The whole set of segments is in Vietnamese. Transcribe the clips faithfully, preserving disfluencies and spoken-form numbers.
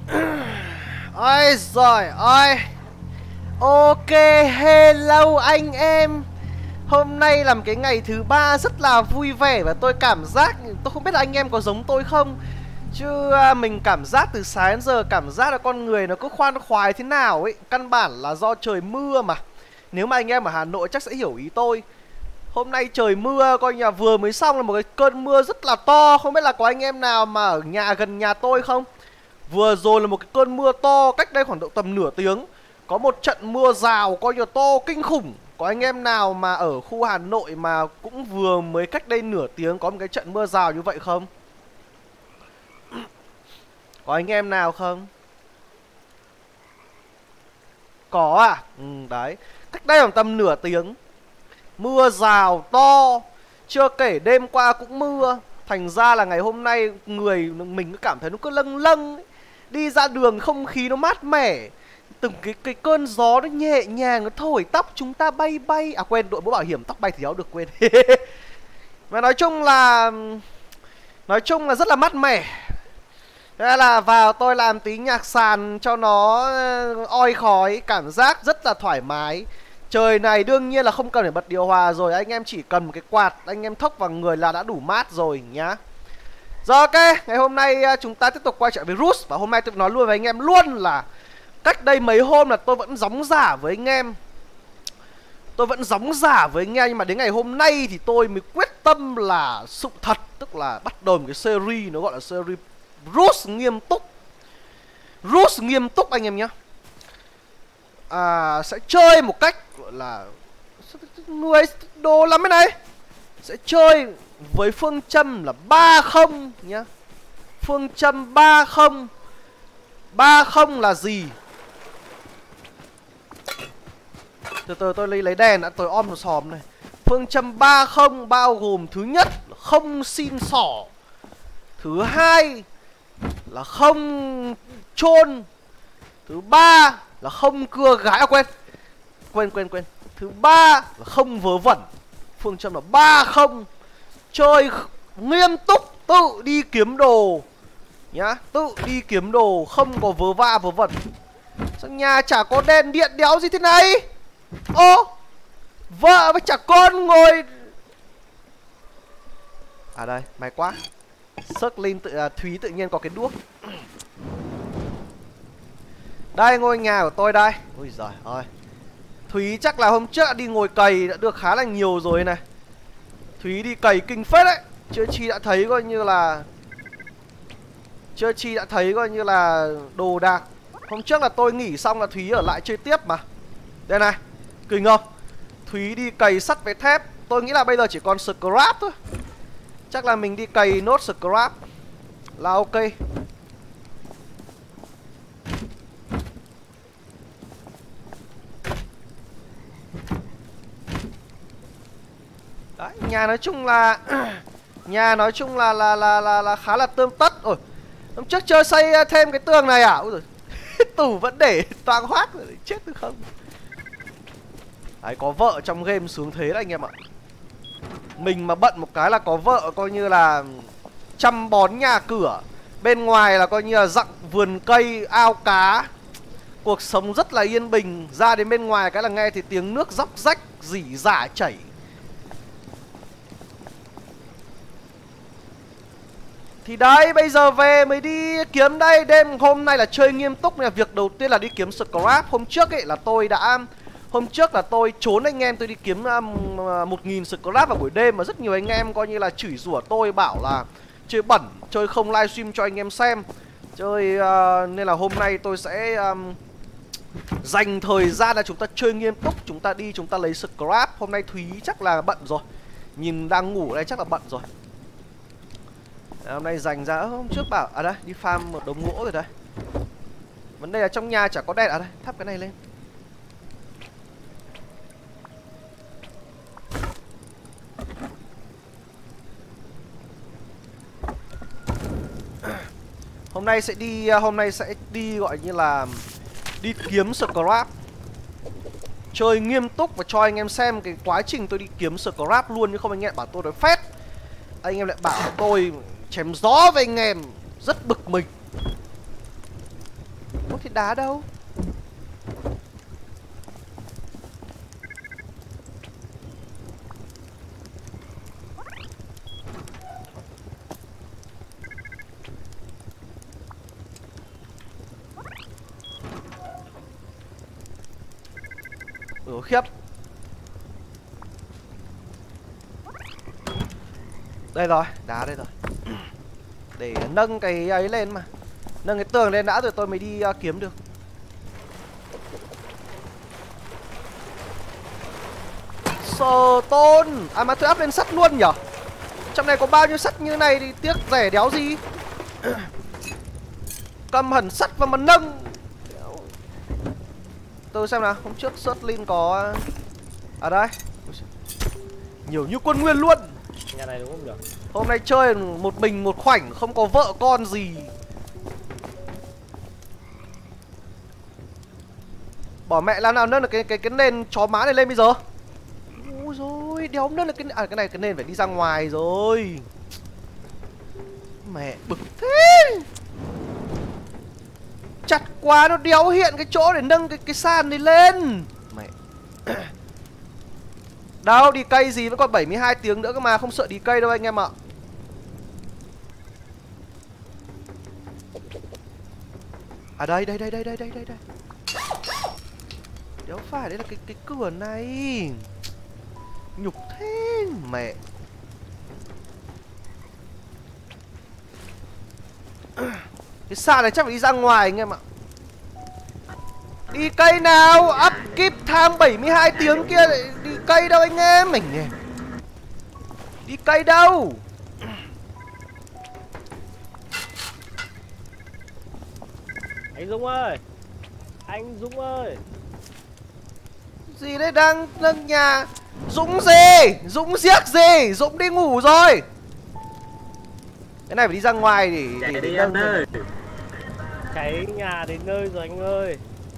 Ôi giời ơi. Ok, hello anh em. Hôm nay là một cái ngày thứ ba rất là vui vẻ. Và tôi cảm giác, tôi không biết là anh em có giống tôi không, chứ mình cảm giác từ sáng đến giờ cảm giác là con người nó cứ khoan khoái thế nào ấy. Căn bản là do trời mưa mà. Nếu mà anh em ở Hà Nội chắc sẽ hiểu ý tôi. Hôm nay trời mưa, coi nhà vừa mới xong là một cái cơn mưa rất là to. Không biết là có anh em nào mà ở nhà gần nhà tôi không? Vừa rồi là một cái cơn mưa to, cách đây khoảng độ tầm nửa tiếng. Có một trận mưa rào coi như to kinh khủng. Có anh em nào mà ở khu Hà Nội mà cũng vừa mới cách đây nửa tiếng có một cái trận mưa rào như vậy không? Có anh em nào không? Có à? Ừ, đấy. Cách đây khoảng tầm nửa tiếng mưa rào to. Chưa kể đêm qua cũng mưa. Thành ra là ngày hôm nay người mình cứ cảm thấy nó cứ lâng lâng ấy. Đi ra đường không khí nó mát mẻ. Từng cái, cái cơn gió nó nhẹ nhàng, nó thổi tóc chúng ta bay bay. À quên, đội mũ bảo hiểm tóc bay thì áo được quên. Mà nói chung là Nói chung là rất là mát mẻ. Thế là vào tôi làm tí nhạc sàn cho nó oi khói. Cảm giác rất là thoải mái. Trời này đương nhiên là không cần phải bật điều hòa rồi. Anh em chỉ cần một cái quạt, anh em thốc vào người là đã đủ mát rồi nhá. Rồi ok, ngày hôm nay chúng ta tiếp tục quay trở với Roost. Và hôm nay tôi nói luôn với anh em luôn là cách đây mấy hôm là tôi vẫn gióng giả với anh em. Tôi vẫn gióng giả với anh em. Nhưng mà đến ngày hôm nay thì tôi mới quyết tâm là sự thật. Tức là bắt đầu một cái series, nó gọi là series Roost nghiêm túc. Roost nghiêm túc anh em nhé. À, sẽ chơi một cách gọi là nuôi đồ lắm cái này. Sẽ chơi với phương châm là ba không nhá. Phương châm ba không. Ba không là gì? Từ từ tôi lấy lấy đèn đã, tôi om một xòm này. Phương châm ba không bao gồm thứ nhất là không xin xỏ. Thứ hai là không chôn. Thứ ba là không cưa gái. À quên Quên quên quên Thứ ba là không vớ vẩn. Phương châm là ba không. Chơi nghiêm túc, tự đi kiếm đồ nhá. Tự đi kiếm đồ, không có vớ va vớ vẩn. Sao nhà chả có đèn điện đéo gì thế này? Ô, vợ với chả con ngồi. À đây, may quá. Sớt lên tự, à, Thúy tự nhiên có cái đuốc. Đây ngôi nhà của tôi đây. Ôi giời ơi. Thúy chắc là hôm trước đã đi ngồi cày đã được khá là nhiều rồi này. Thúy đi cày kinh phết đấy. Chưa chi đã thấy coi như là Chưa chi đã thấy coi như là đồ đạc. Hôm trước là tôi nghỉ xong là Thúy ở lại chơi tiếp mà. Đây này, kinh không? Thúy đi cày sắt với thép. Tôi nghĩ là bây giờ chỉ còn scrap thôi. Chắc là mình đi cày nốt scrap là ok. Đấy, nhà nói chung là nhà nói chung là là là là, là khá là tươm tất. Ôi, hôm trước chơi xây thêm cái tường này à? Ôi giời. Tủ vẫn để toang hoác rồi, chết được không? Đấy, có vợ trong game sướng thế đấy anh em ạ. Mình mà bận một cái là có vợ coi như là chăm bón nhà cửa. Bên ngoài là coi như là dặn vườn cây, ao cá. Cuộc sống rất là yên bình. Ra đến bên ngoài cái là nghe thì tiếng nước róc rách, rỉ rả chảy. Thì đấy, bây giờ về mới đi kiếm đây. Đêm hôm nay là chơi nghiêm túc nha. Việc đầu tiên là đi kiếm scrap. Hôm trước ấy là tôi đã Hôm trước là tôi trốn anh em, tôi đi kiếm um, một nghìn scrap vào buổi đêm. Mà rất nhiều anh em coi như là chửi rủa tôi, bảo là chơi bẩn, chơi không livestream cho anh em xem. Chơi uh, nên là hôm nay tôi sẽ um, dành thời gian là chúng ta chơi nghiêm túc. Chúng ta đi, chúng ta lấy scrap. Hôm nay Thúy chắc là bận rồi. Nhìn đang ngủ đây chắc là bận rồi. Hôm nay dành ra, hôm trước bảo, à đây, đi farm một đống gỗ rồi đây. Vấn đề là trong nhà chả có đèn, à đây, thắp cái này lên. Hôm nay sẽ đi, hôm nay sẽ đi gọi như là đi kiếm scrap. Chơi nghiêm túc và cho anh em xem cái quá trình tôi đi kiếm scrap luôn. Nhưng không anh em bảo tôi nói phét. Anh em lại bảo tôi chém gió với anh em, rất bực mình. đá đâu? Ừ, khiếp. Đây rồi, đá đây rồi. Để nâng cái ấy lên mà. Nâng cái tường lên đã rồi tôi mới đi uh, kiếm được. Sờ tôn. À mà tôi up lên sắt luôn nhở? Trong này có bao nhiêu sắt như này thì tiếc rẻ đéo gì. Cầm hẳn sắt vào mà nâng. Tôi xem nào, hôm trước search link có. À đây. Nhiều như quân nguyên luôn. Nhà này đúng không nhỉ? Hôm nay chơi một mình một khoảnh, không có vợ con gì. Bỏ mẹ làm nào nâng được cái cái cái nền chó má này lên bây giờ. Ui rồi, đéo nâng được cái à cái này cái nền phải đi ra ngoài rồi. Mẹ bực thế. Chặt quá nó đéo hiện cái chỗ để nâng cái cái sàn này lên. Mẹ. Đâu đi cây gì vẫn còn bảy mươi hai tiếng nữa cơ mà, không sợ đi cây đâu anh em ạ. À đây đây đây đây đây đây đây đây. Đéo phải, đấy là cái cái cửa này. Nhục thế mẹ. Cái sàn này chắc phải đi ra ngoài anh em ạ. Đi cây nào, up keep time bảy mươi hai tiếng kia lại đi cây đâu anh em mình nhỉ. Đi cây đâu. Anh Dũng ơi. Anh Dũng ơi. Gì đấy đang nâng nhà. Dũng gì, Dũng giết gì, Dũng đi ngủ rồi. Cái này phải đi ra ngoài để Chạy để, đi để anh nâng ơi. Cháy nhà đến nơi rồi anh ơi.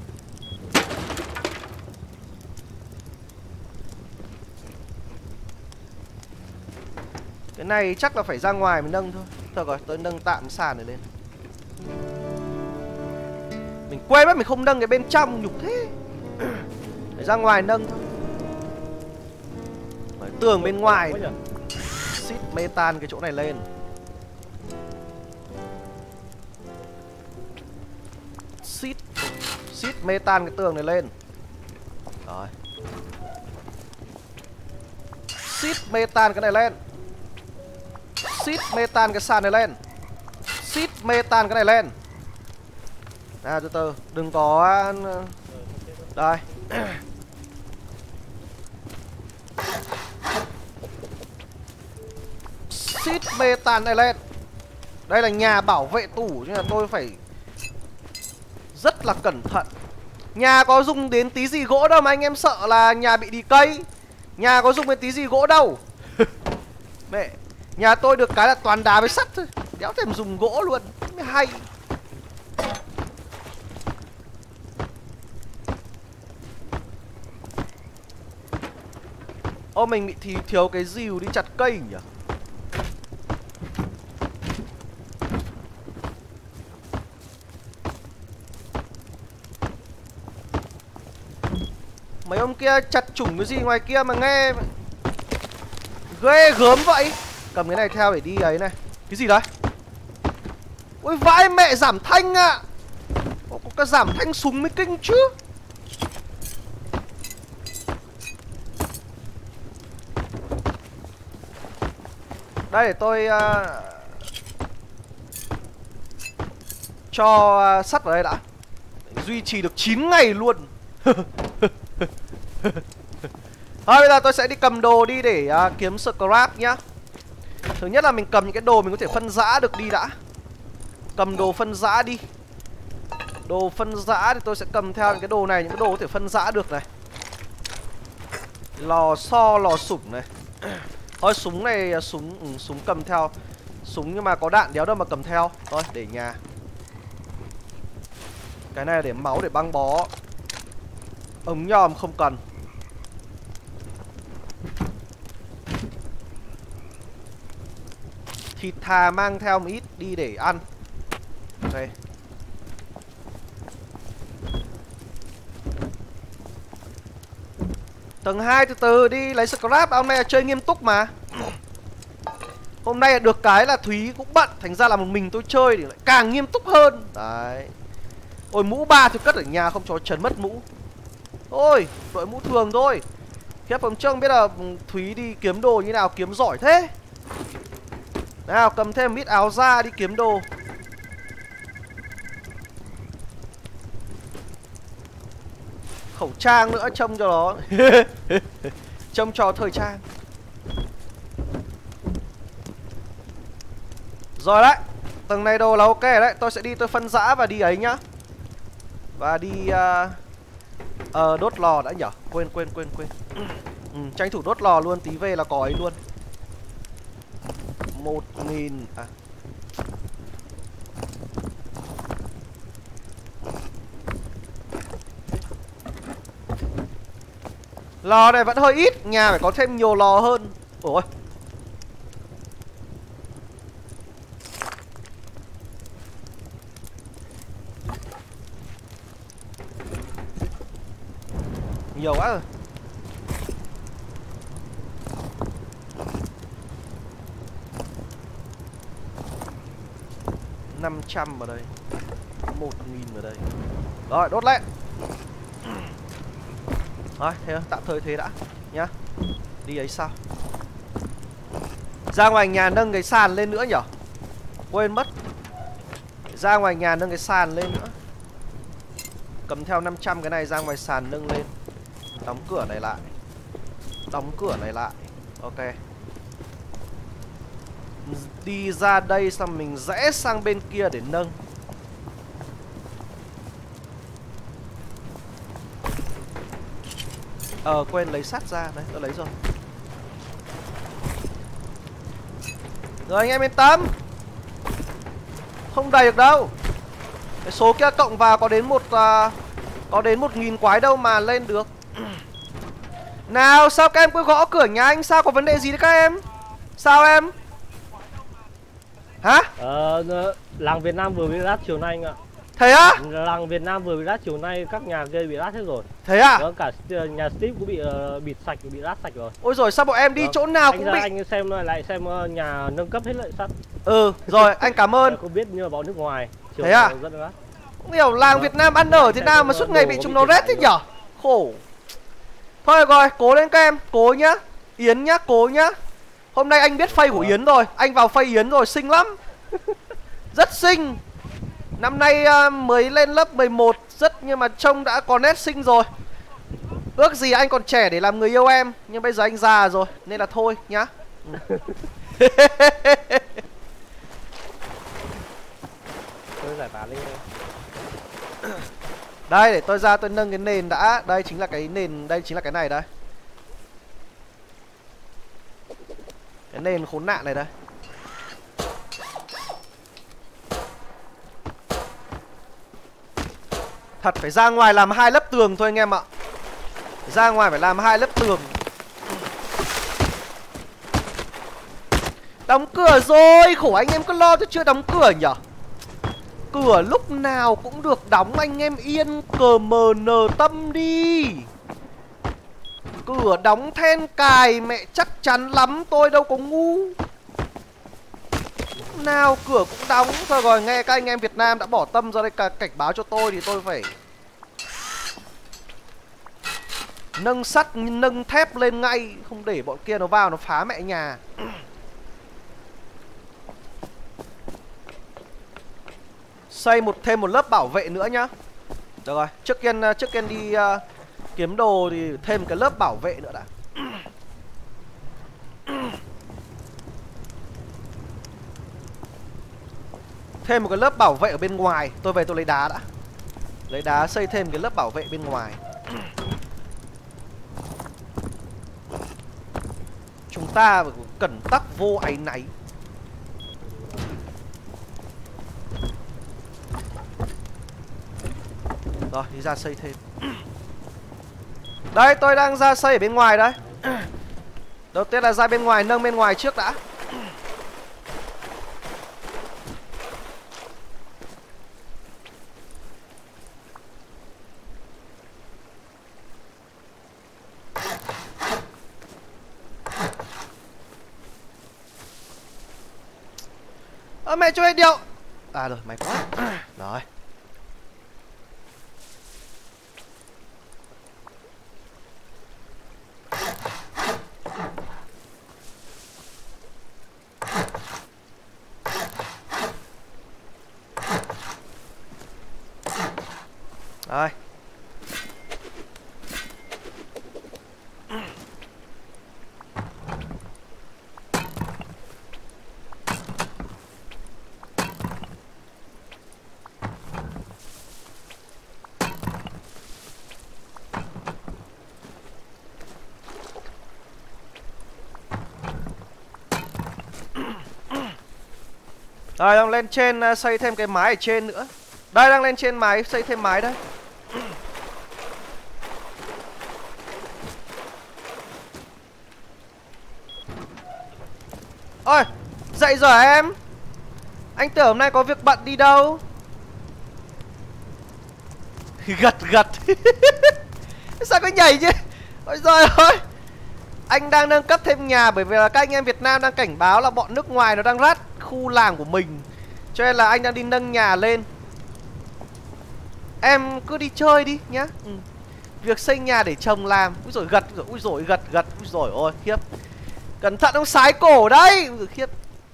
Cái này chắc là phải ra ngoài mới nâng thôi. Thôi rồi, tôi nâng tạm sàn này lên. Mình quên mất mình không nâng cái bên trong, nhục thế. Phải ra ngoài nâng thôi. Phải tường bên ngoài. Xít metan cái chỗ này lên. Xít Xít metan cái tường này lên. Rồi. Xít metan cái này lên. Xít metan cái sàn này lên. Xít metan cái này lên. À từ từ, đừng có. Đây. Xít metan này lên. Đây là nhà bảo vệ tủ nên là tôi phải rất là cẩn thận. Nhà có dùng đến tí gì gỗ đâu mà anh em sợ là nhà bị đi cây. Nhà có dùng đến tí gì gỗ đâu. Mẹ, nhà tôi được cái là toàn đá với sắt thôi, đéo thèm dùng gỗ luôn, mới hay. Ô mình bị thì thiếu cái rìu đi chặt cây nhỉ. Mấy ông kia chặt chủng cái gì ngoài kia mà nghe ghê gớm vậy. Cầm cái này theo để đi ấy này. Cái gì đấy? Ôi vãi mẹ, giảm thanh ạ. À. Có, có cái giảm thanh súng mới kinh chứ. Đây để tôi uh, cho uh, sắt vào đây đã. Duy trì được chín ngày luôn. Thôi bây giờ tôi sẽ đi cầm đồ đi để uh, kiếm scrap nhá. Thứ nhất là mình cầm những cái đồ mình có thể phân rã được đi đã. Cầm đồ phân rã đi. Đồ phân rã thì tôi sẽ cầm theo những cái đồ này. Những cái đồ có thể phân rã được này. Lò xo, lò sủng này. Thôi súng này, súng ừ, súng cầm theo. Súng nhưng mà có đạn đéo đâu mà cầm theo. Thôi để nhà. Cái này là để máu để băng bó. Ống nhòm không cần. Thịt thà mang theo một ít đi để ăn. Ok. Tầng hai từ từ đi lấy scrap, hôm nay là chơi nghiêm túc mà. Hôm nay được cái là Thúy cũng bận, thành ra là một mình tôi chơi thì lại càng nghiêm túc hơn. Đấy. Ôi mũ ba thì cất ở nhà không cho Trần mất mũ. Thôi, đội mũ thường thôi. Khiếp hôm trước biết là Thúy đi kiếm đồ như nào, kiếm giỏi thế. Nào cầm thêm một ít áo da đi kiếm đồ. Khẩu trang nữa trông cho nó. Trông cho thời trang. Rồi đấy, tầng này đồ là ok đấy. Tôi sẽ đi tôi phân rã và đi ấy nhá. Và đi uh, uh, đốt lò đã nhở. Quên quên quên quên. Ừ, tranh thủ đốt lò luôn, tí về là có ấy luôn. Một nghìn à. Lò này vẫn hơi ít, nhà phải có thêm nhiều lò hơn. Ôi. Nhiều quá rồi. Năm trăm ở đây, một nghìn ở đây. Rồi đốt lên. Rồi thế tạm thời thế đã nhá. Đi ấy sao. Ra ngoài nhà nâng cái sàn lên nữa nhở. Quên mất. Ra ngoài nhà nâng cái sàn lên nữa. Cầm theo năm trăm cái này ra ngoài sàn nâng lên. Đóng cửa này lại. Đóng cửa này lại. Ok. Đi ra đây xong mình rẽ sang bên kia để nâng. Ờ quên lấy sắt ra. Đấy tôi lấy rồi. Rồi anh em yên tâm. Không đầy được đâu. Cái số kia cộng vào có đến một uh, có đến một nghìn quái đâu mà lên được. Nào sao các em cứ gõ cửa nhà anh. Sao có vấn đề gì đấy các em. Sao em. Hả? Ờ, làng Việt Nam vừa bị rát chiều nay anh ạ. Thế á? Làng Việt Nam vừa bị rát chiều nay, các nhà kia bị rát hết rồi. Thế à? Đó, cả nhà Steve cũng bị uh, bịt sạch, bị rát sạch rồi. Ôi rồi sao bọn em đi đó. Chỗ nào anh cũng ra, bị. Anh xem lại xem uh, nhà nâng cấp hết lại sắt. Ừ rồi anh cảm ơn. Không biết như là bọn nước ngoài. Thế à? Không hiểu làng đó. Việt Nam ăn ở thế nào mà suốt ngày bị chúng nó rét thế nhở. Khổ. Thôi rồi cố lên các em. Cố nhá. Yến nhá, cố nhá. Hôm nay anh biết phây của Yến rồi. Anh vào phây Yến rồi, xinh lắm. Rất xinh. Năm nay uh, mới lên lớp mười một. Rất nhưng mà trông đã có nét xinh rồi. Ước gì anh còn trẻ để làm người yêu em. Nhưng bây giờ anh già rồi nên là thôi nhá. Tôi giải tán đi. Đây để tôi ra tôi nâng cái nền đã. Đây chính là cái nền. Đây chính là cái này đây. Cái nền khốn nạn này đây. Thật phải ra ngoài làm hai lớp tường thôi anh em ạ. Ra ngoài phải làm hai lớp tường. Đóng cửa rồi. Khổ anh em cứ lo tôi chưa đóng cửa nhở. Cửa lúc nào cũng được đóng anh em yên cờ mờ nờ tâm đi. Cửa đóng then cài mẹ chắc chắn lắm. Tôi đâu có ngu. Lúc nào cửa cũng đóng. Thôi rồi nghe các anh em Việt Nam đã bỏ tâm ra đây cả cảnh báo cho tôi thì tôi phải nâng sắt nâng thép lên ngay. Không để bọn kia nó vào nó phá mẹ nhà. Xây một thêm một lớp bảo vệ nữa nhá. Được rồi, trước tiên trước tiên đi uh, kiếm đồ thì thêm cái lớp bảo vệ nữa đã. Thêm một cái lớp bảo vệ ở bên ngoài. Tôi về tôi lấy đá đã. Lấy đá xây thêm cái lớp bảo vệ bên ngoài. Chúng ta phải cẩn tắc vô áy náy. Rồi đi ra xây thêm. Đây tôi đang ra xây ở bên ngoài đấy. Đầu tiên là ra bên ngoài, nâng bên ngoài trước đã. Ơ mẹ cho anh điệu. À rồi, may quá. Rồi. Rồi. Rồi đang lên trên uh, xây thêm cái mái ở trên nữa. Đây đang lên trên mái xây thêm mái đấy. Ôi, dậy rồi em. Anh tưởng hôm nay có việc bận đi đâu. Gật gật. Sao có nhảy chứ. Ôi giời ơi. Anh đang nâng cấp thêm nhà bởi vì là các anh em Việt Nam đang cảnh báo là bọn nước ngoài nó đang rát khu làng của mình. Cho nên là anh đang đi nâng nhà lên. Em cứ đi chơi đi nhá. Ừ. Việc xây nhà để chồng làm. Úi dồi gật, úi dồi gật gật, úi dồi ôi khiếp. Cẩn thận ông sái cổ đấy. Úi dồi khiếp.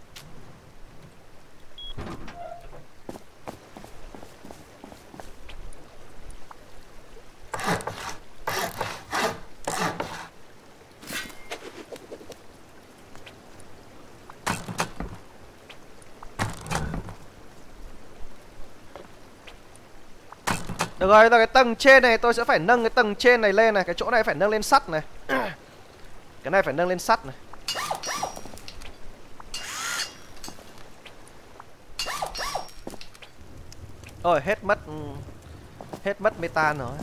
Được rồi, cái tầng trên này tôi sẽ phải nâng cái tầng trên này lên này. Cái chỗ này phải nâng lên sắt này. Cái này phải nâng lên sắt này. Rồi hết mất Hết mất metan rồi.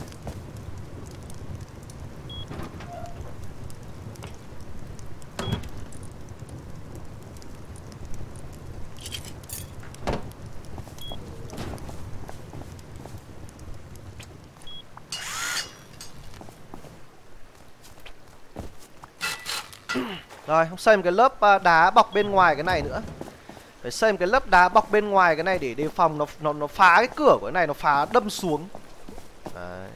Rồi, không xây một cái lớp đá bọc bên ngoài cái này nữa. Phải xây một cái lớp đá bọc bên ngoài cái này để đề phòng nó nó nó phá cái cửa của cái này, nó phá đâm xuống. Đấy.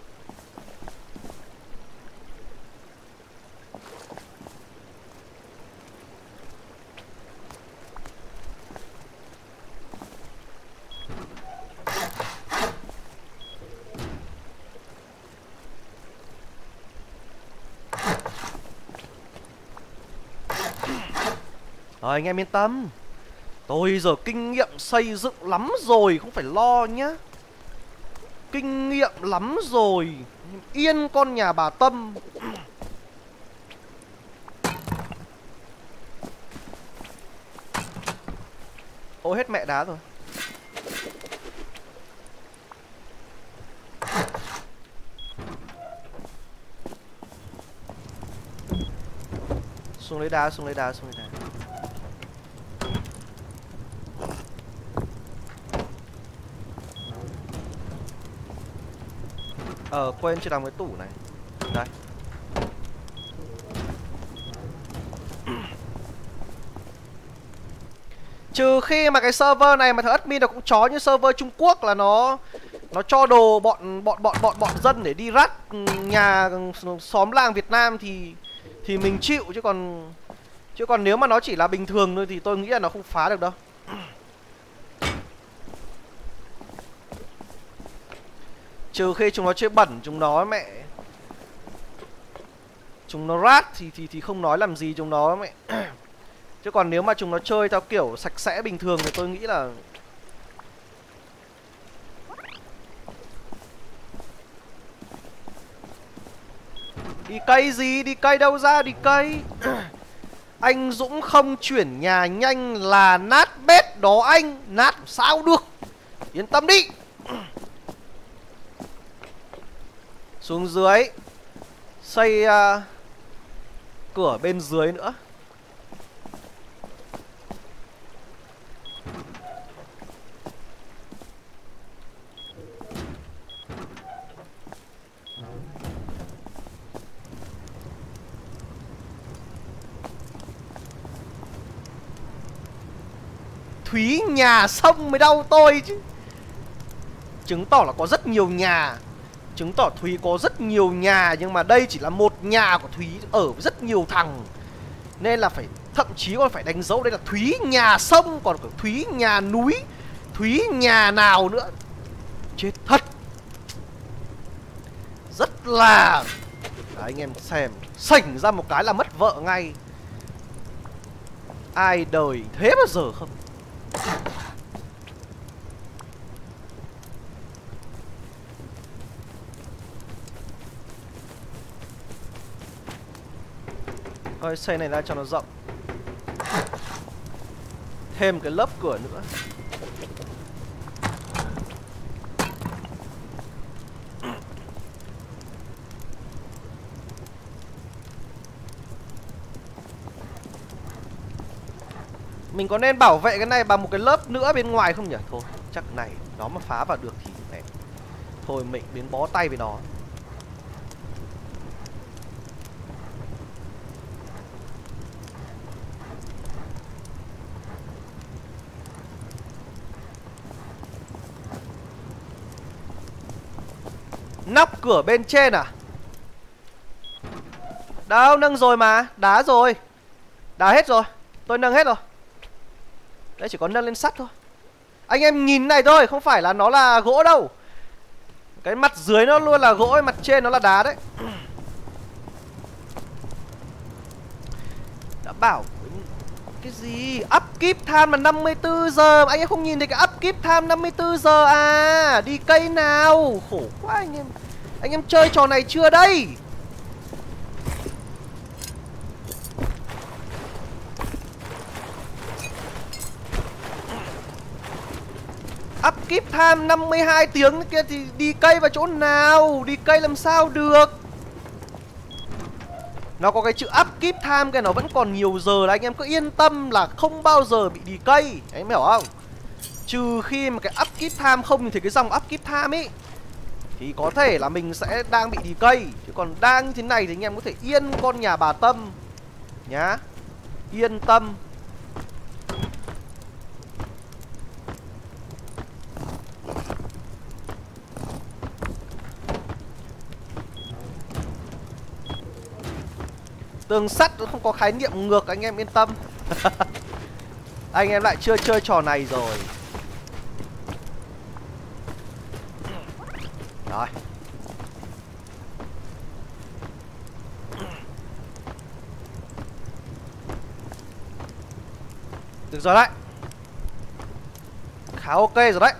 Rồi anh em yên tâm. Tôi giờ kinh nghiệm xây dựng lắm rồi, không phải lo nhá. Kinh nghiệm lắm rồi. Yên con nhà bà Tâm. Ô hết mẹ đá rồi. Xuống lấy đá, xuống lấy đá, xuống lấy đá. Ờ, quên chưa làm cái tủ này. Đây. Trừ khi mà cái server này mà thằng admin nó cũng chó như server Trung Quốc là nó nó cho đồ bọn bọn bọn bọn bọn dân để đi rắt nhà xóm làng Việt Nam thì thì mình chịu, chứ còn chứ còn nếu mà nó chỉ là bình thường thôi thì tôi nghĩ là nó không phá được đâu. Trừ khi chúng nó chơi bẩn, chúng nó mẹ chúng nó rát thì thì thì không nói làm gì chúng nó mẹ. Chứ còn nếu mà chúng nó chơi theo kiểu sạch sẽ bình thường thì tôi nghĩ là đi cây gì, đi cây đâu ra, đi cây. Anh Dũng không chuyển nhà nhanh là nát bét đó anh. Nát sao được. Yên tâm đi. Xuống dưới xây uh, cửa bên dưới nữa. Thúy nhà sông mới đau tôi chứ. Chứng tỏ là có rất nhiều nhà. Chứng tỏ Thúy có rất nhiều nhà. Nhưng mà đây chỉ là một nhà của Thúy ở với rất nhiều thằng. Nên là phải, thậm chí còn phải đánh dấu đây là Thúy nhà sông. Còn có Thúy nhà núi, Thúy nhà nào nữa. Chết thật. Rất là... Đấy, anh em xem, sảnh ra một cái là mất vợ ngay. Ai đời thế bao giờ không? Thôi xây này ra cho nó rộng. Thêm cái lớp cửa nữa. Mình có nên bảo vệ cái này bằng một cái lớp nữa bên ngoài không nhỉ? Thôi, chắc này nó mà phá vào được thì này. Thôi mình đến bó tay với nó. Nóc cửa bên trên à? Đâu, nâng rồi mà. Đá rồi. Đá hết rồi. Tôi nâng hết rồi. Đấy, chỉ có nâng lên sắt thôi. Anh em nhìn này thôi, không phải là nó là gỗ đâu. Cái mặt dưới nó luôn là gỗ, mặt trên nó là đá đấy. Đã bảo cái gì upkeep time là năm mươi tư giờ. Anh em không nhìn thấy cái upkeep time năm mươi tư giờ à? Đi cây nào. Khổ quá anh em. Anh em chơi trò này chưa đây? Upkeep time năm mươi hai tiếng kia thì đi cây vào chỗ nào? Đi cây làm sao được? Nó có cái chữ upkeep time cái nó vẫn còn nhiều giờ là anh em cứ yên tâm là không bao giờ bị đi cây. Anh em hiểu không? Trừ khi mà cái upkeep time không nhìn thấy cái dòng upkeep time ấy thì có thể là mình sẽ đang bị đi cây. Chứ còn đang như thế này thì anh em có thể yên con nhà bà Tâm nhá. Yên tâm. Tường sắt không có khái niệm ngược, anh em yên tâm. Anh em lại chưa chơi trò này rồi. Rồi. Được rồi đấy. Khá ok rồi đấy.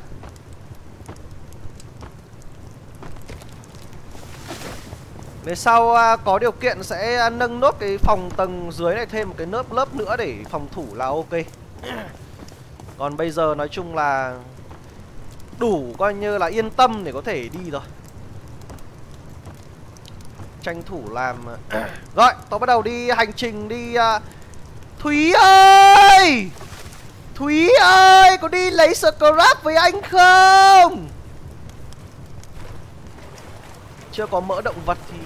Về sau à, có điều kiện sẽ nâng nốt cái phòng tầng dưới này thêm một cái lớp lớp nữa để phòng thủ là ok. Còn bây giờ nói chung là đủ coi như là yên tâm để có thể đi rồi. Tranh thủ làm. Rồi, tôi bắt đầu đi hành trình đi. uh... Thúy ơi! Thúy ơi! Có đi lấy scrap với anh không? Chưa có mỡ động vật thì...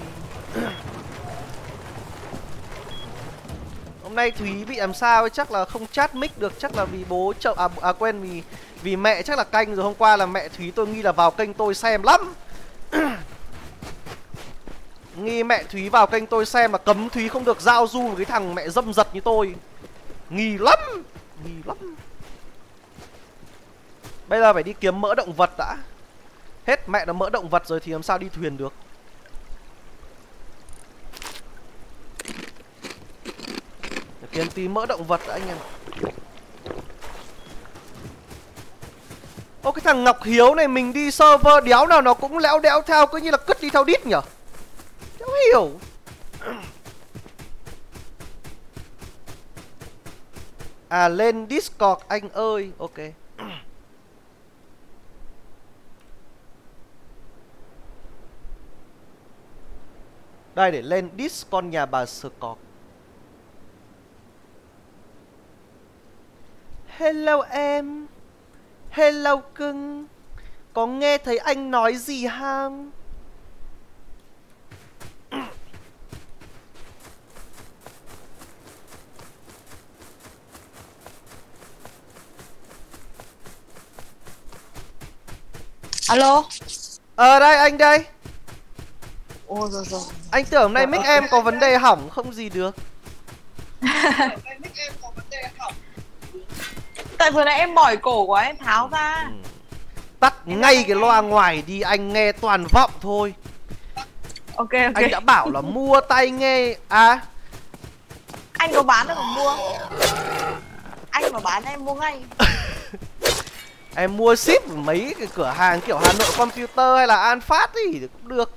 Hôm nay Thúy bị làm sao ấy, chắc là không chat mic được. Chắc là vì bố chợ... À, à quên, vì vì mẹ chắc là canh rồi. Hôm qua là mẹ Thúy tôi nghi là vào kênh tôi xem lắm. Nghi mẹ Thúy vào kênh tôi xem mà cấm Thúy không được giao du với cái thằng mẹ dâm dật như tôi. Nghi lắm. Nghi lắm. Bây giờ phải đi kiếm mỡ động vật đã. Hết mẹ nó mỡ động vật rồi thì làm sao đi thuyền được. Để kiếm tí mỡ động vật đã anh em. Ô, cái thằng Ngọc Hiếu này mình đi server đéo nào nó cũng léo đéo theo, cứ như là cứt đi theo đít nhở. Không hiểu. À, lên Discord anh ơi. Ok. Đây, để lên Discord nhà bà Scott. Hello em. Hello cưng. Có nghe thấy anh nói gì không? Alo. Ờ đây anh đây. Ôi rồi rồi. Anh tưởng hôm nay mic em có vấn đề hỏng không gì được. Tại vừa nãy em mỏi cổ quá em tháo ra. Ừ. Tắt em ngay cái loa ngoài đi, anh nghe toàn vọng thôi. Ok ok. Anh đã bảo là mua tai nghe. À anh có bán được mà mua. Anh mà bán em mua ngay. em mua ship mấy cái cửa hàng kiểu Hà Nội Computer hay là An Phát thì cũng được.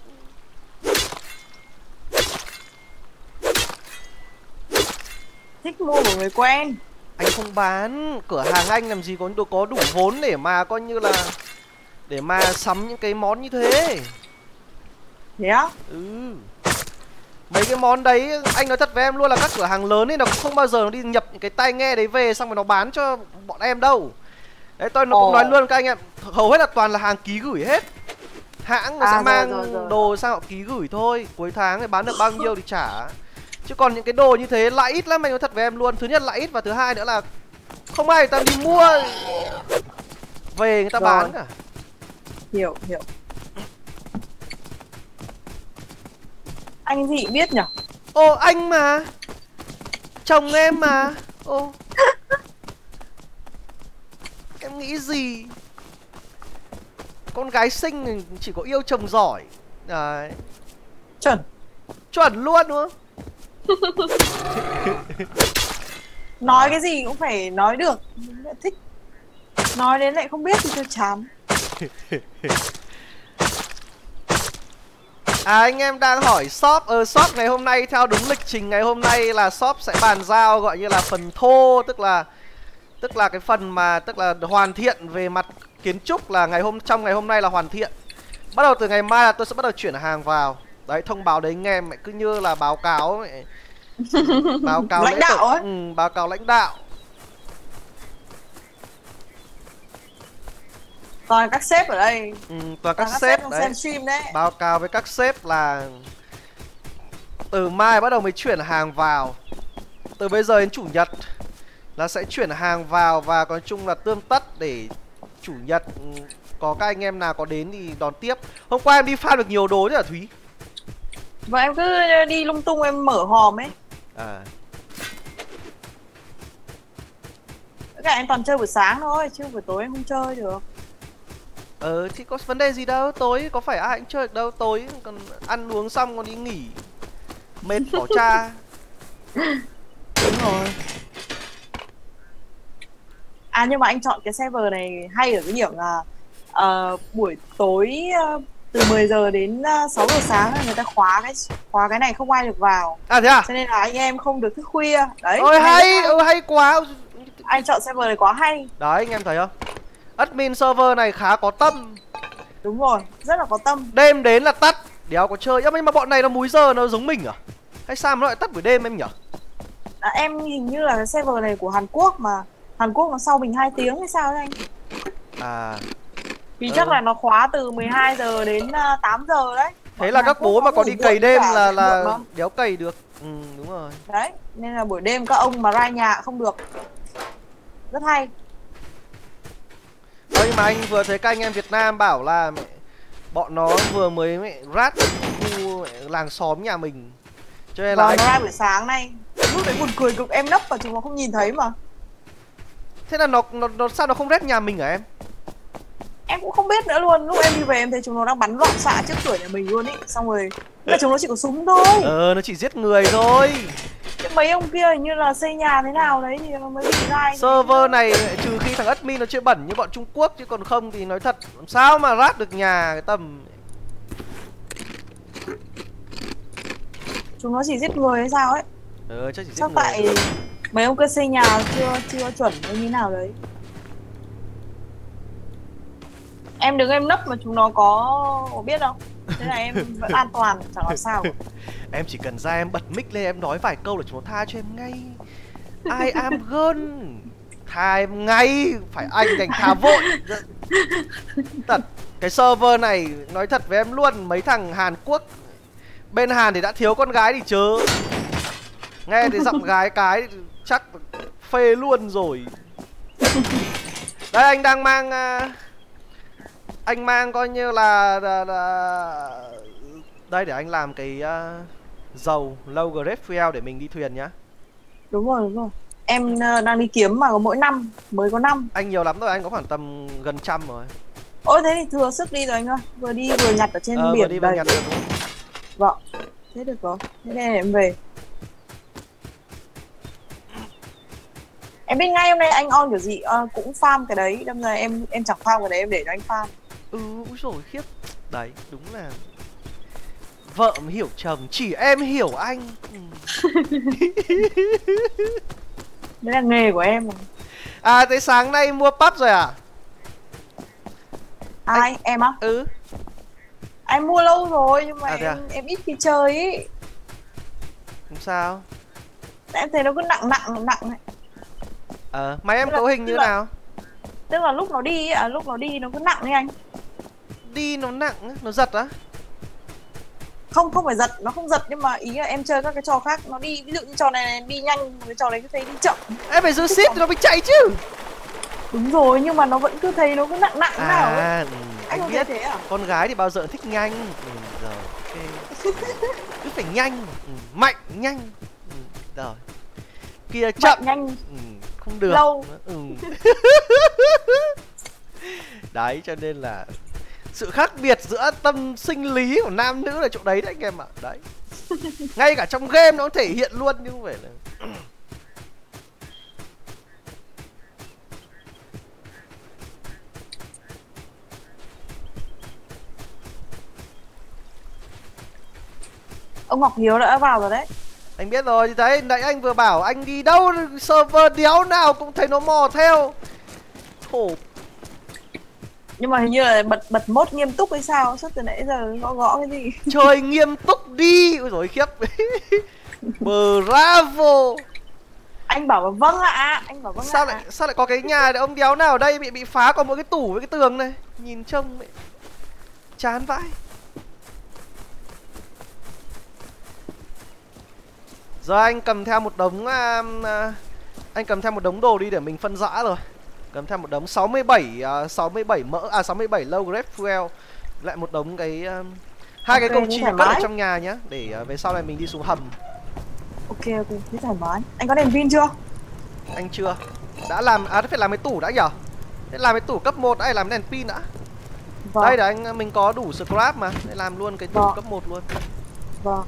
Thích mua của người quen. Anh không bán, cửa hàng anh làm gì có có đủ vốn để mà coi như là để mà sắm những cái món như thế. Thế á? Ừ. Mấy cái món đấy anh nói thật với em luôn là các cửa hàng lớn ấy nó cũng không bao giờ nó đi nhập những cái tai nghe đấy về xong rồi nó bán cho bọn em đâu. Đấy tôi nó cũng nói luôn các anh em, hầu hết là toàn là hàng ký gửi hết. Hãng nó à, sẽ rồi, mang rồi, rồi. đồ sang họ ký gửi thôi, cuối tháng thì bán được bao nhiêu thì trả. Chứ còn những cái đồ như thế lại ít lắm, anh nói thật với em luôn. Thứ nhất là ít và thứ hai nữa là không ai người ta đi mua về người ta Rồi. bán cả. Hiểu hiểu. Anh gì biết nhở? Ồ anh mà, chồng em mà. Ô em nghĩ gì? Con gái xinh chỉ có yêu chồng giỏi. Đấy. Chuẩn. Chuẩn luôn đúng không? Nói cái gì cũng phải nói được. Thích. Nói đến lại không biết thì tôi chán. À anh em đang hỏi shop. Ờ shop ngày hôm nay theo đúng lịch trình ngày hôm nay là shop sẽ bàn giao gọi như là phần thô, tức là tức là cái phần mà tức là hoàn thiện về mặt kiến trúc là ngày hôm trong ngày hôm nay là hoàn thiện. Bắt đầu từ ngày mai là tôi sẽ bắt đầu chuyển hàng vào. Đấy, thông báo đấy anh em, mẹ cứ như là báo cáo mẹ. Báo cáo lãnh đạo ấy. Ừ, báo cáo lãnh đạo. Toàn các sếp ở đây. Ừ, toàn các, các sếp đang đấy. xem stream đấy. Báo cáo với các sếp là từ mai bắt đầu mới chuyển hàng vào. Từ bây giờ đến chủ nhật là sẽ chuyển hàng vào và nói chung là tươm tất để chủ nhật có các anh em nào có đến thì đón tiếp. Hôm qua em đi farm được nhiều đồ chứ hả Thúy? Và em cứ đi lung tung em mở hòm ấy. À. Cả em toàn chơi buổi sáng thôi chứ buổi tối em không chơi được. Ờ thì có vấn đề gì đâu, tối có phải ai cũng chơi được đâu, tối còn ăn uống xong còn đi nghỉ. Mệt bỏ cha. Đúng rồi. À nhưng mà anh chọn cái server này hay ở cái điểm là uh, buổi tối uh, từ mười giờ đến uh, sáu giờ sáng người ta khóa cái khóa cái này không ai được vào. À thế à? Cho nên là anh em không được thức khuya. Đấy. Ôi hay, hay. Ừ, hay quá. Anh chọn server này quá hay. Đấy anh em thấy không? Admin server này khá có tâm. Đúng rồi, rất là có tâm. Đêm đến là tắt, đéo có chơi. Nhưng mà bọn này nó múi giờ nó giống mình à? Hay sao mà nó lại tắt buổi đêm em nhỉ? À, em hình như là cái server này của Hàn Quốc mà Hàn Quốc nó sau mình hai tiếng hay sao đấy anh? À. Thì ừ. chắc là nó khóa từ mười hai giờ đến uh, tám giờ đấy. Thế Bọn là Hàn các Quốc bố mà có đi cày đêm là là đéo cày được. Ừ đúng rồi. Đấy, nên là buổi đêm các ông mà ra nhà không được. Rất hay. Ơ nhưng mà anh vừa thấy các anh em Việt Nam bảo là mẹ, bọn nó vừa mới mẹ rát khu mẹ, làng xóm nhà mình. Cho nên là Và anh... nó ra buổi sáng nay. Lúc đấy buồn cười cực, em nấp vào chúng nó không nhìn thấy mà. Thế là nó nó, nó sao nó không rét nhà mình hả em? Em cũng không biết nữa luôn. Lúc em đi về em thấy chúng nó đang bắn loạn xạ trước cửa nhà mình luôn ý. Xong rồi là chúng nó chỉ có súng thôi. Ờ nó chỉ giết người thôi. Chứ mấy ông kia hình như là xây nhà thế nào đấy thì nó mới bị gai. Server này trừ khi thằng admin nó chơi bẩn như bọn Trung Quốc, chứ còn không thì nói thật sao mà rát được nhà cái tầm. Chúng nó chỉ giết người hay sao ấy. Ờ chắc chỉ giết Chắc người. tại mấy ông kia xây nhà chưa chưa chuẩn hay như nào đấy. Em đứng em nấp mà chúng nó có, có biết không? Thế là em vẫn an toàn, chẳng làm sao. Em chỉ cần ra em bật mic lên em nói vài câu là chúng nó tha cho em ngay. I am girl. Tha em ngay. Phải anh đành tha vội. Thật. Cái server này nói thật với em luôn, mấy thằng Hàn Quốc bên Hàn thì đã thiếu con gái thì chớ. Nghe thì giọng gái cái chắc phê luôn rồi. Đây anh đang mang uh... Anh mang coi như là, là, là... đây để anh làm cái uh, dầu low grade fuel để mình đi thuyền nhá. Đúng rồi, đúng rồi. Em uh, đang đi kiếm mà có mỗi năm, mới có năm. Anh nhiều lắm rồi, anh có khoảng tầm gần trăm rồi. Ôi thế thì thừa sức đi rồi anh ơi. Vừa đi vừa nhặt ở trên Ờ, biển vừa đi vừa đầy. nhặt được. Vâng, thế được rồi. Thế nên em về. Em biết ngay hôm nay anh on kiểu gì, uh, cũng farm cái đấy. Đâm ra em em chẳng farm cái đấy, em để cho anh farm. Ừ, úi dồi khiếp. Đấy, đúng là vợ mới hiểu chồng, chỉ em hiểu anh. Ừ. Đấy là nghề của em. À, thế sáng nay mua pub rồi à? Ai? Anh... Em á? Ừ. Anh mua lâu rồi nhưng mà À, em, à? em ít khi chơi ý. Không sao. Em thấy nó cứ nặng nặng nặng ấy. Ờ, máy em Tức là- cấu hình như tức là- nào? Tức là lúc nó đi, à, lúc nó đi nó cứ nặng ấy anh. Đi nó nặng, á, nó giật á? Không, không phải giật, nó không giật nhưng mà ý là em chơi các cái trò khác nó đi, ví dụ như trò này đi nhanh, cái trò này cứ thấy đi chậm. Em phải giữ ship thì nó mới chạy chứ. Đúng rồi, nhưng mà nó vẫn cứ thấy nó cứ nặng nặng nào ấy. À, ừ, Anh anh không thấy biết. thế à? Con gái thì bao giờ thích nhanh. Ừ, rồi, ok. Cứ phải nhanh, ừ, mạnh, nhanh. Ừ, rồi. Kia chậm. Mạnh nhanh, Ừ, không được. lâu. Ừ. Đấy, cho nên là sự khác biệt giữa tâm sinh lý của nam nữ là chỗ đấy đấy anh em ạ. Đấy. Ngay cả trong game nó thể hiện luôn chứ không phải là Ông Ngọc Hiếu đã vào rồi đấy. anh biết rồi, thì thấy nãy anh vừa bảo anh đi đâu server đéo nào cũng thấy nó mò theo. Khổ. Nhưng mà hình như là bật bật mốt nghiêm túc hay sao, suốt từ nãy giờ gõ gõ cái gì. Chơi nghiêm túc đi. Ôi dồi khiếp. Bravo. Anh bảo là vâng ạ, anh bảo vâng Sao ạ. lại sao lại có cái nhà để ông đéo nào ở đây bị bị phá còn mỗi cái tủ với cái tường này. Nhìn trông mẹ chán vãi. Giờ anh cầm theo một đống uh, uh, anh cầm theo một đống đồ đi để mình phân rã rồi. Cầm theo một đống sáu mươi bảy uh, sáu mươi bảy mỡ à sáu mươi bảy low grade fuel, lại một đống cái uh, hai Ok, cái công thế chi thoải cất ở mái. trong nhà nhá, để uh, về sau này mình đi xuống hầm. Ok ok, thế thoải mái. Anh có đèn pin chưa? Anh chưa. Đã làm à phải làm cái tủ đã nhở? Thế làm cái tủ cấp một đã, làm đèn pin đã. Vâng. Đây để anh mình có đủ scrap mà, để làm luôn cái tủ Vâng. cấp một luôn. Vâng.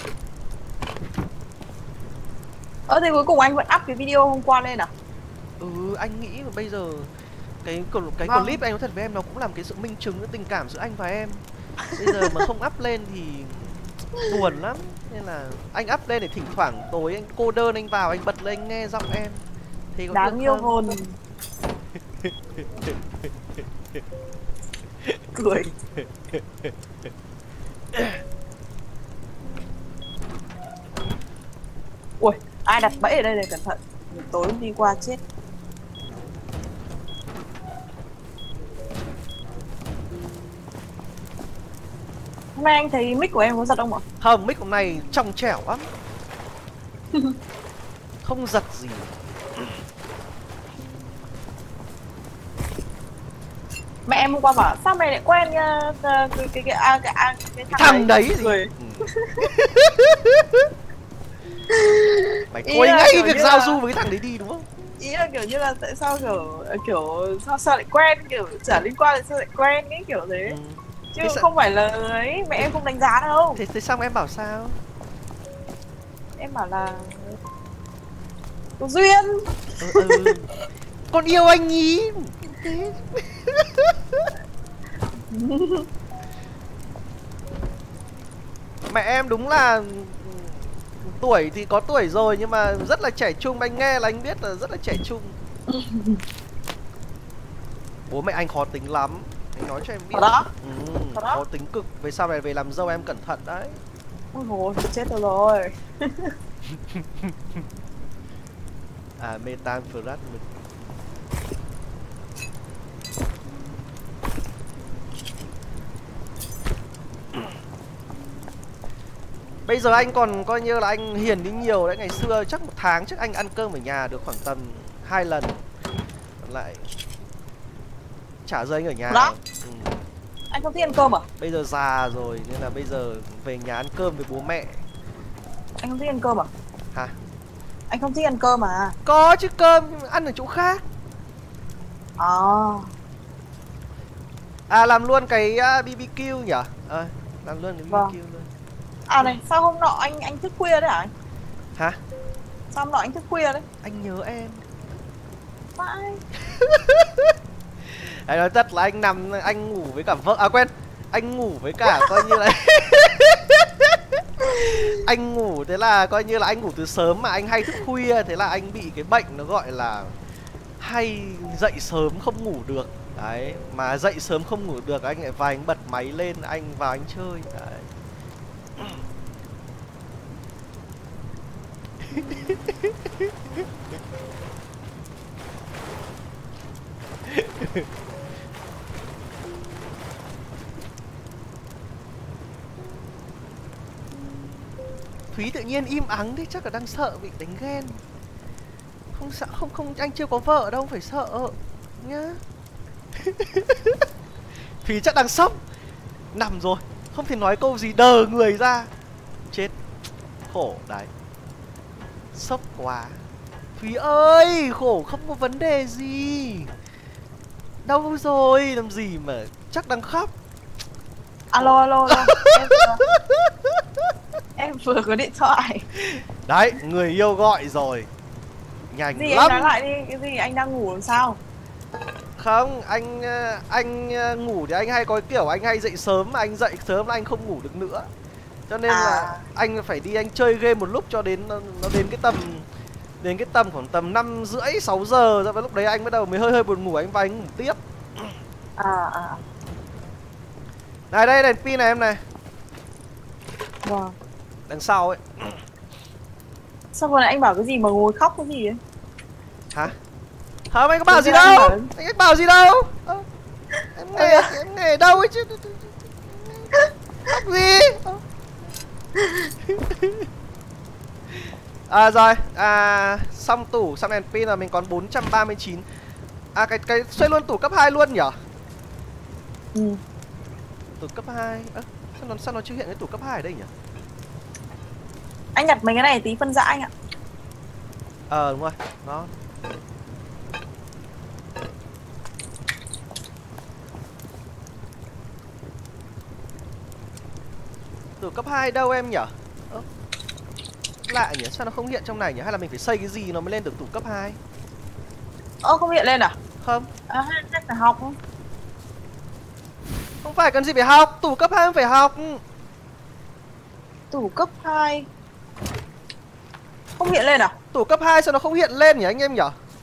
Ờ thì cuối cùng anh vẫn up cái video hôm qua lên à? Ừ, anh nghĩ là bây giờ cái cái Vâng. clip anh nói thật với em nó cũng làm cái sự minh chứng cái tình cảm giữa anh và em. Bây giờ mà không up lên thì buồn lắm. Nên là anh up lên để thỉnh thoảng tối anh cô đơn anh vào anh bật lên anh nghe giọng em. Thì có Đáng được yêu không? hồn. Cười. Ui, ai đặt bẫy ở đây này, cẩn thận. Tối đi qua chết. Hôm nay anh thấy mic của em có giật không ạ? Không, mic hôm nay trong trẻo lắm. Không giật gì. Mẹ em hôm qua bảo sao mày lại quen uh, cái cái cái, à, cái, à, cái thằng, Thằng đấy gì? Cười. Ừ. Mày Ý thôi là ngay kiểu việc như giao là- du với cái thằng đấy đi đúng không? Ý là kiểu như là tại sao kiểu kiểu sao sao lại quen, kiểu chả liên quan là sao lại quen cái kiểu thế. Ừ. Chứ Thế sao- không phải là ấy, mẹ em không đánh giá đâu. Thế, thế xong em bảo sao? Em bảo là có duyên. Ừ, ừ. Con yêu anh nhí. Thế. Mẹ em đúng là tuổi thì có tuổi rồi nhưng mà rất là trẻ trung, anh nghe là anh biết là rất là trẻ trung. Bố mẹ anh khó tính lắm, anh nói cho em biết. Thật đó? Ừ, Thật đó? khó tính cực, về sau này về làm dâu em cẩn thận đấy. Ôi dồi, chết rồi rồi. À, metan frat. Bây giờ anh còn coi như là anh hiền đi nhiều đấy. Ngày xưa chắc một tháng trước anh ăn cơm ở nhà được khoảng tầm hai lần. Còn lại chả rơi anh ở nhà. Đó. Ừ. Anh không thích ăn cơm à? Bây giờ già rồi nên là bây giờ về nhà ăn cơm với bố mẹ. Anh không thích ăn cơm à? Hả? Anh không thích ăn cơm à? Có chứ, cơm nhưng mà ăn ở chỗ khác. À. À làm luôn cái uh, bê bê kiu nhỉ? Ờ, à, làm luôn cái bê bê kiu Vâng. luôn. À này, sao hôm nọ anh anh thức khuya đấy hả anh? Hả? Sao hôm nọ anh thức khuya đấy? Anh nhớ em. Vãi. Anh nói thật là anh nằm, anh ngủ với cả vợ, à quên, anh ngủ với cả coi như là anh ngủ thế là coi như là anh ngủ từ sớm mà anh hay thức khuya, thế là anh bị cái bệnh nó gọi là hay dậy sớm không ngủ được. Đấy, mà dậy sớm không ngủ được anh lại vào anh bật máy lên, anh vào anh chơi. Đấy. Thúy tự nhiên im ắng thế chắc là đang sợ bị đánh ghen. Không sợ, không không anh chưa có vợ đâu phải sợ nhá. Thúy chắc đang sốc. Nằm rồi, không thể nói câu gì, đờ người ra. Chết. Khổ đấy. Sốc quá. Thúy ơi, khổ không có vấn đề gì. Đâu rồi, làm gì mà chắc đang khóc. Alo alo alo. Em vừa, em vừa có điện thoại. Đấy, người yêu gọi rồi. Nhanh Gì lắm. anh nói lại đi, cái gì anh đang ngủ làm sao? Không, anh anh ngủ thì anh hay có kiểu anh hay dậy sớm mà anh dậy sớm là anh không ngủ được nữa. Cho nên à. là anh phải đi anh chơi game một lúc cho đến nó đến cái tầm đến cái tầm khoảng tầm năm rưỡi sáu giờ rồi, và lúc đấy anh bắt đầu mới hơi hơi buồn ngủ, anh vào anh ngủ tiếp. À à. Này đây đèn pin này em này. Vâng. Đằng sau ấy. Sao vừa nãy anh bảo cái gì mà ngồi khóc cái gì ấy? Hả? Không, anh có bảo gì đâu. Anh, bảo... anh bảo gì đâu. Ờ, em nghe à? Em nghe ở đâu ấy chứ. Khóc gì? À rồi, à xong tủ, xong đèn pin là mình còn bốn trăm ba mươi chín. À cái cái xoay luôn tủ cấp hai luôn nhỉ? Ừ. Tủ cấp hai. Ơ, à, sao nó sao nó chưa hiện cái tủ cấp hai ở đây nhỉ? Anh nhặt mấy cái này tí phân rã anh ạ. Ờ đúng rồi, nó. Tủ cấp hai đâu em nhỉ? Ơ, lạ nhỉ, sao nó không hiện trong này nhỉ? Hay là mình phải xây cái gì nó mới lên được tủ cấp hai? Ơ không hiện lên à? Không. À chắc phải học không? Không phải cần gì phải học, tủ cấp hai không phải học. Tủ cấp hai không hiện lên à? Tủ cấp hai sao nó không hiện lên nhỉ anh em nhỉ?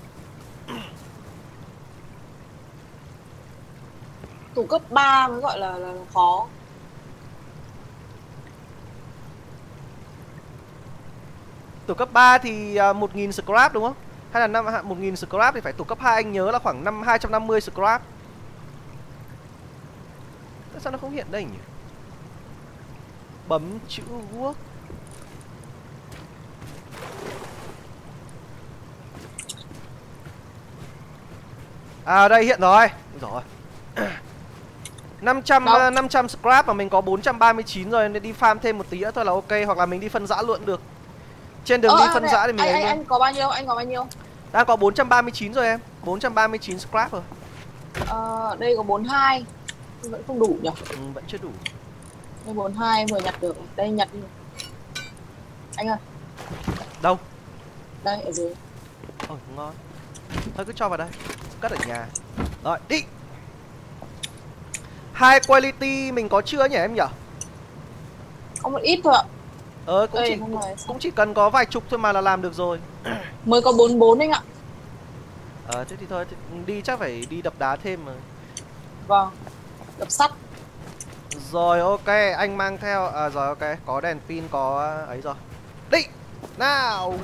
Tủ cấp ba mới gọi là, là khó. Tủ cấp ba thì uh, một nghìn scrap đúng không? Hay là năm một nghìn scrap thì phải tủ cấp hai anh nhớ là khoảng năm hai trăm năm mươi scrap. Sao nó không hiện đây nhỉ? Bấm chữ work. À đây hiện rồi. Rồi. năm trăm uh, năm trăm scrap mà mình có bốn trăm ba mươi chín rồi nên đi farm thêm một tí nữa thôi là ok, hoặc là mình đi phân rã luôn được. Trên đường ờ, đi phân rã thì mình anh, anh, anh có bao nhiêu? Anh có bao nhiêu? Đang có bốn trăm ba mươi chín rồi em. bốn trăm ba mươi chín scrap rồi. Ờ, đây có bốn mươi hai. Vẫn không đủ nhỉ? Ừ, vẫn chưa đủ. Đây bốn mươi hai em vừa nhặt được. Đây nhặt đi. Anh ơi. Đâu? Đây ở dưới. Ôi ngon. Thôi cứ cho vào đây. Cất ở nhà. Rồi đi. High quality mình có chưa nhỉ em nhỉ? Có một ít thôi ạ. Ờ cũng Ê, chỉ cũng, cũng chỉ cần có vài chục thôi mà là làm được rồi. Mới có bốn mươi bốn anh ạ. Ờ thế thì thôi, thì đi chắc phải đi đập đá thêm mà. Vâng. Đập sắt. Rồi ok, anh mang theo à rồi ok, có đèn pin có ấy rồi. Đi. Nào.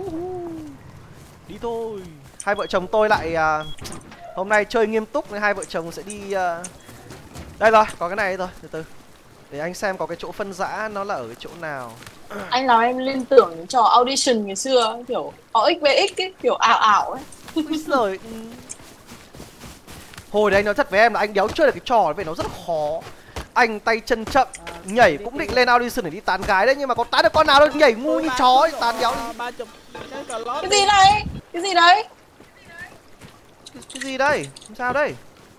Đi thôi. Hai vợ chồng tôi lại à, hôm nay chơi nghiêm túc nên hai vợ chồng sẽ đi à... Đây rồi, có cái này rồi, từ từ. Để anh xem có cái chỗ phân rã nó là ở cái chỗ nào. Anh làm em liên tưởng trò audition ngày xưa, kiểu o ích vê ích ấy, kiểu ảo ảo ấy. Ui giời. Hồi đấy anh nói thật với em là anh đéo chơi được cái trò vậy, nó rất là khó. Anh tay chân chậm, nhảy cũng định lên audition để đi tán gái đấy, nhưng mà có tán được con nào đâu, nhảy ngu như chó ấy, tán đéo đi. Cái gì này? Cái gì đấy? Cái, cái gì đây? Sao đây?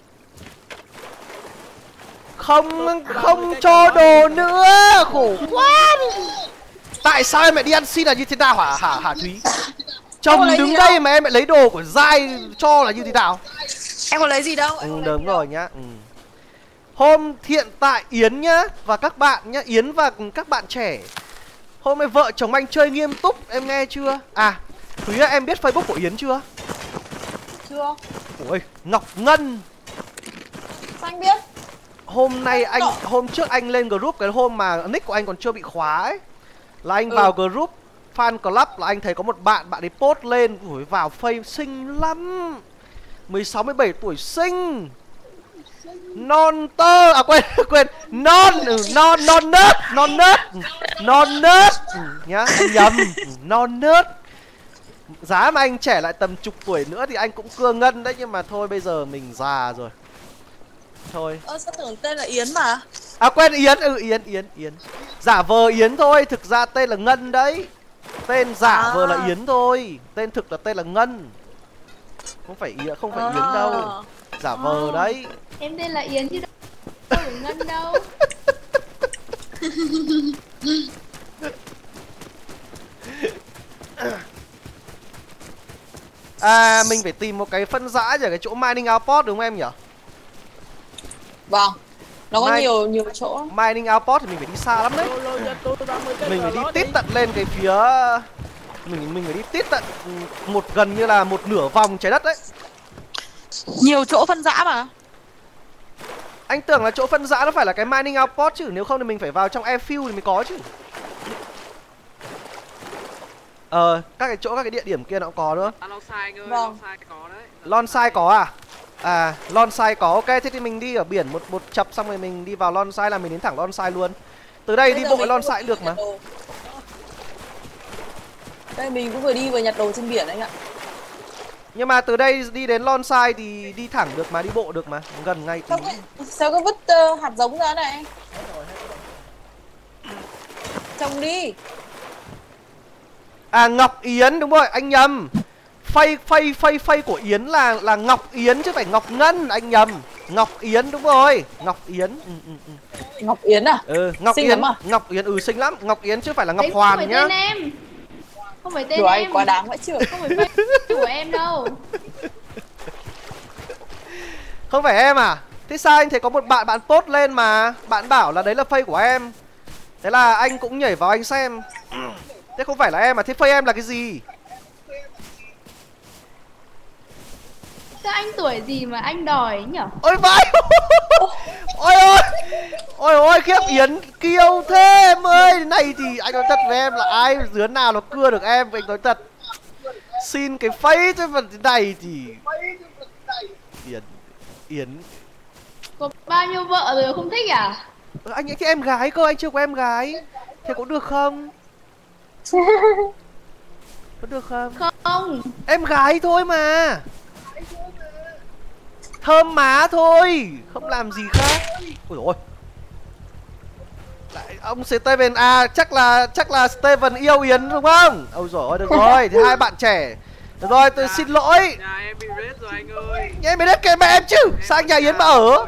Không, không cho đồ nữa, khổ quá. Tại sao em lại đi ăn xin là như thế nào hả hả hả Thúy? Chồng đứng đây mà em lại lấy đồ của Giai cho là như thế nào? Em có lấy gì đâu. Ừ, đúng rồi nhá. Ừ. Hôm hiện tại Yến nhá và các bạn nhá, Yến và các bạn trẻ, hôm nay vợ chồng anh chơi nghiêm túc, em nghe chưa? À, Thúy ơi, em biết Facebook của Yến chưa? Chưa. Ôi, Ngọc Ngân. Sao anh biết? Hôm nay anh, hôm trước anh lên group cái hôm mà nick của anh còn chưa bị khóa ấy, là anh ừ. vào group fan club là anh thấy có một bạn, bạn ấy post lên, ui, vào face xinh lắm, mười sáu mười bảy tuổi xinh, non tơ, à quên quên non ừ, non non nớt non nớt non nớt ừ, nhá, anh nhầm, non nớt. Giá mà anh trẻ lại tầm chục tuổi nữa thì anh cũng cưa ngân đấy, nhưng mà thôi bây giờ mình già rồi thôi. Ơ sao tưởng tên là Yến mà. À quên, Yến, ừ Yến Yến Yến giả vờ Yến thôi, thực ra tên là Ngân đấy. Tên giả à. vờ là Yến thôi, tên thực là tên là Ngân, không phải Yến, không phải à. Yến đâu, giả vờ à. đấy. Em tên là Yến chứ đâu phải Ngân đâu. À, mình phải tìm một cái phân rã ở cái chỗ mining outpost đúng không em nhỉ? Vâng, nó có Min... nhiều nhiều chỗ. Mining outpost thì mình phải đi xa lắm đấy. Mình phải đi tít tận lên cái phía, mình mình phải đi tít tận một gần như là một nửa vòng trái đất đấy. Nhiều chỗ phân rã mà. Anh tưởng là chỗ phân rã nó phải là cái mining outpost chứ, nếu không thì mình phải vào trong airfield thì mới có chứ. Ờ, các cái chỗ, các cái địa điểm kia nó cũng có nữa. À, Lonsai anh ơi, vâng. Lonsai có đấy. Lonsai có à? À, Lonsai có, ok, thế thì mình đi ở biển một một chập xong rồi mình đi vào Lonsai là mình đến thẳng Lonsai luôn. Từ đây Bây đi bộ Lonsai được mà. Đây mình cũng vừa đi vừa nhặt đồ trên biển anh ạ. Nhưng mà từ đây đi đến Lonsai thì đi thẳng được mà, đi bộ được mà, gần ngay tí. Sao có vứt uh, hạt giống ra này? Trồng đi. À, Ngọc Yến, đúng rồi, anh nhầm. Phây phây phây phây của Yến là là Ngọc Yến chứ phải Ngọc Ngân, anh nhầm. Ngọc Yến đúng rồi, Ngọc Yến. Ừ, ừ, ừ. Ngọc Yến à? Ừ, Ngọc xinh Yến. À? Ngọc Yến ừ xinh lắm, Ngọc Yến chứ phải là Ngọc Đấy, Hoàn nhá. Không phải tên em. Không phải tên Đùa em. Quá đáng vậy chưa? Không phải tên của em đâu. Không phải em à? Thế sao anh thấy có một bạn bạn post lên mà bạn bảo là đấy là phây của em. Thế là anh cũng nhảy vào anh xem. Thế không phải là em à? Thế phây em là cái gì? Sao anh tuổi gì mà anh đòi nhở? Ôi vãi. Ôi ôi. Ôi ôi khiếp, Yến kiêu thế em ơi. Này thì anh nói thật với em là ai đứa nào nó cưa được em, anh nói thật. Xin cái phây chứ mà thế này thì Yến Yến có bao nhiêu vợ rồi không thích à? Anh ấy thích em gái cơ, anh chưa có em gái. Thế có được không? Có được không? Không. Em gái thôi mà. Thơm má thôi, không làm gì khác. Ôi dồi ôi. Lại ông Steven à, chắc là chắc là Steven yêu Yến đúng không? Ôi dồi ôi, được rồi, thì hai bạn trẻ. Được rồi, tôi dạ, xin lỗi. Nhà em bị rết rồi anh ơi. Nhà em bị rết kệ mẹ em chứ. Sang nhà Yến mà ở.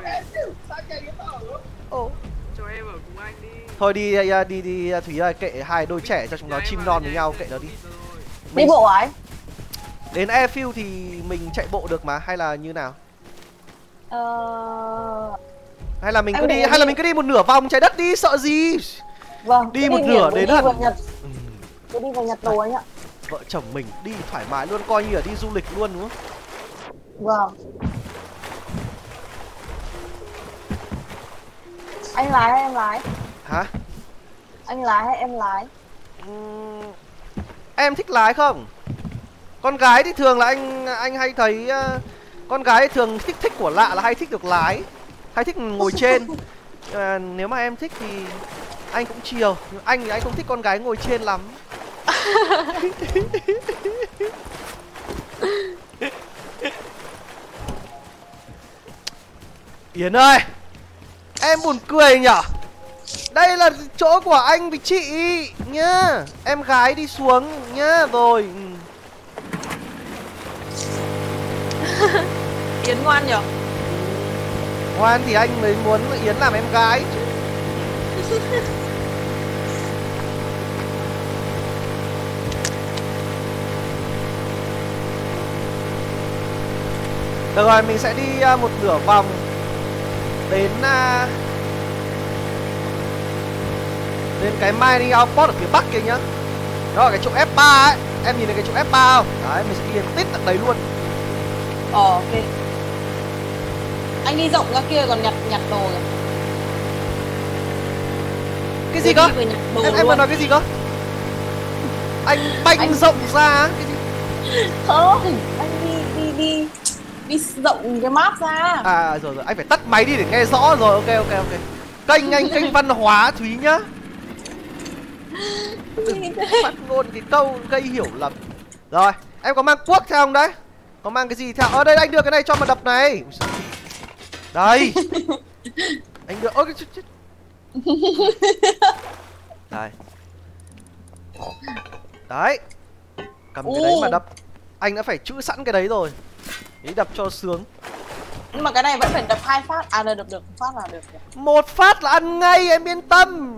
Ồ. Cho em ở cùng anh đi. Thôi đi đi đi, đi Thúy ơi, kệ hai đôi trẻ cho chúng nó chim non với nhau, kệ nó đi. Mình... Đi bộ ấy. Đến airfield thì mình chạy bộ được mà hay là như nào? Ờ... Hay là mình cứ đi, đi hay là mình cứ đi một nửa vòng trái đất đi, sợ gì? Vâng. Đi một đi nửa đến hẳn. Ừ. Cứ đi vào nhặt đồ anh ạ. Vợ chồng mình đi thoải mái luôn, coi như là đi du lịch luôn đúng không? Vâng. Anh lái hay em lái? Hả? Anh lái hay em lái? Uhm, em thích lái không? Con gái thì thường là anh anh hay thấy uh, con gái thường thích thích của lạ là hay thích được lái, hay thích ngồi trên. uh, Nếu mà em thích thì anh cũng chiều. Anh thì anh không thích con gái ngồi trên lắm. Yến ơi, em buồn cười nhở. Đây là chỗ của anh với chị nhá. Em gái đi xuống nhá. Rồi. Yến ngoan nhở. Ngoan thì anh mới muốn Yến làm em gái chứ. Được rồi, mình sẽ đi uh, một nửa vòng đến uh, đến cái mining outpost ở phía bắc kia nhá. Đó là cái chỗ F ba ấy. Em nhìn thấy cái chỗ F ba không? Đấy, mình sẽ đi đến tít tận đấy luôn. Ờ, ok. Anh đi rộng ra kia còn nhặt nhặt đồ kìa. Cái gì cơ? Em, em vừa nói cái gì cơ? Anh banh anh... rộng ra cái gì? Không, anh đi đi đi đi rộng cái map ra. À rồi rồi, anh phải tắt máy đi để nghe rõ rồi. Ok ok ok. Kênh anh kênh văn hóa Thúy nhá. Đừng phát ngôn cái câu gây hiểu lầm. Rồi, em có mang cuốc theo không đấy? Có mang cái gì theo? Ở đây anh đưa cái này cho mà đập này. Đây. Anh đưa. Ôi chết chết. Đây. Đấy. Cầm cái đấy mà đập. Anh đã phải chữ sẵn cái đấy rồi. Ý đập cho sướng. Nhưng mà cái này vẫn phải đập hai phát. À được được được, phát là được. Một phát là ăn ngay, em yên tâm.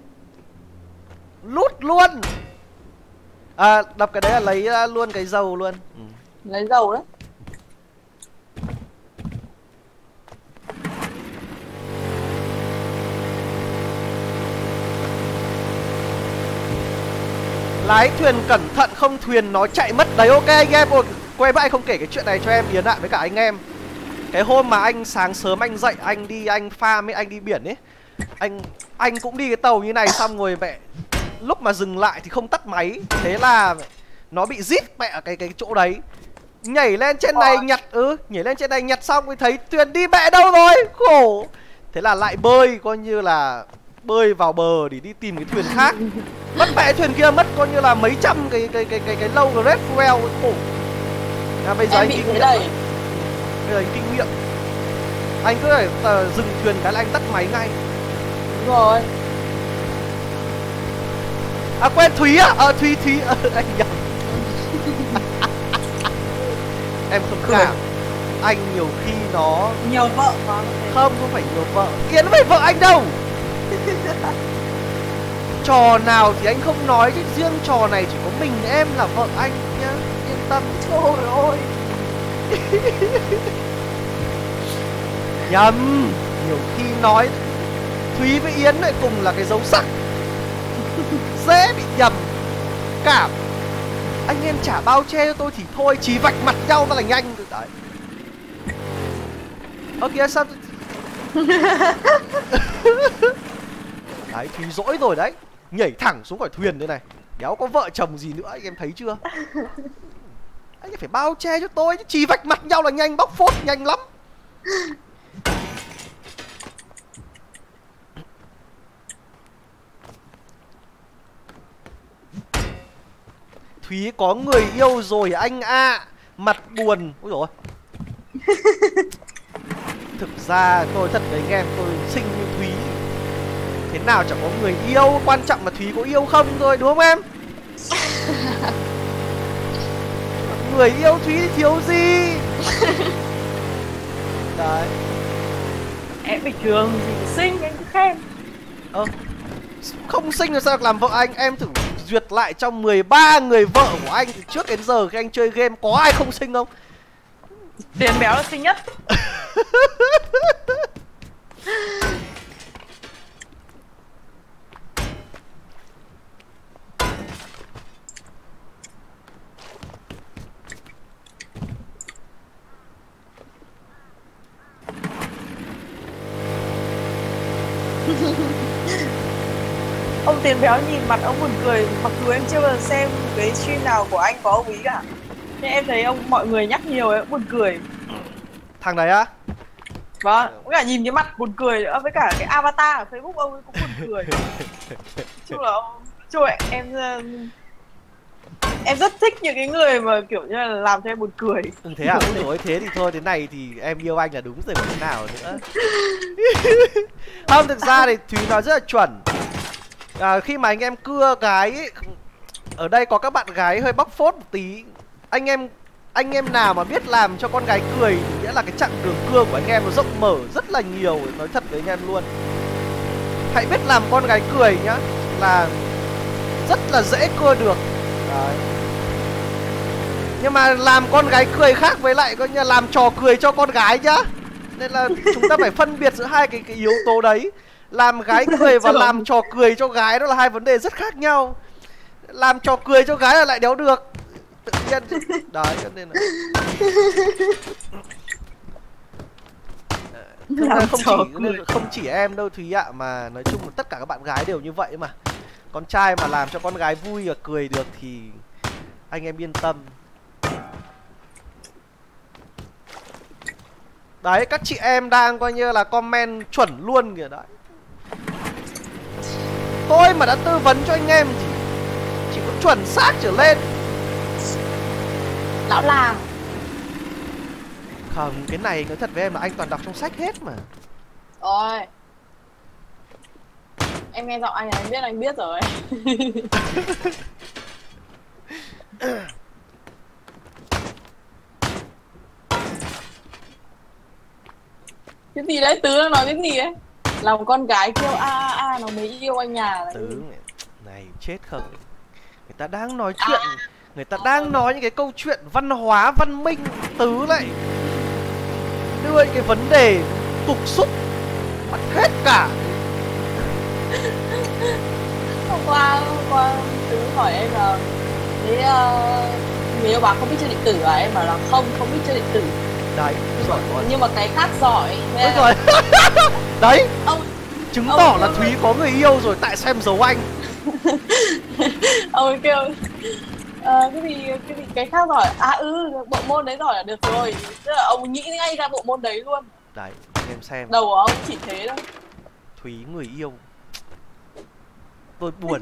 Lút luôn. À đập cái đấy là lấy luôn cái dầu luôn. Ừ. Lấy dầu đấy. Lái thuyền cẩn thận không thuyền nó chạy mất. Đấy ok anh em. Ôi, quên anh không kể cái chuyện này cho em Yến ạ với cả anh em. Cái hôm mà anh sáng sớm anh dậy anh đi anh farm ấy, anh đi biển ấy. Anh anh cũng đi cái tàu như này xong rồi mẹ lúc mà dừng lại thì không tắt máy. Thế là nó bị rít mẹ ở cái cái chỗ đấy. Nhảy lên trên này nhặt ừ, nhảy lên trên này nhặt xong mới thấy thuyền đi mẹ đâu rồi. Khổ. Thế là lại bơi coi như là bơi vào bờ để đi tìm cái thuyền khác. Mất mẹ thuyền kia mất coi như là mấy trăm cái cái cái cái cái lâu red fuel khổ. À, bây giờ em anh bị kinh thế nghiệm. đây. Bây giờ anh kinh nghiệm. Anh cứ phải uh, dừng thuyền cái là anh tắt máy ngay. Đúng rồi. À quên Thúy à? Ờ à, Thúy Thúy à, anh nhầm. Em không cảm. Anh nhiều khi nó nhiều vợ quá. Không, không phải nhiều vợ. Yến phải vợ anh đâu. Trò nào thì anh không nói chứ riêng trò này chỉ có mình em là vợ anh nhá. Yên tâm. Trời ơi. Nhầm. Nhiều khi nói Thúy với Yến lại cùng là cái dấu sắc. Dễ bị nhầm cảm. Anh em chả bao che cho tôi thì thôi, chỉ vạch mặt nhau ra là nhanh. Đấy. Ơ kìa sao. Đấy Thúy dỗi rồi đấy. Nhảy thẳng xuống khỏi thuyền đây này. Đéo có vợ chồng gì nữa, anh em thấy chưa? Anh em phải bao che cho tôi chứ, chỉ vạch mặt nhau là nhanh, bóc phốt nhanh lắm. Thúy có người yêu rồi anh ạ. À. Mặt buồn. Ôi dồi. Thực ra tôi thật đấy anh em, tôi xinh như Thúy thế nào chẳng có người yêu. Quan trọng là Thúy có yêu không thôi, đúng không em? Người yêu Thúy thì thiếu gì. Đấy. Em bình thường thì xinh anh cứ khen. Ờ không xinh rồi sao được làm vợ anh. Em thử duyệt lại trong mười ba người vợ của anh từ trước đến giờ khi anh chơi game có ai không xinh không? Tiền béo là xinh nhất. Ông Tiền Béo nhìn mặt ông buồn cười. Mặc dù em chưa bao giờ xem cái stream nào của anh có ông ý cả, nhưng em thấy ông mọi người nhắc nhiều ấy, buồn cười. Thằng đấy á? Vâng, với cả nhìn cái mặt buồn cười nữa, với cả cái avatar ở Facebook ông ấy cũng buồn cười. Chung là ông, chung là em em rất thích những cái người mà kiểu như là làm cho em buồn cười. Ừ, thế à? Ôi thế thì thôi, thế này thì em yêu anh là đúng rồi, mà thế nào nữa. Không, thực ra thì Thúy nói rất là chuẩn. À, khi mà anh em cưa gái ấy, ở đây có các bạn gái hơi bóc phốt một tí. Anh em anh em nào mà biết làm cho con gái cười thì nghĩa là cái chặng đường cưa của anh em nó rộng mở rất là nhiều. Nói thật với anh em luôn, hãy biết làm con gái cười nhá, là rất là dễ cưa được. Đấy. Nhưng mà làm con gái cười khác với lại coi như làm trò cười cho con gái nhá. Nên là chúng ta phải phân biệt giữa hai cái, cái yếu tố đấy. Làm gái cười và làm trò cười cho gái đó là hai vấn đề rất khác nhau. Làm trò cười cho gái là lại đéo được. Tự nhiên. Đấy, cho nên là Thực ra không chỉ không chỉ em đâu Thúy ạ, mà nói chung là tất cả các bạn gái đều như vậy mà. Con trai mà làm cho con gái vui và cười được thì anh em yên tâm. Đấy, các chị em đang coi như là comment chuẩn luôn kìa đấy. Tôi mà đã tư vấn cho anh em thì chỉ có chuẩn xác trở lên. Lão làm. Không, cái này nói thật với em là anh toàn đọc trong sách hết mà. Ôi, em nghe giọng anh là anh biết anh biết rồi. Cái gì đấy, Tứ đang nói cái gì đấy? Làm con gái kêu a a a nó mới yêu anh nhà đấy. Tứ này chết không? Người ta đang nói chuyện, à, người ta đang nói những cái câu chuyện văn hóa văn minh, Tứ lại đưa cái vấn đề tục xúc mất hết cả. Hôm qua, hôm qua Tứ hỏi em là thế uh, người yêu bà không biết chơi điện tử à? Em bảo là không, không biết chơi điện tử. Đấy, giỏi quá. Nhưng mà cái khác giỏi. Ôi rồi. Đấy, ông chứng ông tỏ là kêu... Thúy có người yêu rồi, tại xem giấu anh. Ông ấy kêu à, cái gì cái gì cái khác giỏi à, ừ bộ môn đấy giỏi là được rồi. Tức là ông nghĩ ngay ra bộ môn đấy luôn. Đấy, em xem đầu của ông chỉ thế đâu. Thúy người yêu, tôi buồn.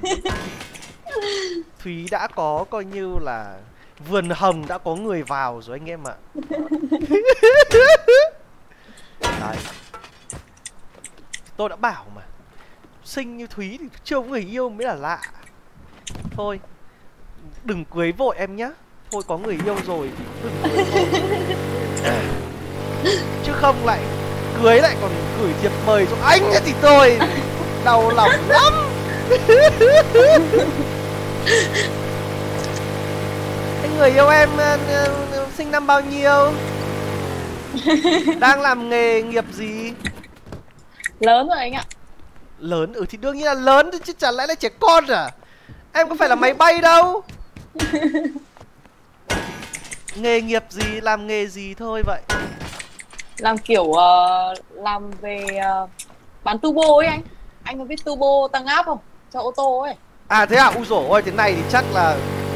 Thúy đã có coi như là vườn hồng đã có người vào rồi anh em ạ. Đấy, tôi đã bảo mà, xinh như Thúy thì chưa có người yêu mới là lạ. Thôi, đừng cưới vội em nhá. Thôi có người yêu rồi thì đừng cưới vội. Chứ không lại cưới lại còn gửi thiệp mời cho anh ấy thì tôi đau lòng lắm. Anh người yêu em uh, sinh năm bao nhiêu? Đang làm nghề nghiệp gì? Lớn rồi anh ạ. Lớn? Ừ thì đương nhiên là lớn chứ chả lẽ là trẻ con à? Em có phải là máy bay đâu. Nghề nghiệp gì, làm nghề gì thôi vậy? Làm kiểu uh, làm về uh, bán turbo ấy anh. Anh có biết turbo tăng áp không? Cho ô tô ấy. À thế à, ui dồi ôi, thế này thì chắc là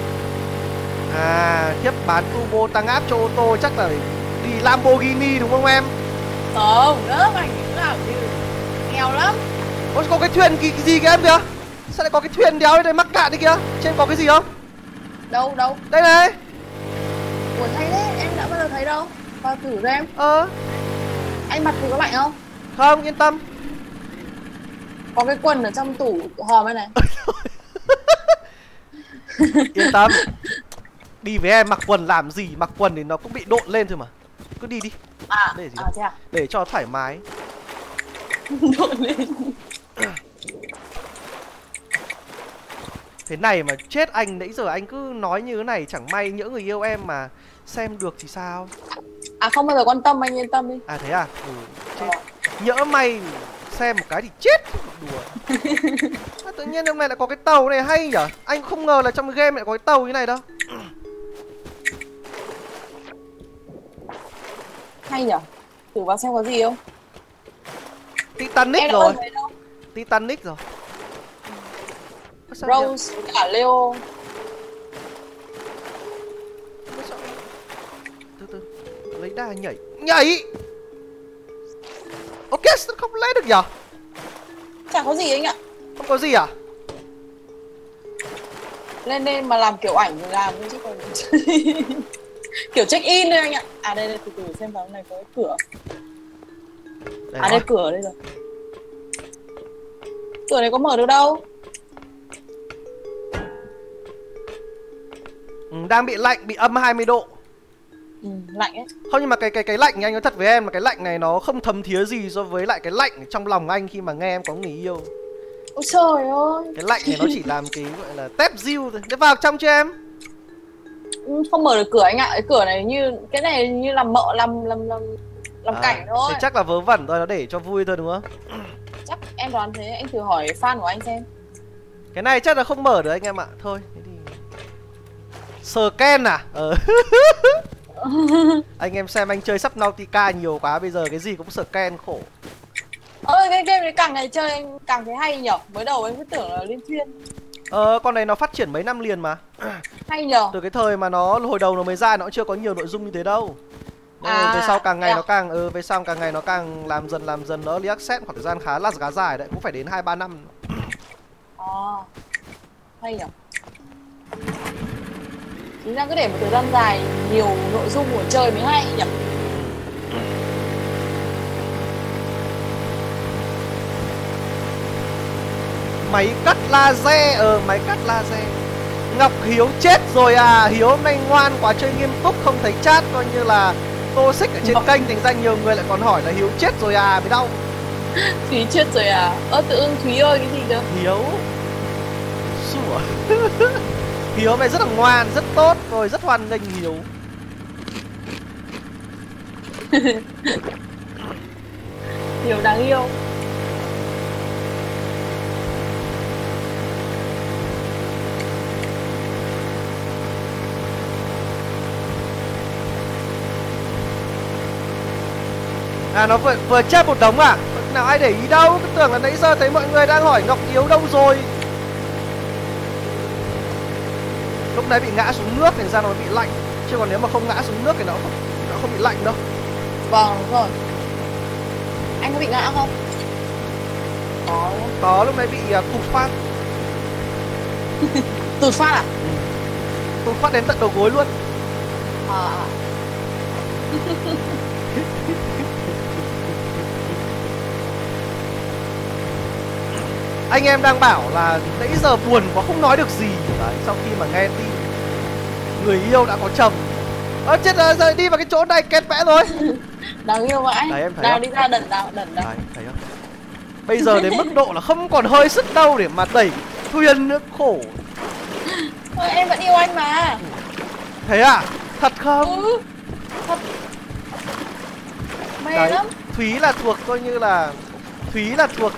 à, khiếp, bán turbo tăng áp cho ô tô chắc là đi Lamborghini đúng không em? Không, đó anh cứ làm như nghèo lắm. Ôi, có cái thuyền gì, gì kìa em kìa? Sao lại có cái thuyền đéo đây mắc cạn đi kìa? Trên có cái gì không? Đâu, đâu? Đây này. Ủa hay đấy, em đã bao giờ thấy đâu. Vào thử cho em. Ờ. Anh mặc thử có lạnh không? Không, yên tâm. Có cái quần ở trong tủ hòm đây này. Yên tâm. Đi với em mặc quần làm gì? Mặc quần thì nó cũng bị độn lên thôi mà. Cứ đi đi. À, để, gì à thế à? Để cho thoải mái. Độn lên. Thế này mà chết anh, nãy giờ anh cứ nói như thế này, chẳng may nhỡ người yêu em mà xem được thì sao? À không bao giờ quan tâm, anh yên tâm đi. À thế à? Ừ, chết. Nhỡ may xem một cái thì chết. Đùa. À, tự nhiên hôm nay lại có cái tàu này hay nhở? Anh không ngờ là trong game lại có cái tàu như này đâu. Hay nhở? Thử vào xem có gì không? Titanic em rồi. Titanic rồi. Rose cả Leo. Từ từ, lấy đà nhảy. Nhảy. Ok, sao không lấy được nhở? Chả có gì anh ạ. Không có gì à? Lên lên mà làm kiểu ảnh thì làm chứ còn kiểu check in đây anh ạ. À đây đây từ từ xem vào này có cái cửa. Đây À đó. đây cửa ở đây rồi. Cửa này có mở được đâu. Ừ, đang bị lạnh, bị âm hai mươi độ. Ừ, lạnh ấy. Không, nhưng mà cái cái cái lạnh anh nói thật với em là cái lạnh này nó không thấm thía gì so với lại cái lạnh trong lòng anh khi mà nghe em có người yêu. Ôi trời ơi. Cái lạnh này nó chỉ làm cái gọi là tép diêu thôi. Thế vào trong cho em. Ừ, không mở được cửa anh ạ. Cái cửa này như cái này như làm mợ làm làm làm làm À, cảnh thôi. Thế chắc là vớ vẩn thôi, nó để cho vui thôi đúng không? Chắc em đoán thế, anh thử hỏi fan của anh xem. Cái này chắc là không mở được anh em ạ. Thôi, thế thì Scan à? Ờ. Anh em xem anh chơi sắp Nautica nhiều quá, bây giờ cái gì cũng scan khổ. Ơi cái game này càng ngày chơi anh càng thấy hay nhở. Mới đầu anh cứ tưởng là liên thuyên. Ờ, con này nó phát triển mấy năm liền mà. Hay nhở. Từ cái thời mà nó hồi đầu nó mới ra nó cũng chưa có nhiều nội dung như thế đâu. Nên À, về sau càng ngày yeah. nó càng ừ, về sau càng ngày nó càng làm dần làm dần nó early access khoảng thời gian khá là khá dài đấy, cũng phải đến hai ba năm. À, hay nhở. Chính ra cứ để một thời gian dài nhiều nội dung của chơi mới hay nhở. Máy cắt laser, ờ máy cắt laser. Ngọc Hiếu chết rồi à? Hiếu hôm nay ngoan quá, chơi nghiêm túc không thấy chat, coi như là tô xích ở trên Ngọc... kênh, thành ra nhiều người lại còn hỏi là Hiếu chết rồi à mới đau. Thúy chết rồi à? Ơ tự ưng Thúy ơi cái gì cơ? Hiếu sủa. Hiếu hôm nay rất là ngoan, rất tốt, rồi rất hoan nghênh Hiếu. Hiếu đáng yêu. À nó vừa, vừa chết một đống à? Nào ai để ý đâu, cứ tưởng là nãy giờ thấy mọi người đang hỏi Ngọc Hiếu đâu rồi. Lúc đấy bị ngã xuống nước thành ra nó bị lạnh. Chứ còn nếu mà không ngã xuống nước thì nó không, nó không bị lạnh đâu. Vâng đúng rồi. Anh có bị ngã không? Có. Có, lúc đấy bị uh, tụt phát. Tụt phát à? Ừ. Tụt phát đến tận đầu gối luôn. À. Anh em đang bảo là nãy giờ buồn quá không nói được gì. Đấy, sau khi mà nghe tin người yêu đã có chồng. Ơ chết rồi, rồi đi vào cái chỗ này kẹt vẽ rồi. Đáng yêu vậy. Đấy em thấy Nào không? đi ra đần đào đần đào. Đấy, thấy không? Bây giờ đến mức độ là không còn hơi sức đâu để mà đẩy thuyền nữa, khổ. Ôi, em vẫn yêu anh mà. Thế à? Thật không? Ừ. Thật. Mê Đấy, lắm. Thúy là thuộc coi như là Thúy là thuộc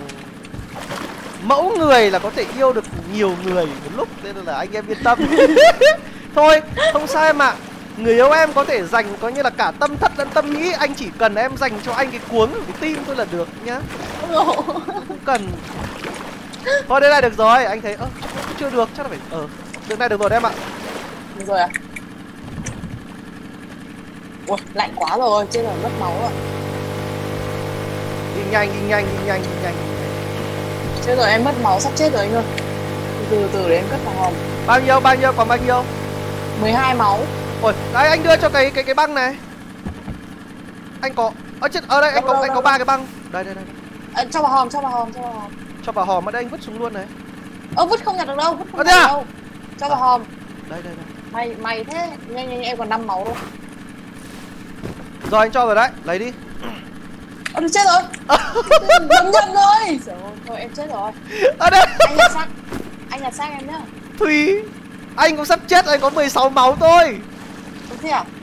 mẫu người là có thể yêu được nhiều người một lúc, nên là anh em yên tâm. Thôi, không sao em ạ. Người yêu em có thể dành coi như là cả tâm thất lẫn tâm nghĩ, anh chỉ cần em dành cho anh cái cuống cái tim thôi là được nhá. Không cần. Thôi đây là được rồi, anh thấy ơ chưa được, chắc là phải ờ được này được rồi đấy em ạ. Được rồi à? Ui, lạnh quá rồi, chết rồi, mất máu rồi. Đi nhanh, đi nhanh, đi nhanh, đi nhanh. Chết rồi, em mất máu sắp chết rồi anh ơi. Từ từ để em cất vào hòm. Bao nhiêu, bao nhiêu, còn bao nhiêu? mười hai máu. Ôi, đấy anh đưa cho cái cái cái băng này. Anh có ở trên ở đây anh đâu, có đâu, anh đâu, có đâu. ba cái băng. Đây đây đây. À, cho vào hòm, cho vào hòm, cho vào hòm. Cho vào hòm ở đây anh vứt xuống luôn này. Ơ vứt không nhặt được đâu, vứt không Ờ, nhặt thế được à? đâu. Cho vào hòm. Đây đây đây. Mày mày thế, nhanh nhanh em còn năm máu đâu. Rồi anh cho rồi đấy, lấy đi. Ơ được chết rồi. Nhầm nhầm rồi. Trời ơi, thôi em chết rồi. Ở đây. Anh nhặt xác. Anh nhặt xác em nhá. Thúy, anh cũng sắp chết, anh có mười sáu máu thôi. Đúng thế à?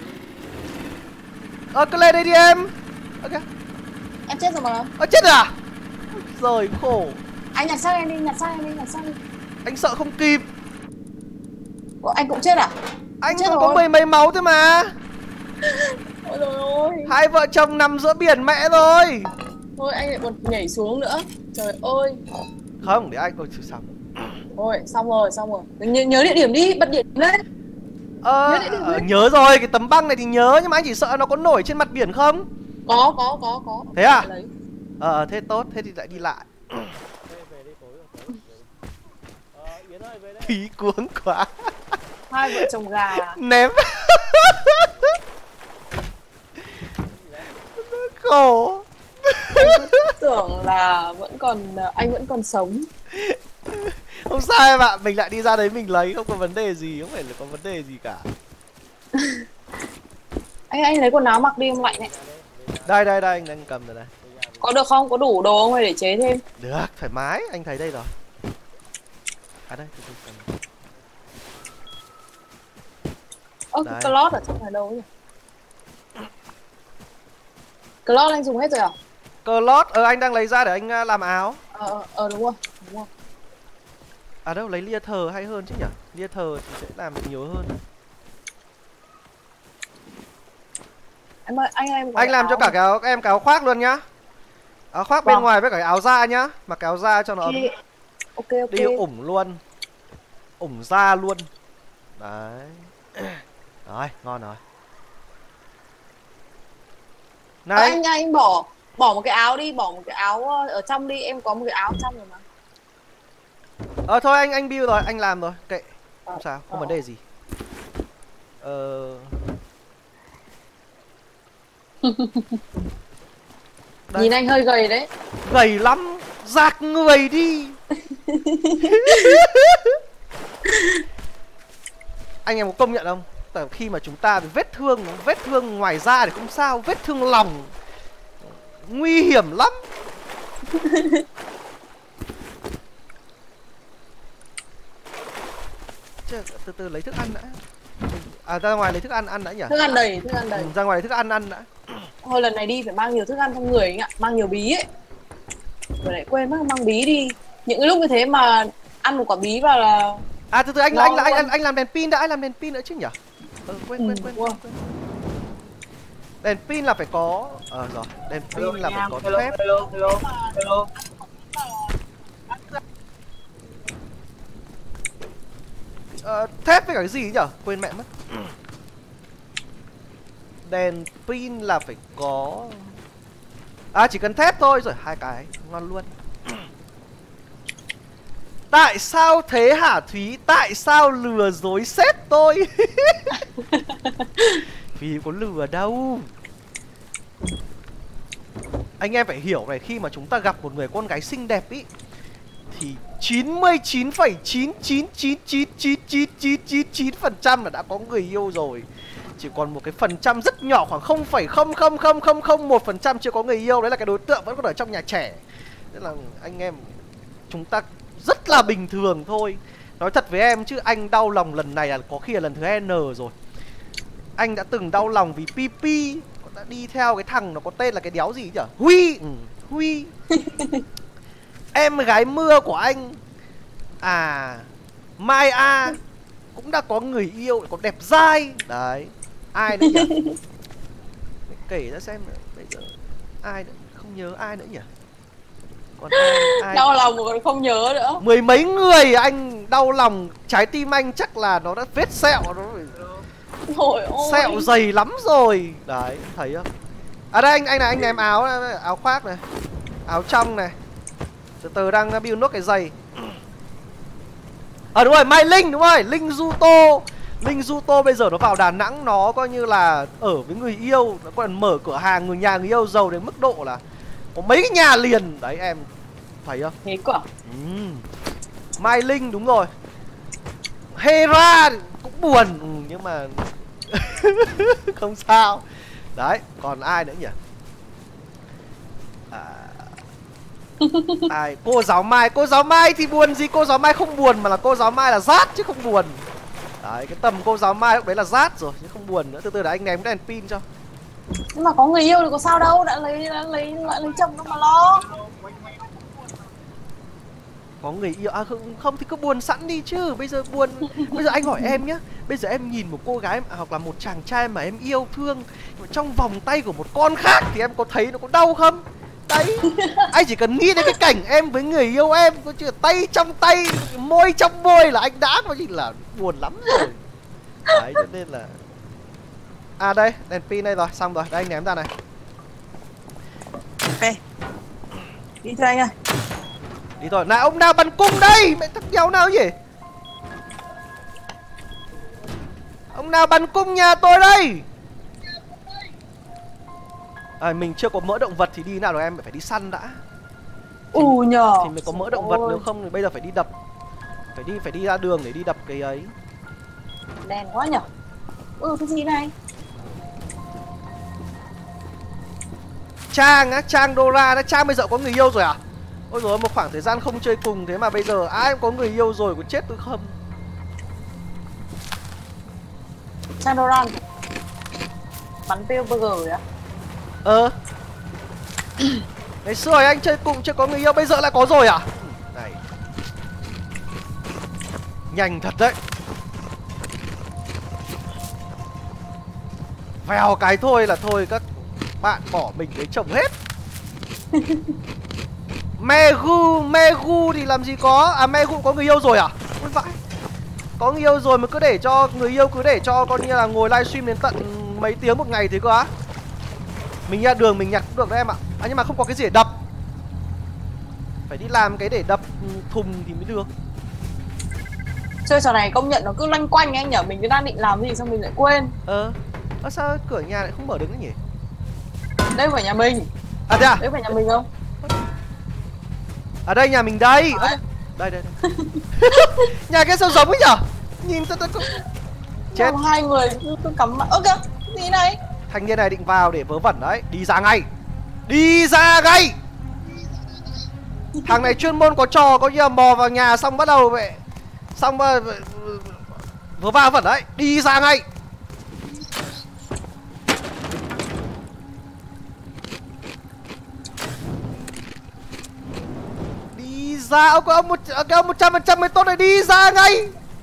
Ờ cứ lên đây đi em. Ok. Em chết rồi mà. Ờ chết rồi à? Rồi khổ. Anh nhặt xác em đi, nhặt xác em đi, nhặt xác đi. Anh sợ không kịp. Ủa, anh cũng chết à? Anh chết cũng rồi. có mười mấy máu thôi mà. Ôi trời ơi. Hai vợ chồng nằm giữa biển mẹ rồi. Thôi anh lại còn nhảy xuống nữa. Trời ơi. Không, để anh coi thử xong. Thôi xong rồi, xong rồi. Nhớ, nhớ địa điểm đi, bật điện lên. Ờ, Nhớ địa điểm ờ, đi. nhớ rồi, cái tấm băng này thì nhớ, nhưng mà anh chỉ sợ nó có nổi trên mặt biển không? Có, có, có, có. Thế à? Lấy. Ờ, thế tốt, thế thì lại đi lại. Về về đi tối rồi, tối rồi. Ờ, Yến ơi, về đây. Phí cuống quá. Hai vợ chồng gà. Ném. Khổ. Anh cứ tưởng là vẫn còn anh vẫn còn sống. Không sao em ạ, mình lại đi ra đấy mình lấy, không có vấn đề gì, không phải là có vấn đề gì cả. Anh anh lấy quần áo mặc đi, không lạnh này. Đây đây đây, anh đang cầm rồi này. Có được không? Có đủ đồ không hay để chế thêm? Được, thoải mái, anh thấy đây rồi. À đây, tôi cầm. Ơ, cái cloth ở trong này đâu nhỉ? Cloth anh dùng hết rồi à? Cloth, ờ anh đang lấy ra để anh uh, làm áo. Ờ, ờ đúng rồi, đúng rồi. À đâu, lấy leather hay hơn chứ nhỉ? Leather thì sẽ làm được nhiều hơn. Em ơi, anh em có Anh làm áo cho cả cái áo, em cái áo khoác luôn nhá. Áo khoác bên vâng. ngoài với cả cái áo da nhá. Mặc cái áo da cho nó ấm. Okay. Ok, ok. Đi ủng luôn. Ủng da luôn. Đấy. Rồi, ngon rồi. Ờ, Này. anh anh bỏ bỏ một cái áo đi, bỏ một cái áo ở trong đi, em có một cái áo trong rồi mà. Ờ thôi anh anh build rồi, anh làm rồi, kệ. Không Ờ, sao, không ờ. vấn đề gì. Ờ Đây. Nhìn anh hơi gầy đấy. Gầy lắm, rạc người đi. Anh em có công nhận không? Tại khi mà chúng ta bị vết thương, vết thương ngoài da thì không sao, vết thương lòng nguy hiểm lắm. Chứ, từ từ lấy thức ăn đã. À ra ngoài lấy thức ăn ăn đã nhỉ? Thức ăn đầy, thức ăn đầy. Ừ, ra ngoài lấy thức ăn ăn đã. Thôi lần này đi phải mang nhiều thức ăn trong người anh ạ, mang nhiều bí ấy. Vừa lại quên mất mang bí đi. Những cái lúc như thế mà ăn một quả bí vào là À từ từ anh ngon anh, anh luôn. anh anh làm đèn pin đã, anh làm đèn pin nữa chứ nhỉ? Ừ, quên quên Ừ, quên, wow. quên, quên. Đèn pin là phải có ờ rồi, đèn pin là phải có thép. Hello, hello, hello. Ờ, thép với cả cái gì ấy nhỉ? Quên mẹ mất. Đèn pin là phải có. À chỉ cần thép thôi rồi, hai cái ngon luôn. Tại sao thế hả Thúy? Tại sao lừa dối sếp tôi? Vì có lừa đâu. Anh em phải hiểu này, khi mà chúng ta gặp một người con gái xinh đẹp ý thì chín mươi chín phẩy chín chín chín chín chín chín chín chín chín phần trăm là đã có người yêu rồi. Chỉ còn một cái phần trăm rất nhỏ, khoảng không phẩy không không không không không một phần trăm chưa có người yêu. Đấy là cái đối tượng vẫn còn ở trong nhà trẻ. Nên là anh em, chúng ta rất là bình thường thôi. Nói thật với em chứ anh đau lòng lần này là có khi là lần thứ N rồi. Anh đã từng đau lòng vì pi pi đã đi theo cái thằng nó có tên là cái đéo gì nhỉ? Huy. Ừ, Huy. Em gái mưa của anh à Mai A cũng đã có người yêu, còn đẹp dai. Đấy. Ai nữa nhỉ? Kể ra xem nữa. Bây giờ ai nữa? Không nhớ ai nữa nhỉ? Còn ai, ai... đau lòng mà còn không nhớ nữa. Mười mấy người anh đau lòng. Trái tim anh chắc là nó đã vết sẹo. Nó Trời ơi. sẹo dày lắm rồi. Đấy, thấy không? À đây anh anh này, anh ném áo này, áo khoác này, áo trong này. Từ từ đang build nốt cái giày. À đúng rồi, Mai Linh, đúng rồi, Linh Juto. Linh Juto bây giờ nó vào Đà Nẵng, nó coi như là ở với người yêu, nó còn mở cửa hàng người nhà người yêu giàu đến mức độ là có mấy cái nhà liền. Đấy em thấy không? Thế quả. Ừ. Mai Linh đúng rồi. Hera cũng buồn, ừ, nhưng mà không sao. Đấy, còn ai nữa nhỉ? À... Ai? Cô giáo Mai. Cô giáo Mai thì buồn gì? Cô giáo Mai không buồn mà là cô giáo Mai là rát chứ không buồn. Đấy, cái tầm cô giáo Mai lúc đấy là rát rồi chứ không buồn nữa. Từ từ để anh ném cái đèn pin cho. Nhưng mà có người yêu thì có sao đâu, đã lấy đã lấy đã lấy chồng đâu mà lo. Có người yêu à? Không, không thì cứ buồn sẵn đi chứ. Bây giờ buồn. Bây giờ anh hỏi em nhá. Bây giờ em nhìn một cô gái à, hoặc là một chàng trai mà em yêu thương trong vòng tay của một con khác thì em có thấy nó có đau không? Đấy. Anh chỉ cần nghĩ đến cái cảnh em với người yêu em có chưa, tay trong tay, môi trong môi là anh đã có gì là buồn lắm rồi. Đấy cho nên là. À đây, đèn pin đây rồi, xong rồi. Đây anh ném ra này. Ok. Đi thôi anh ơi. Đi thôi. Này ông nào bắn cung đây? Mẹ thằng đéo nào gì? Ông nào bắn cung nhà tôi đây? À, mình chưa có mỡ động vật thì đi nào được em, phải đi săn đã. Ừ nhờ. Thì mới có mỡ động vật, nếu không thì bây giờ phải đi đập. Phải đi phải đi ra đường để đi đập cái ấy. Đen quá nhở. Ừ, cái gì này? Trang á, Trang Dora đó. Trang bây giờ có người yêu rồi à? Ôi dồi, một khoảng thời gian không chơi cùng thế mà bây giờ ai cũng có người yêu rồi, có chết tôi không? Trang Doran bắn piêu burger rồi á? Ờ. Ngày xưa anh chơi cùng chưa có người yêu, bây giờ lại có rồi à? Này. Nhanh thật đấy. Vèo cái thôi là thôi các bạn bỏ mình lấy chồng hết. Megu, Megu thì làm gì có. À, Megu có người yêu rồi à? Ôi vãi. Có người yêu rồi mà cứ để cho người yêu cứ để cho coi như là ngồi livestream đến tận mấy tiếng một ngày thế cơ á. Mình ra đường mình nhặt cũng được đấy em ạ. À nhưng mà không có cái gì để đập. Phải đi làm cái để đập thùng thì mới được. Chơi trò này công nhận nó cứ loanh quanh anh nhở. Mình cứ đang định làm gì xong mình lại quên. Ờ. Ơ sao cửa nhà lại không mở được nữa nhỉ? Đây phải nhà mình. À thế à? Đây phải nhà mình không? Ở đây nhà mình đây. À, đây đây đây. Nhà cái sao giống ấy nhở? Nhìn tôi tôi cũng chết. Hai người cứ, cứ cắm mặt. Ơ kìa, cái gì này? Thanh niên này định vào để vớ vẩn đấy. Đi ra ngay. Đi ra ngay. Thằng này chuyên môn có trò có như là mò vào nhà xong bắt đầu vậy. Xong vớ va vẩn đấy. Đi ra ngay. Đi ra. Ông có ông một cái ông một trăm phần trăm mới tốt này. Đi ra ngay.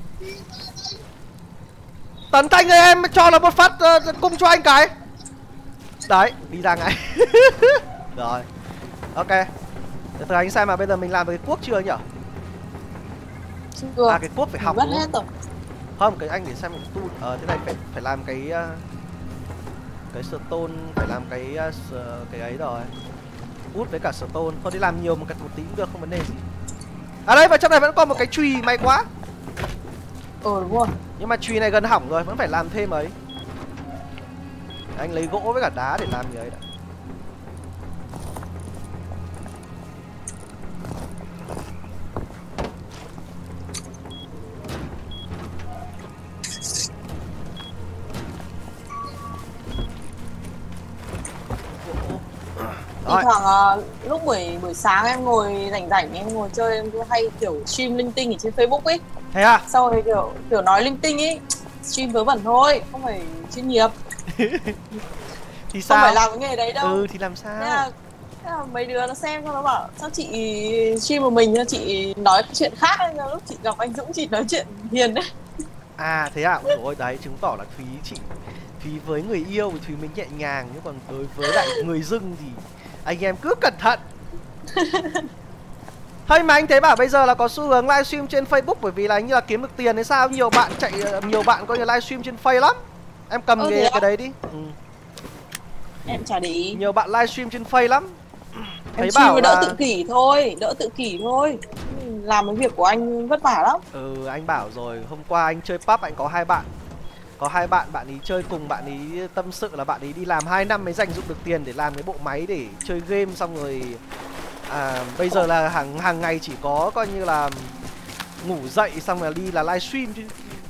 Tấn Thanh ơi, em cho là một phát uh, cung cho anh cái. Đấy, đi ra ngay. Rồi. Ok. Từ từ anh xem mà bây giờ mình làm được cái cuốc chưa nhở? Chưa. À cái cuốc phải học đúng hết rồi. Không, cái anh để xem một tu. Ờ thế này phải phải làm cái uh, cái stone, phải làm cái uh, cái ấy rồi. Út với cả stone. Thôi đi làm nhiều một cái một tí cũng được, không vấn đề gì. À đây, và trong này vẫn còn một cái chùy, may quá. Ừ đúng rồi. Nhưng mà chùy này gần hỏng rồi, vẫn phải làm thêm ấy. Anh lấy gỗ với cả đá để làm như ấy đã. Thì thoảng uh, lúc buổi buổi sáng em ngồi rảnh rảnh em ngồi chơi em cứ hay kiểu stream linh tinh ở trên Facebook ấy. Thế à? Sau rồi kiểu kiểu nói linh tinh ấy, stream vớ vẩn thôi, không phải chuyên nghiệp. Thì sao? Không phải làm cái nghề đấy đâu. Ừ thì làm sao? Thế là, thế là mấy đứa nó xem xong nó bảo sao chị stream một mình, chị nói chuyện khác ấy. Lúc chị gặp anh Dũng chị nói chuyện hiền đấy. À thế à? Ôi đấy, chứng tỏ là Thúy chị Thúy với người yêu thì Thúy mới nhẹ nhàng, nhưng còn đối với lại người dưng thì anh em cứ cẩn thận. Thôi mà anh thấy bảo bây giờ là có xu hướng livestream trên Facebook bởi vì là như là kiếm được tiền hay sao, nhiều bạn chạy nhiều bạn coi như livestream trên Face lắm. Em cầm ừ, cái cái đấy đi. Ừ. Em chả để ý. Nhiều bạn livestream trên Face lắm. Thấy bảo là... đỡ tự kỷ thôi, đỡ tự kỷ thôi. Làm cái việc của anh vất vả lắm. Ừ, anh bảo rồi, hôm qua anh chơi pub anh có hai bạn. Có hai bạn, bạn ý chơi cùng, bạn ý tâm sự là bạn ý đi làm hai năm mới dành dụng được tiền để làm cái bộ máy để chơi game, xong rồi à, bây giờ là hàng hàng ngày chỉ có coi như là ngủ dậy xong là đi là livestream chứ.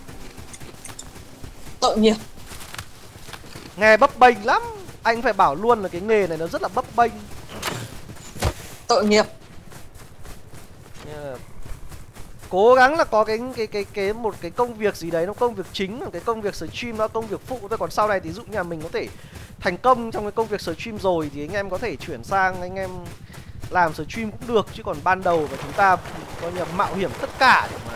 Tội nghiệp. Nghe bấp bênh lắm. Anh phải bảo luôn là cái nghề này nó rất là bấp bênh. Tội nghiệp. Yeah. Cố gắng là có cái cái cái cái một cái công việc gì đấy, nó công việc chính, cái công việc stream nó công việc phụ thôi. Còn sau này thì ví dụ như là mình có thể thành công trong cái công việc stream rồi thì anh em có thể chuyển sang anh em làm stream cũng được, chứ còn ban đầu mà chúng ta coi như là mạo hiểm tất cả để mà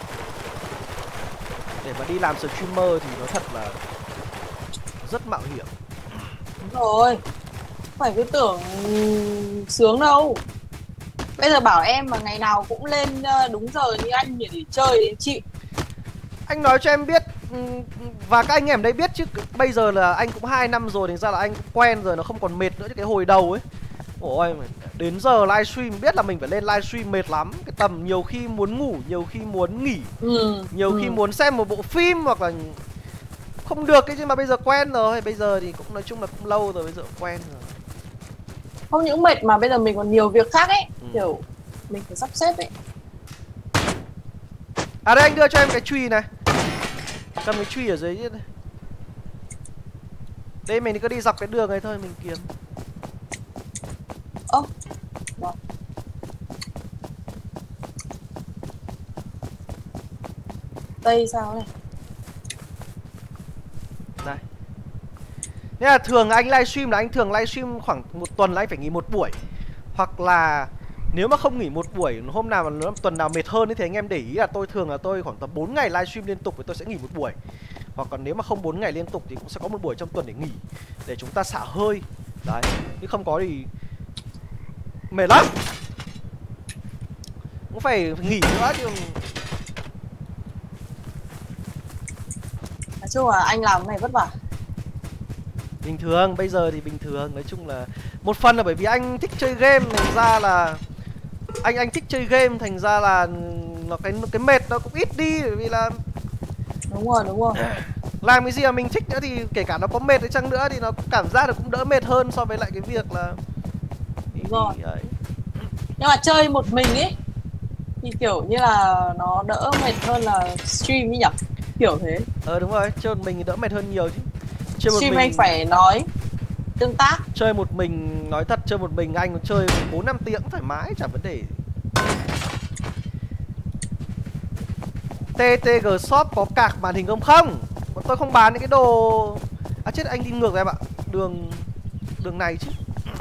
để mà đi làm streamer thì nó thật là rất mạo hiểm. Đúng rồi. Phải cứ tưởng sướng đâu. Bây giờ bảo em mà ngày nào cũng lên đúng giờ như anh để chơi đến chị. Anh nói cho em biết và các anh em đấy biết chứ. Bây giờ là anh cũng hai năm rồi, thành ra là anh cũng quen rồi, nó không còn mệt nữa. Chứ cái hồi đầu ấy, ôi đến giờ livestream biết là mình phải lên livestream mệt lắm. Cái tầm nhiều khi muốn ngủ, nhiều khi muốn nghỉ, ừ. nhiều ừ. khi muốn xem một bộ phim hoặc là không được cái chứ mà bây giờ quen rồi. Bây giờ thì cũng nói chung là cũng lâu rồi, bây giờ cũng quen rồi. Không những mệt mà bây giờ mình còn nhiều việc khác ấy. Ừ. Kiểu mình phải sắp xếp ấy. À đây anh đưa cho em cái chùy này. Cầm cái chùy ở dưới chứ. Đây mình cứ đi dọc cái đường này thôi mình kiếm. Ơ đó. Đây sao này? Đây. Nên là thường anh livestream là anh thường livestream khoảng một tuần là anh phải nghỉ một buổi. Hoặc là nếu mà không nghỉ một buổi, hôm nào mà tuần nào mệt hơn thì anh em để ý là tôi thường là tôi khoảng tầm bốn ngày livestream liên tục thì tôi sẽ nghỉ một buổi. Hoặc còn nếu mà không bốn ngày liên tục thì cũng sẽ có một buổi trong tuần để nghỉ, để chúng ta xả hơi. Đấy, chứ không có thì mệt lắm. Cũng phải nghỉ nữa chứ. Nói chung là anh làm cái này vất vả. Bình thường, bây giờ thì bình thường. Nói chung là một phần là bởi vì anh thích chơi game, thành ra là Anh anh thích chơi game, thành ra là nó cái cái mệt nó cũng ít đi. Bởi vì là Đúng rồi, đúng rồi. làm cái gì mà mình thích nữa thì kể cả nó có mệt đi chăng nữa thì nó cũng cảm giác là cũng đỡ mệt hơn so với lại cái việc là Đúng rồi. thì ấy. Nhưng mà chơi một mình ấy thì kiểu như là nó đỡ mệt hơn là stream ấy nhỉ? Kiểu thế. Ờ đúng rồi, chơi một mình thì đỡ mệt hơn nhiều chứ. Chơi một Stream mình anh phải nói tương tác. Chơi một mình, nói thật chơi một mình anh chơi bốn năm tiếng thoải mái chẳng vấn đề. tê tê giê Shop có cạc màn hình không? Không, bọn tôi không bán những cái đồ. À chết, anh đi ngược rồi em ạ. Đường đường này chứ.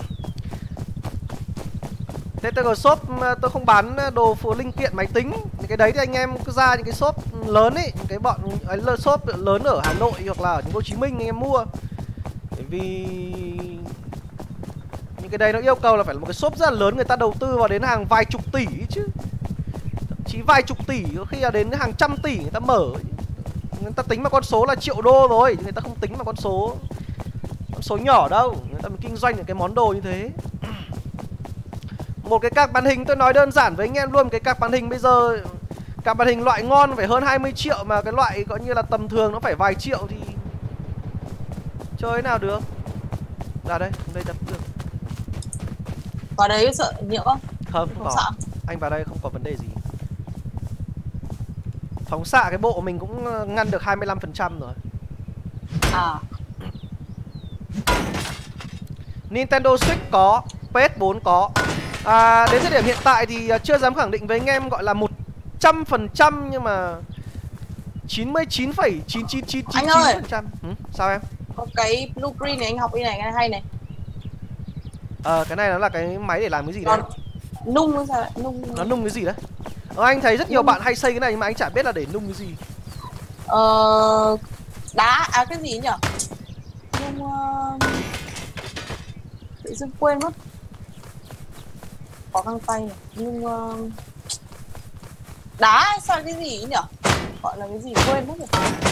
tê tê giê Shop tôi không bán đồ phụ linh kiện máy tính. Những cái đấy thì anh em cứ ra những cái shop lớn ấy, những cái bọn ấy, shop lớn ở Hà Nội hoặc là ở thành phố Hồ Chí Minh anh em mua. Bởi vì những cái đấy nó yêu cầu là phải là một cái shop rất là lớn, người ta đầu tư vào đến hàng vài chục tỷ ấy chứ. Thậm chí vài chục tỷ, có khi là đến hàng trăm tỷ người ta mở. Người ta tính mà con số là triệu đô rồi, người ta không tính mà con số con số nhỏ đâu. Người ta mới kinh doanh những cái món đồ như thế. Một cái card màn hình tôi nói đơn giản với anh em luôn, cái card màn hình bây giờ card màn hình loại ngon phải hơn hai mươi triệu, mà cái loại coi như là tầm thường nó phải vài triệu thì chơi nào được. Ra đây, đây đập được. Vào đấy sợ nhiễu không? Không, không có. Sợ. Anh vào đây không có vấn đề gì. Phóng xạ cái bộ mình cũng ngăn được hai mươi lăm phần trăm rồi. À. Nintendo Switch có, pê ét bốn có. À, đến thời điểm hiện tại thì chưa dám khẳng định với anh em gọi là một trăm phần trăm, nhưng mà chín mươi chín phẩy chín chín chín chín phần trăm. Ừ, sao em? Có cái blueprint này anh học cái này cái này hay này. Ờ, à, cái này nó là cái máy để làm cái gì đấy? Nung nó sao lại nung? Nó nung cái gì đấy? Ờ, anh thấy rất nhiều nung. Bạn hay xây cái này nhưng mà anh chả biết là để nung cái gì. Ờ, đá, à cái gì nhỉ? Nung... Uh... tự dưng quên mất. Có găng tay này. Nung... Uh... đá hay sao cái gì nhỉ? Gọi là cái gì quên mất rồi.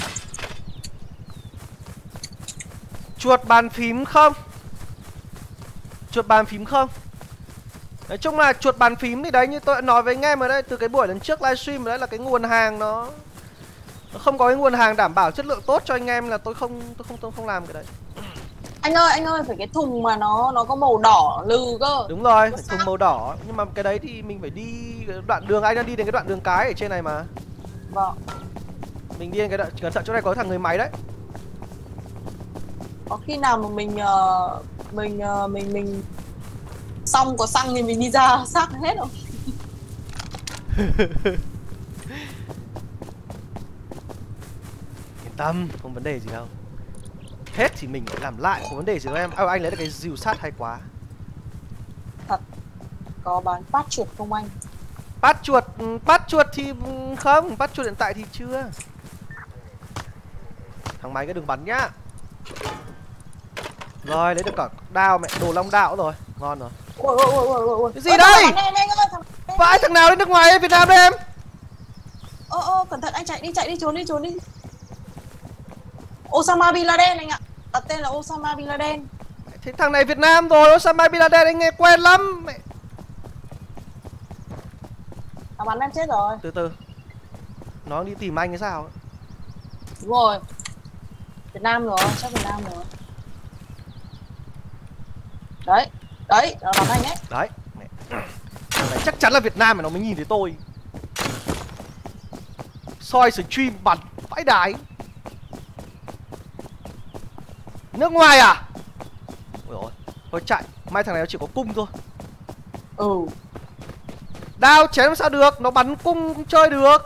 Chuột bàn phím không? Chuột bàn phím không? Nói chung là chuột bàn phím thì đấy, như tôi đã nói với anh em ở đây từ cái buổi lần trước livestream, đấy là cái nguồn hàng nó, nó không có cái nguồn hàng đảm bảo chất lượng tốt cho anh em, là tôi không tôi không tôi không làm cái đấy. Anh ơi, anh ơi, phải cái thùng mà nó nó có màu đỏ lừ cơ. Đúng rồi, phải thùng màu đỏ, nhưng mà cái đấy thì mình phải đi đoạn đường, anh đang đi đến cái đoạn đường cái ở trên này mà. Vâng. Mình đi đến cái đoạn, cẩn thận chỗ này có thằng người máy đấy. Có khi nào mà mình uh, mình uh, mình mình xong có xăng thì mình đi ra xác hết không? Yên tâm, không vấn đề gì đâu. Hết thì mình phải làm lại, không vấn đề gì đâu em. À, anh lấy được cái dìu sát hay quá. Thật. Có bán pát chuột không anh? Pát chuột, pát chuột thì không, pát chuột hiện tại thì chưa. Thằng máy cái đừng bắn nhá. Rồi, lấy được cả đao mẹ, đồ long đạo rồi, ngon rồi. Ôi ôi ôi ôi ôi. Cái gì đây? Vãi, thằng nào đến nước ngoài Việt Nam đây em? Ơ ơ, cẩn thận anh, chạy đi, chạy đi, trốn đi, trốn đi. Osama Bin Laden anh ạ. Đặt tên là Osama Bin Laden. Thế thằng này Việt Nam rồi, Osama Bin Laden anh nghe quen lắm mẹ. Thằng bắn em chết rồi. Từ từ. Nó đi tìm anh hay sao? Đúng rồi. Việt Nam rồi, chắc Việt Nam rồi. Đấy, đấy, nó bắn anh ấy. Đấy. Này, chắc chắn là Việt Nam mà nó mới nhìn thấy tôi. Soi stream bắn vãi đái. Nước ngoài à? Ôi dồi, thôi chạy. May thằng này nó chỉ có cung thôi. Ừ. Đao chém làm sao được, nó bắn cung không chơi được.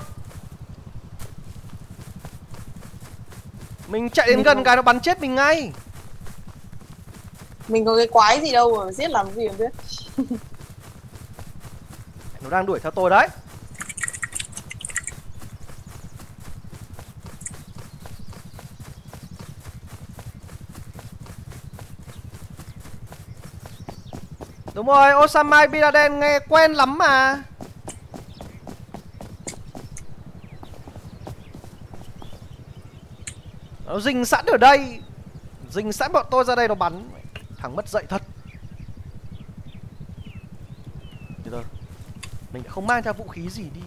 Mình chạy đến Mình gần không- cái nó bắn chết mình ngay. Mình có cái quái gì đâu mà giết làm gì không biết. Nó đang đuổi theo tôi đấy. Đúng rồi, Osama Bin Laden nghe quen lắm mà. Nó rình sẵn ở đây. Rình sẵn bọn tôi ra đây nó bắn. Thằng mất dạy thật. Từ từ. Mình đã không mang theo vũ khí gì đi.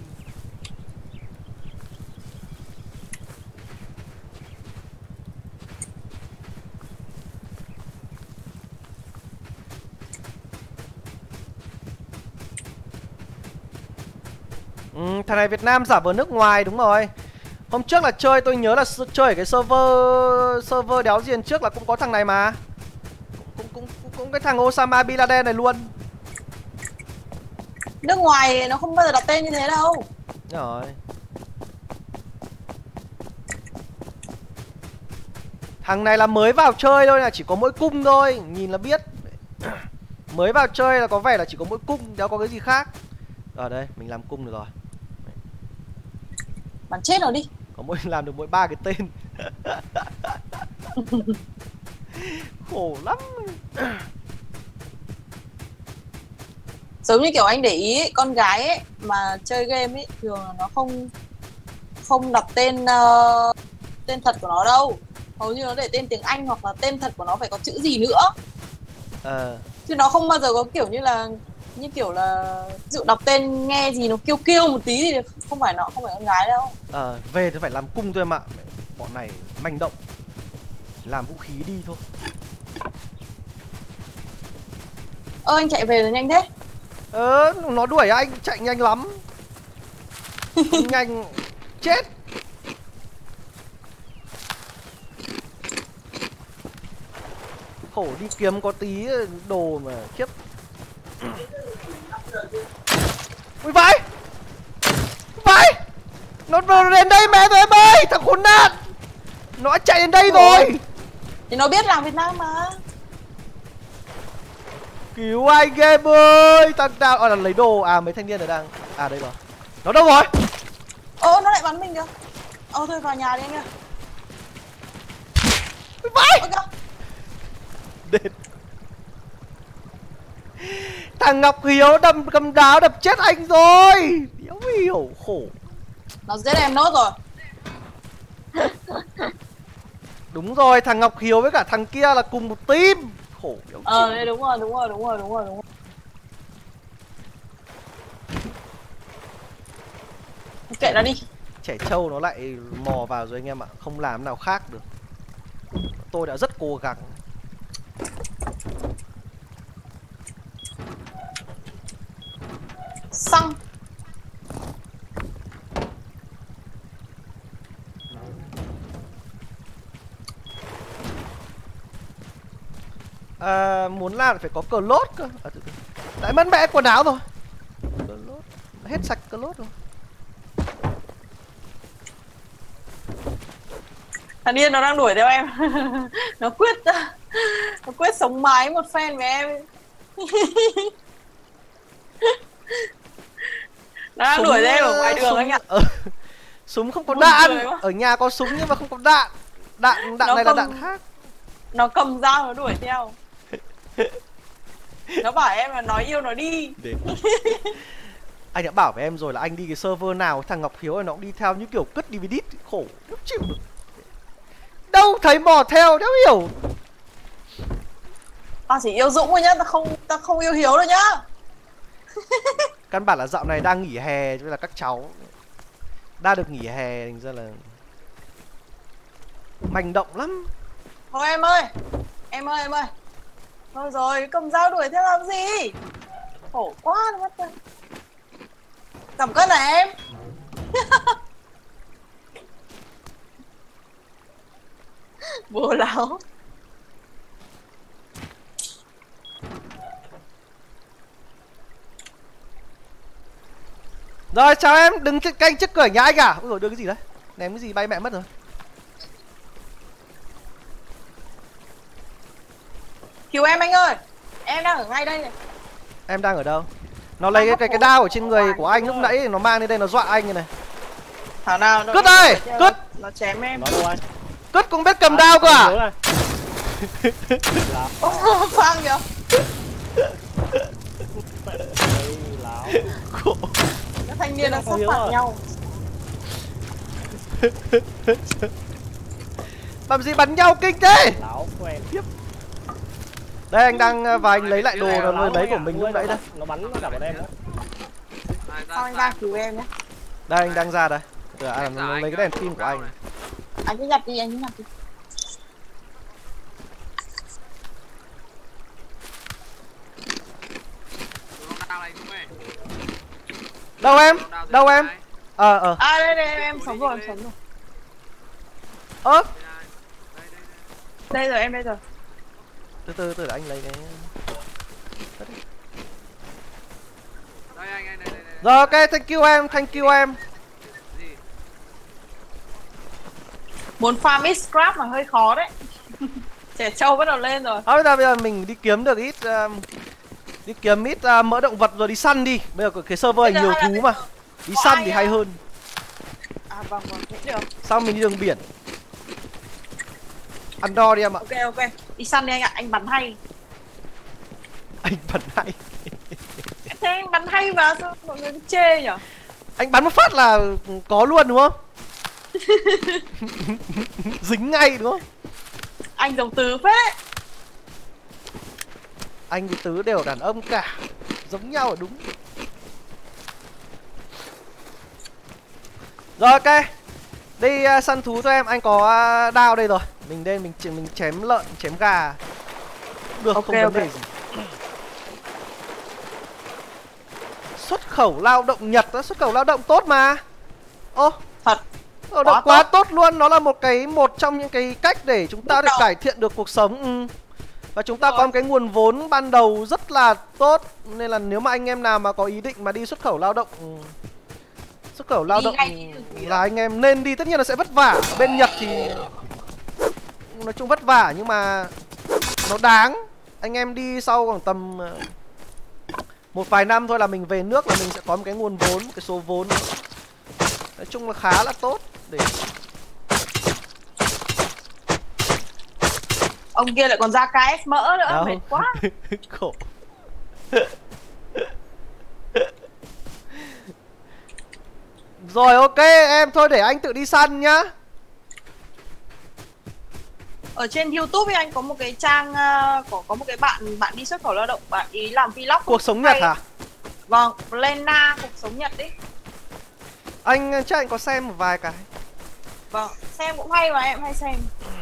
Ừ, thằng này Việt Nam giả vờ nước ngoài đúng rồi. Hôm trước là chơi tôi nhớ là s- chơi ở cái server server đéo diền trước là cũng có thằng này mà. Cũng cũng cũng, cũng cái thằng Osama Bin Laden này luôn. Nước ngoài nó không bao giờ đặt tên như thế đâu. Đúng rồi. Thằng này là mới vào chơi thôi, là chỉ có mỗi cung thôi, nhìn là biết. Mới vào chơi là có vẻ là chỉ có mỗi cung, đéo có cái gì khác. Ở đây, mình làm cung được rồi. Bắn chết nó đi. Có mỗi làm được mỗi ba cái tên. Khổ lắm. Giống như kiểu anh để ý ấy, con gái ấy mà chơi game ấy thường là nó không không đặt tên uh, tên thật của nó đâu. Hầu như nó để tên tiếng Anh hoặc là tên thật của nó phải có chữ gì nữa. Ờ. Chứ nó không bao giờ có kiểu như là như kiểu là ví dụ đọc tên nghe gì nó kêu kêu một tí thì không phải nó không phải con gái đâu. Ờ, về thì phải làm cung thôi em ạ. Bọn này manh động. Làm vũ khí đi thôi. Ơ anh chạy về rồi nhanh thế. Ờ, nó đuổi anh, chạy nhanh lắm. Nhanh chết. Khổ đi kiếm có tí đồ mà khiếp. Ui vãi. Vãi. Nó, nó đến đây mẹ rồi em ơi. Thằng khốn nạn. Nó đã chạy đến đây rồi. Thì nó biết làm Việt Nam mà. Cứu anh game ơi. Thằng nào à, là lấy đồ. À mấy thanh niên ở đang. À đây rồi. Nó đâu rồi? Ô nó lại bắn mình kìa. Ô thôi vào nhà đi anh ơi. Ui vãi. Ôi kìa. Đệt. Thằng Ngọc Hiếu đâm cầm đá đập chết anh rồi. Đéo hiểu khổ. Nó giết em nốt rồi. Đúng rồi, thằng Ngọc Hiếu với cả thằng kia là cùng một team. Khổ đéo Ờ chịu. đây đúng rồi đúng rồi đúng rồi đúng rồi đúng rồi. Kệ nó đi. Trẻ trâu nó lại mò vào rồi anh em ạ. Không làm nào khác được. Tôi đã rất cố gắng. Xăng. À, muốn làm phải có cờ lốt cơ. À, từ từ. Lại mất mẹ quần áo rồi. Cờ lốt. Hết sạch cờ lốt rồi. Thằng điên nó đang đuổi theo em. Nó quyết Nó quyết sống mái một phen với em. Nó đang đuổi theo em ở ngoài đường súng, anh ạ. ờ, súng không có Buồn đạn. cười quá. Ở nhà có súng nhưng mà không có đạn. Đạn đạn Nó này không- là đạn khác. Nó cầm dao nó đuổi theo. Nó bảo em là nói yêu nó đi. Đến. Anh đã bảo với em rồi là anh đi cái server nào thằng Ngọc Hiếu này nó cũng đi theo như kiểu cất đê vê đê. Khổ không chịu được. Đâu thấy mò theo đéo hiểu. Tao chỉ yêu Dũng thôi nhá, tao không tao không yêu Hiếu đâu nhá. Căn bản là dạo này đang nghỉ hè cho nên là các cháu đã được nghỉ hè thành ra là Manh động lắm. Thôi em ơi. Em ơi em ơi. Thôi rồi, cầm dao đuổi theo làm gì? Khổ quá nó mất rồi. Cầm cân này em. Bố láo. Rồi chào em, đừng canh trước cửa nhà anh à? Ôi rồi đưa cái gì đấy? Ném cái gì bay mẹ mất rồi. Cứu em anh ơi. Em đang ở ngay đây này. Em đang ở đâu? Nó lấy cái cái, cái đao ở trên người của anh lúc nãy nó mang lên đây nó dọa anh như này. Thảo nào nó Cứt ơi, Cứt. Nó chém em. Nó đâu anh? Cứt cũng biết cầm đao cơ à? Ô, khoan kìa. Láo. Khổ. Các thanh niên đang sát phạt nhau. Làm gì bắn nhau kinh thế? Láo quen. Đây anh đang và anh lấy lại đồ nó mới lấy của mình lúc nãy đây. Nó bắn nó cả bọn em đó. Sao anh ra cứu em nhé? Đây anh đang ra đây. Rồi, à, nó lấy cái đèn pin của anh. Anh cứ nhặt đi, anh cứ nhặt đi. Đâu em? Đâu em? Ờ ờ. À đây đây em sống rồi, em sống rồi. Ơ, Đây rồi em đây rồi. từ từ từ để anh lấy cái. Rồi ok, thank you em, thank you em. Muốn farm ít scrap mà hơi khó đấy. Trẻ trâu bắt đầu lên rồi. À, bây giờ bây giờ mình đi kiếm được ít um, đi kiếm ít uh, mỡ động vật rồi đi săn đi. Bây giờ cái server này nhiều thú mà. Đi săn thì hay hơn. À vâng vâng, cũng được. Sau mình đi đường biển. Ăn đo đi em ạ. Ok ok, đi săn đi anh ạ, anh bắn hay. Anh bắn hay. Thế anh bắn hay mà sao mọi người cứ chê nhở? Anh bắn một phát là có luôn đúng không? Dính ngay đúng không? Anh giống Tứ phết. Anh với Tứ đều đàn ông cả. Giống nhau là đúng. Rồi ok. Đi uh, săn thú cho em, anh có uh, đao đây rồi. Mình đây mình mình chém lợn, chém gà. Được, Ok, không vấn ok. đề gì. Xuất khẩu lao động Nhật đó, xuất khẩu lao động tốt mà. Ô, Thật. lao động Quá quá tốt. tốt luôn, nó là một cái một trong những cái cách để chúng ta Bước được đầu. cải thiện được cuộc sống. Ừ. Và chúng ta Rồi. có một cái nguồn vốn ban đầu rất là tốt. Nên là nếu mà anh em nào mà có ý định mà đi xuất khẩu lao động, ừ, xuất khẩu lao Đi động ngay đi. là anh em nên đi. Tất nhiên là sẽ vất vả. Ở bên Nhật thì nói chung vất vả nhưng mà nó đáng. Anh em đi sau khoảng tầm ờ, một vài năm thôi là mình về nước là mình sẽ có một cái nguồn vốn, cái số vốn nói chung là khá là tốt để Ông kia lại còn ra ca ép mỡ nữa, đâu. mệt quá. Khổ. Rồi ok em, thôi để anh tự đi săn nhá. Ở trên YouTube ấy anh có một cái trang uh, có có một cái bạn bạn đi xuất khẩu lao động, bạn ý làm vlog Cuộc sống Nhật hả? Vâng, Lena cuộc sống Nhật ấy. Anh chắc anh có xem một vài cái. Vâng, xem cũng hay mà em hay xem.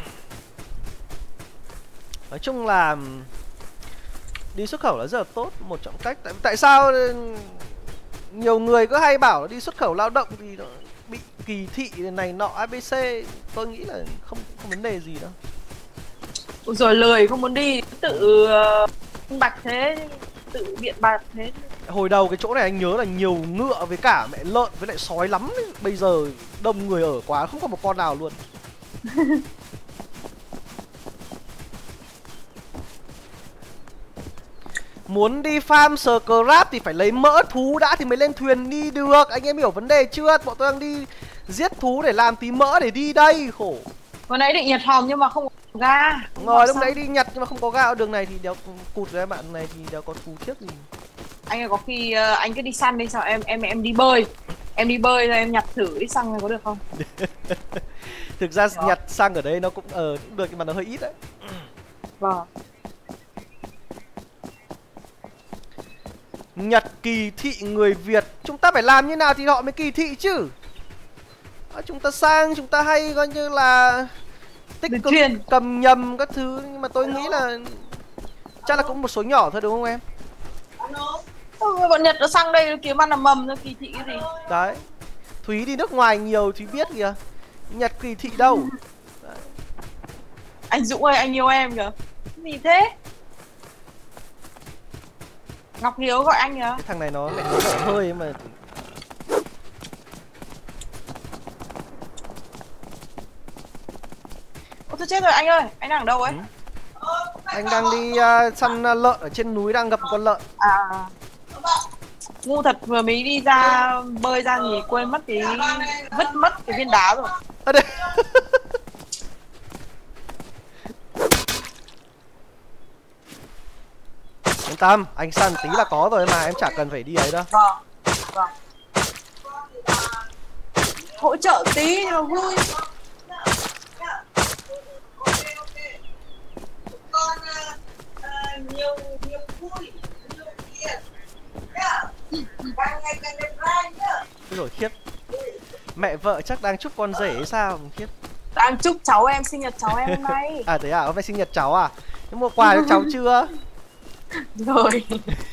Nói chung là đi xuất khẩu là rất là tốt, một trong cách. Tại tại sao nhiều người cứ hay bảo là đi xuất khẩu lao động thì nó bị kỳ thị này nọ a bê xê. Tôi nghĩ là không không vấn đề gì đâu. Ôi rồi lười không muốn đi, tự uh, bạch thế, tự biện bạch thế. Hồi đầu cái chỗ này anh nhớ là nhiều ngựa với cả mẹ lợn với lại sói lắm ấy. Bây giờ đông người ở quá không có một con nào luôn. Muốn đi farm scrap thì phải lấy mỡ thú đã thì mới lên thuyền đi được. Anh em hiểu vấn đề chưa? Bọn tôi đang đi giết thú để làm tí mỡ để đi đây. Khổ. Vừa nãy định nhặt hòm nhưng mà không có ga. Rồi lúc nãy đi nhặt nhưng mà không có ga. Ở đường này thì đéo cụt rồi em bạn. Này thì đéo có thú thiết gì. Anh ơi có khi uh, anh cứ đi săn đi, sao em em em đi bơi. Em đi bơi rồi em nhặt thử ít xăng này có được không? Thực ra nhặt xăng ở đây nó cũng ờ cũng được nhưng mà nó hơi ít đấy. Vâng. Nhật kỳ thị người Việt. Chúng ta phải làm như nào thì họ mới kỳ thị chứ. À, chúng ta sang, chúng ta hay coi như là tích Được cực truyền. cầm nhầm các thứ, nhưng mà tôi nghĩ là chắc là cũng một số nhỏ thôi đúng không em? Ừ, bọn Nhật nó sang đây nó kiếm ăn làm mầm nó kỳ thị cái gì. Đấy, Thúy đi nước ngoài nhiều Thúy biết kìa, Nhật kỳ thị đâu. Đấy. Anh Dũng ơi, anh yêu em kìa. Cái gì thế? Ngọc Hiếu gọi anh kìa. Cái thằng này nó mẹ nó dở hơi ấy mà. Ôi tôi chết rồi anh ơi, anh đang ở đâu ấy? Ừ. Anh đang đi uh, săn uh, lợn ở trên núi, đang gặp một con lợn. À, ngu thật, vừa mới đi ra bơi ra thì quên mất cái, vứt mất cái viên đá rồi. À, đây. Yên tâm, anh săn tí là có rồi mà, em chả cần phải đi ấy đâu. Vâng, vâng. Hỗ trợ tí nhưng mà vui. Nhiều nhiều vui, nhiều tiền. Càng ngày càng đẹp trai nhá. Cái rồi khiếp. Mẹ vợ chắc đang chúc con rể hay sao khiếp. Đang chúc cháu em sinh nhật cháu em hôm nay. À thế à, hôm nay sinh nhật cháu à? Thế mua quà cho cháu chưa? Rồi.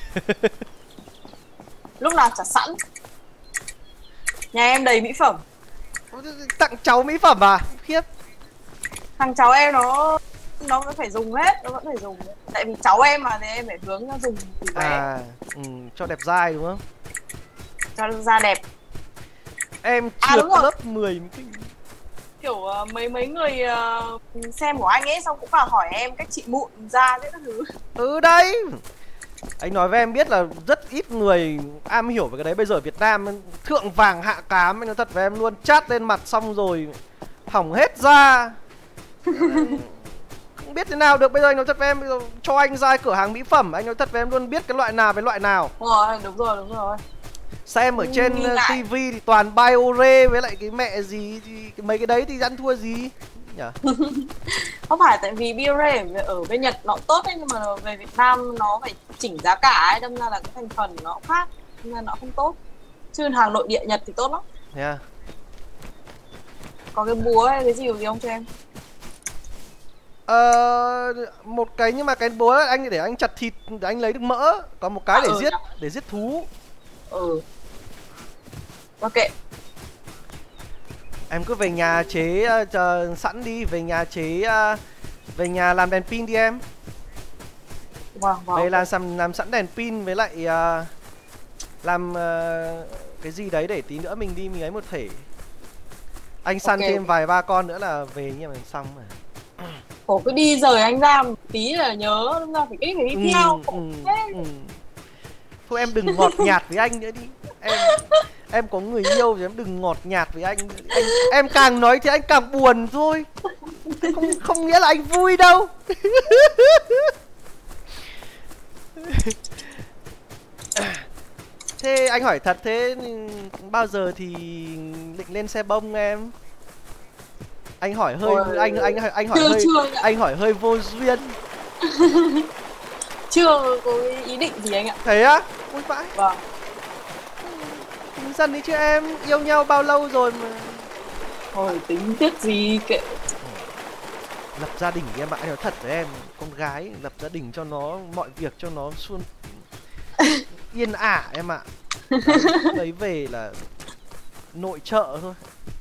Lúc nào chả sẵn. Nhà em đầy mỹ phẩm. Tặng cháu mỹ phẩm à? Khiếp. Thằng cháu em nó nó vẫn phải dùng hết, nó vẫn phải dùng. Tại vì cháu em mà thì em phải hướng nó dùng từ bé. À, ừ, cho đẹp dai đúng không? Cho da đẹp. Em À, trượt đúng rồi. lớp mười mới kinh. Kiểu uh, mấy mấy người uh, xem của anh ấy xong cũng vào hỏi em cách trị mụn da thế các thứ. Ừ đấy. Anh nói với em biết là rất ít người am hiểu về cái đấy. Bây giờ ở Việt Nam thượng vàng hạ cám, anh nói thật với em luôn, chát lên mặt xong rồi hỏng hết da. Không biết thế nào được. Bây giờ anh nói thật với em, bây giờ cho anh ra cửa hàng mỹ phẩm, anh nói thật với em luôn, biết cái loại nào với loại nào. Đúng rồi, đúng rồi, đúng rồi. Xem ở trên Nhìn lại. tivi thì toàn Biore với lại cái mẹ gì thì mấy cái đấy thì ăn thua gì nhỉ? Không phải tại vì Biore ở bên Nhật nó cũng tốt ấy, nhưng mà về Việt Nam nó phải chỉnh giá cả ấy, đâm ra là cái thành phần nó cũng khác nên nó không tốt. Chứ hàng nội địa Nhật thì tốt lắm. Thế à? Có cái búa hay cái gì gì không cho em? Ờ, một cái, nhưng mà cái búa anh để anh chặt thịt để anh lấy được mỡ, còn một cái để À, ừ, giết dạ. để giết thú. Ừ. Ok. Em cứ về nhà chế uh, chờ sẵn đi, về nhà chế uh, về nhà làm đèn pin đi em. Vâng, vâng. Về làm làm, làm sẵn đèn pin với lại uh, làm uh, cái gì đấy để tí nữa mình đi mình ấy một thể. Anh săn Ok. thêm vài ba con nữa là về nhưng mà xong rồi. Khổ cứ đi rời anh ra một tí là nhớ, đúng ra phải ít phải đi theo. Ừ, Khổ ừ, thế. ừ. Thôi em đừng ngọt nhạt với anh nữa đi. Em em có người yêu thì em đừng ngọt nhạt với anh. anh em càng nói thì anh càng buồn thôi. Không, không nghĩa là anh vui đâu. Thế anh hỏi thật, thế bao giờ thì định lên xe bông em? Anh hỏi hơi Ôi, anh anh anh hỏi chưa, hơi chưa nhỉ? anh hỏi hơi vô duyên. Chưa có ý định gì anh ạ. Thế á? Ui vãi. Vâng. Tính dần đi chứ em, yêu nhau bao lâu rồi mà. Thôi tính tiếc gì kệ. Lập gia đình em ạ, anh nói thật với em, con gái lập gia đình cho nó mọi việc cho nó suôn yên ả em ạ. Đấy, lấy về là nội trợ thôi.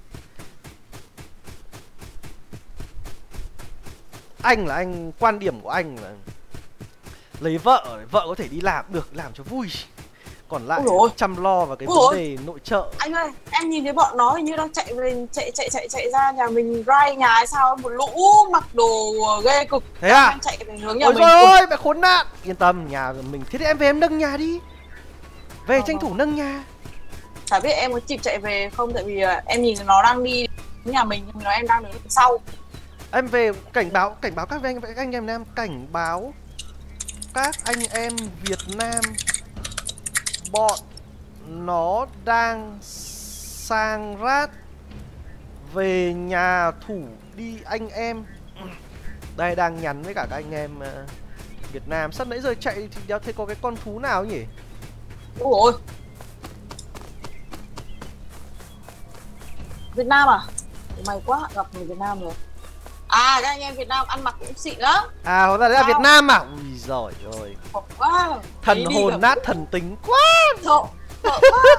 Anh là anh, quan điểm của anh là lấy vợ, vợ có thể đi làm được, làm cho vui. Còn lại chăm lo vào cái Ôi vấn dồi. đề nội trợ. Anh ơi, em nhìn thấy bọn nó hình như đang chạy về chạy chạy chạy chạy ra nhà mình rai nhà hay sao, một lũ mặc đồ ghê cực. Thế à? Đang chạy về hướng nhà Ôi mình. trời ơi, mẹ khốn nạn. Yên tâm, nhà mình. Thế thì em về em nâng nhà đi. Về Ờ, tranh thủ nâng nhà. Chả biết em có kịp chạy về không, tại vì uh, em nhìn nó đang đi nhà mình nhưng mà em đang đứng đằng sau. Em về cảnh báo, cảnh báo các anh, các anh em Nam, cảnh báo các anh em Việt Nam, bọn nó đang sang rát về nhà thủ đi anh em. Đây đang nhắn với cả các anh em uh, Việt Nam. Sắp nãy giờ chạy thì đéo thấy có cái con thú nào nhỉ? Ôi ôi. Việt Nam à? May quá gặp người Việt Nam rồi. À các anh em Việt Nam ăn mặc cũng xịn lắm. À hóa ra đấy là Việt Nam à? Ui giời ơi. Wow. Thần hồn nát thần tính quá. Thộ, thộ quá.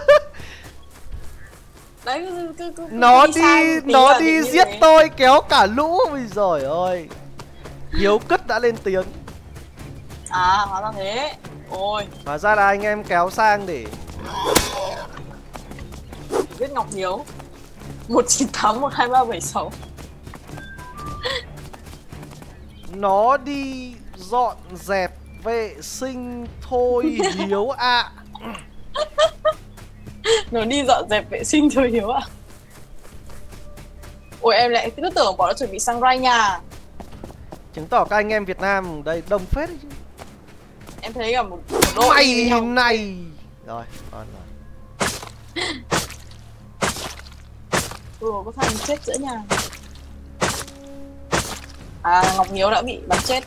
Đấy cứ, cứ, cứ, Nó đi, đi nó đi giết thế. Tôi kéo cả lũ. Ui giời ơi. Hiếu cứt đã lên tiếng. À hóa ra thế. Ôi. Hóa ra là anh em kéo sang để Viết Ngọc Hiếu một chín tám một hai ba bảy sáu. nó đi dọn dẹp vệ sinh thôi Hiếu ạ. À. Nó đi dọn dẹp vệ sinh thôi Hiếu ạ. À. Ôi em lại cứ tưởng bọn nó chuẩn bị sang rai nhà. Chứng tỏ các anh em Việt Nam đây đông phết đấy chứ. Em thấy cả một, một đội mày này. Rồi, còn rồi. Ừ, có thằng chết giữa nhà. À, Ngọc Hiếu đã bị bắn chết.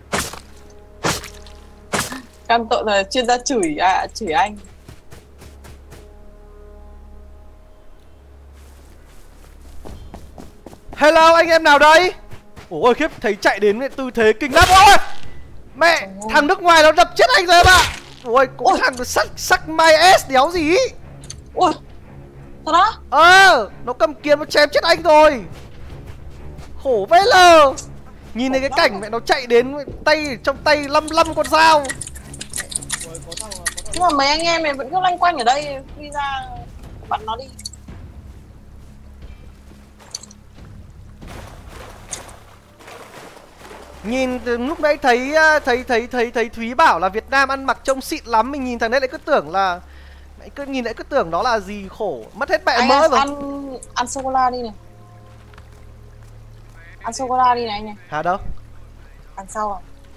Cam tội là chuyên gia chửi à, chửi anh. Hello, anh em nào đây? Ôi khiếp, thấy chạy đến tư thế kinh lắm. Ôi mẹ, oh. Thằng nước ngoài nó đập chết anh rồi em ạ. Ôi, cũng Ôi. Thằng sắc sắc mai S đéo gì. Ôi, thật đó? Ờ, nó cầm kiếm nó chém chết anh rồi. Khổ vãi lờ. Nhìn thấy cái cảnh mẹ nó chạy đến tay trong tay lăm lăm con dao. Nhưng mà mấy anh em này vẫn cứ loanh quanh ở đây, đi ra bắn nó đi. Nhìn lúc nãy thấy thấy thấy thấy thấy Thúy bảo là Việt Nam ăn mặc trông xịn lắm, mình nhìn thằng đấy lại cứ tưởng là lại cứ nhìn lại cứ tưởng đó là gì, khổ mất hết mẹ mỡ rồi. Ăn ăn sô cô la đi này. Ăn sô cô la đi này anh này. Hả đâu? Ăn sau à?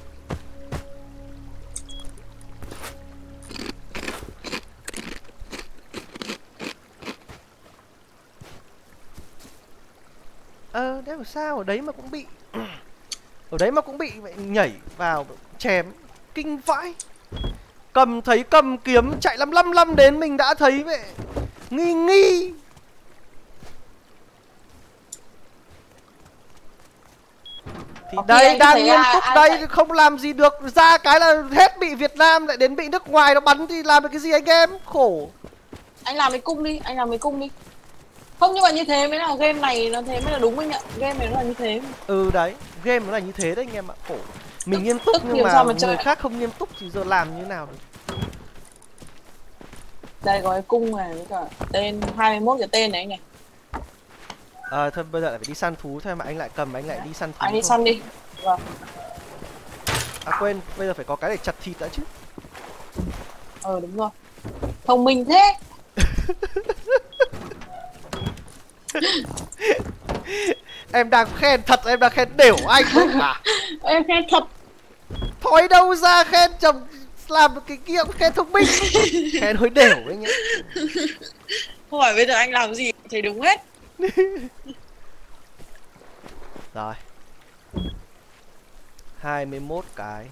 Ờ, đấy mà sao ở đấy mà cũng bị ở đấy mà cũng bị nhảy vào chém kinh vãi. Cầm thấy cầm kiếm chạy lăm lăm lăm đến mình đã thấy vậy nghi nghi. Thì okay, đây đang nghiêm túc đây chạy. Không làm gì được, ra cái là hết bị Việt Nam lại đến bị nước ngoài nó bắn thì làm được cái gì anh em, khổ. Anh làm cái cung đi, anh làm cái cung đi. Không, nhưng mà như thế mới là game này nó thế mới là đúng anh ạ. Game này nó là như thế. Ừ đấy, game nó là như thế đấy anh em ạ, khổ. Mình nghiêm túc nhưng mà, mà người khác không nghiêm túc thì giờ làm như nào được. Đây có cái cung này với cả tên hai mươi mốt cái tên này anh này. Ờ à, thôi bây giờ lại phải đi săn thú thôi mà anh lại cầm anh lại đi săn thú. Anh đi thôi. Săn đi. Vâng. À quên, bây giờ phải có cái để chặt thịt đã chứ. Ờ đúng rồi. Thông minh thế. Em đang khen thật, em đang khen đều anh đấy hả? Em khen thật. Thôi đâu ra khen chồng làm cái kia khen thông minh. Khen hơi đều đấy nhá. Không phải bây giờ anh làm gì thấy đúng hết. Rồi hai mươi mốt cái.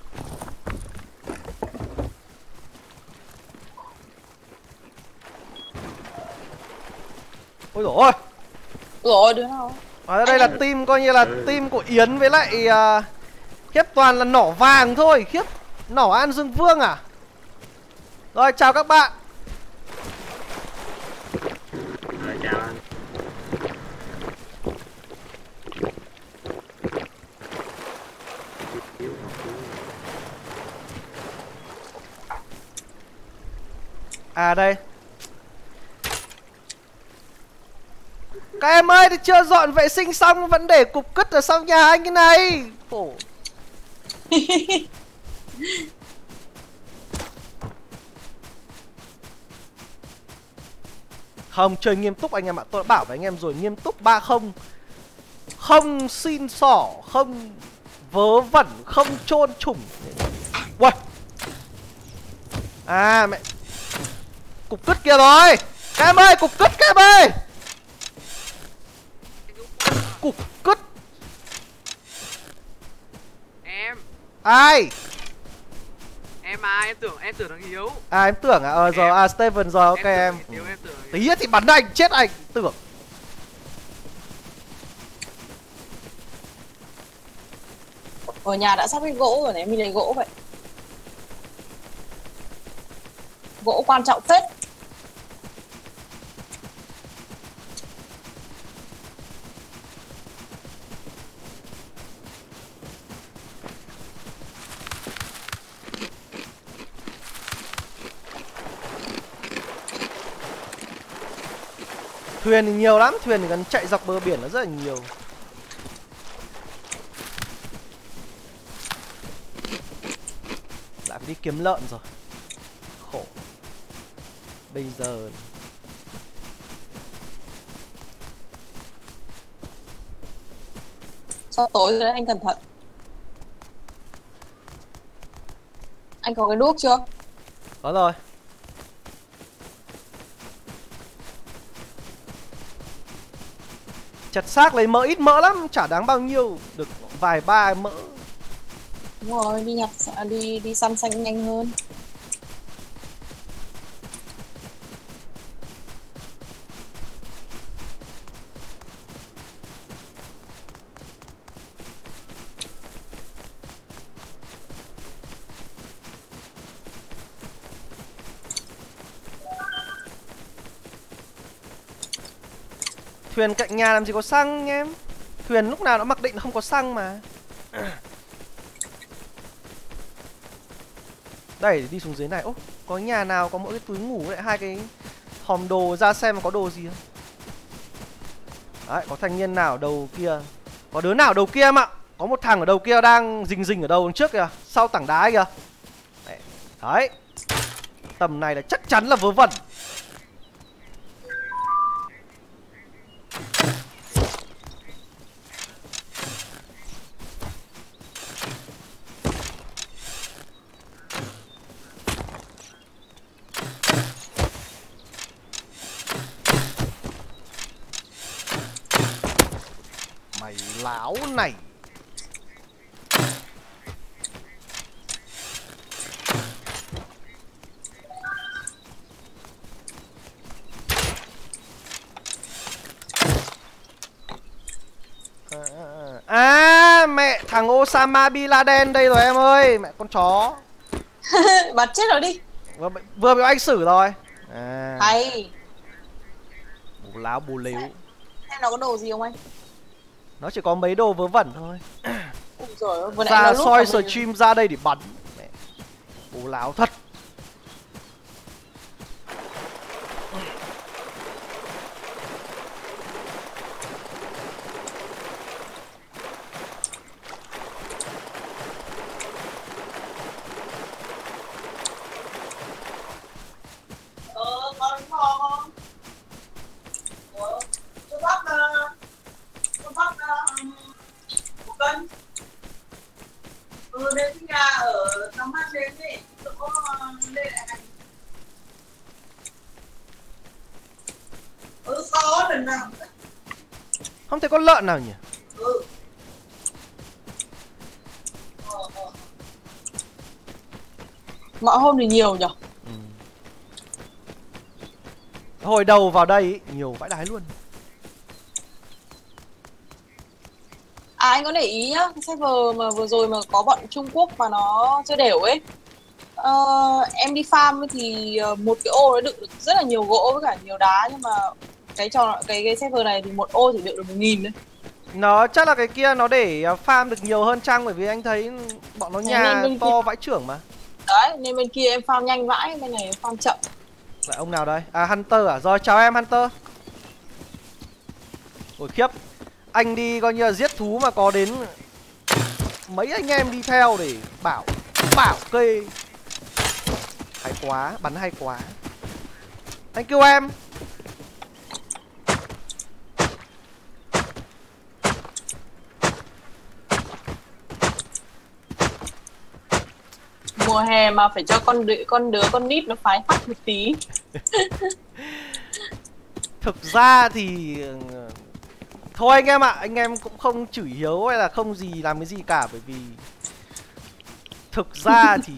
Ôi dồi ôi. Rồi đứa nào? Ở đây là team coi như là team của Yến với lại uh, khiếp toàn là nỏ vàng thôi. Khiếp, nỏ An Dương Vương à? Rồi chào các bạn. Rồi chào anh. À đây. Các em ơi, thì chưa dọn vệ sinh xong vẫn để cục cứt ở sau nhà anh cái này. Khổ. Không, chơi nghiêm túc anh em ạ. Tôi đã bảo với anh em rồi, nghiêm túc ba không. Không xin xỏ, không vớ vẩn, không chôn chủng. Uầy. À mẹ. Cục cứt kia rồi. Các em ơi, cục cứt các em ơi. Cục cứt. Em. Ai? Em à, em tưởng em tưởng thằng Hiếu. À em tưởng à, ờ rồi, à Steven rồi, ok em. Hiếu, em tưởng Tí thì bắn anh, chết anh, tưởng. Ở nhà đã sắp hết gỗ rồi đấy, mình lấy gỗ vậy. Gỗ quan trọng phết. Thuyền thì nhiều lắm, thuyền thì cần chạy dọc bờ biển nó rất là nhiều. Lại phải đi kiếm lợn rồi. Khổ. Bây giờ Cho tối rồi đấy, anh cẩn thận. Anh có cái đuốc chưa? có rồi. Chặt xác lấy mỡ, ít mỡ lắm, chả đáng bao nhiêu, được vài ba mỡ. Đúng rồi, đi nhặt đi đi săn xanh nhanh hơn. Thuyền cạnh nhà làm gì có xăng em. Thuyền lúc nào nó mặc định không có xăng mà. Đây, đi xuống dưới này. Ô, có nhà nào có mỗi cái túi ngủ với lại hai cái hòm đồ, ra xem có đồ gì không. Đấy, có thanh niên nào đầu kia. Có đứa nào đầu kia em ạ. Có một thằng ở đầu kia đang rình rình ở đầu đằng trước kìa, sau tảng đá kìa. Đấy. Tầm này là chắc chắn là vớ vẩn. Mày láo này. À, mẹ thằng Osama Bin Laden đây rồi em ơi, mẹ con chó. Bắn chết rồi đi. Vừa, vừa bị anh xử rồi. À. Hay. Bố láo bố lếu. Xem nó có đồ gì không anh? Nó chỉ có mấy đồ vớ vẩn thôi. Ôi giời, vừa nãy Ra nó lút soi vào mình. stream ra đây để bắn. Mẹ. Bố láo thật. Ờ, con con. Ủa, tôi bắt tôi bắt một cân. Ừ, đến nhà ở trong hát đến đi, tôi có lên lại này. Ừ, có lần nào. Không thấy con lợn nào nhỉ? Ừ. Ờ, ờ. Mọi hôm thì nhiều nhỉ? Ừ. Hồi đầu vào đây ý, nhiều vãi đái luôn. À anh có để ý nhá, cái server mà vừa rồi mà có bọn Trung Quốc mà nó chơi đều ấy. Ờ, em đi farm thì một cái ô nó đựng được rất là nhiều gỗ với cả nhiều đá, nhưng mà cái trò cái cái server này thì một ô chỉ đựng được một nghìn thôi. Nó chắc là cái kia nó để farm được nhiều hơn chăng, bởi vì anh thấy bọn nó nhà nên to kia... vãi chưởng mà. Đấy, nên bên kia em farm nhanh vãi, bên này em farm chậm. Lại ông nào đây? À, Hunter à? Rồi, chào em Hunter. Ôi khiếp. Anh đi coi như là giết thú mà có đến mấy anh em đi theo để bảo bảo kê. Hay quá, bắn hay quá. Anh kêu em. Mùa hè mà phải cho con đứa con đứa con nít nó phái phát một tí. Thực ra thì thôi anh em ạ, à, anh em cũng không chửi Hiếu hay là không gì làm cái gì cả, bởi vì thực ra thì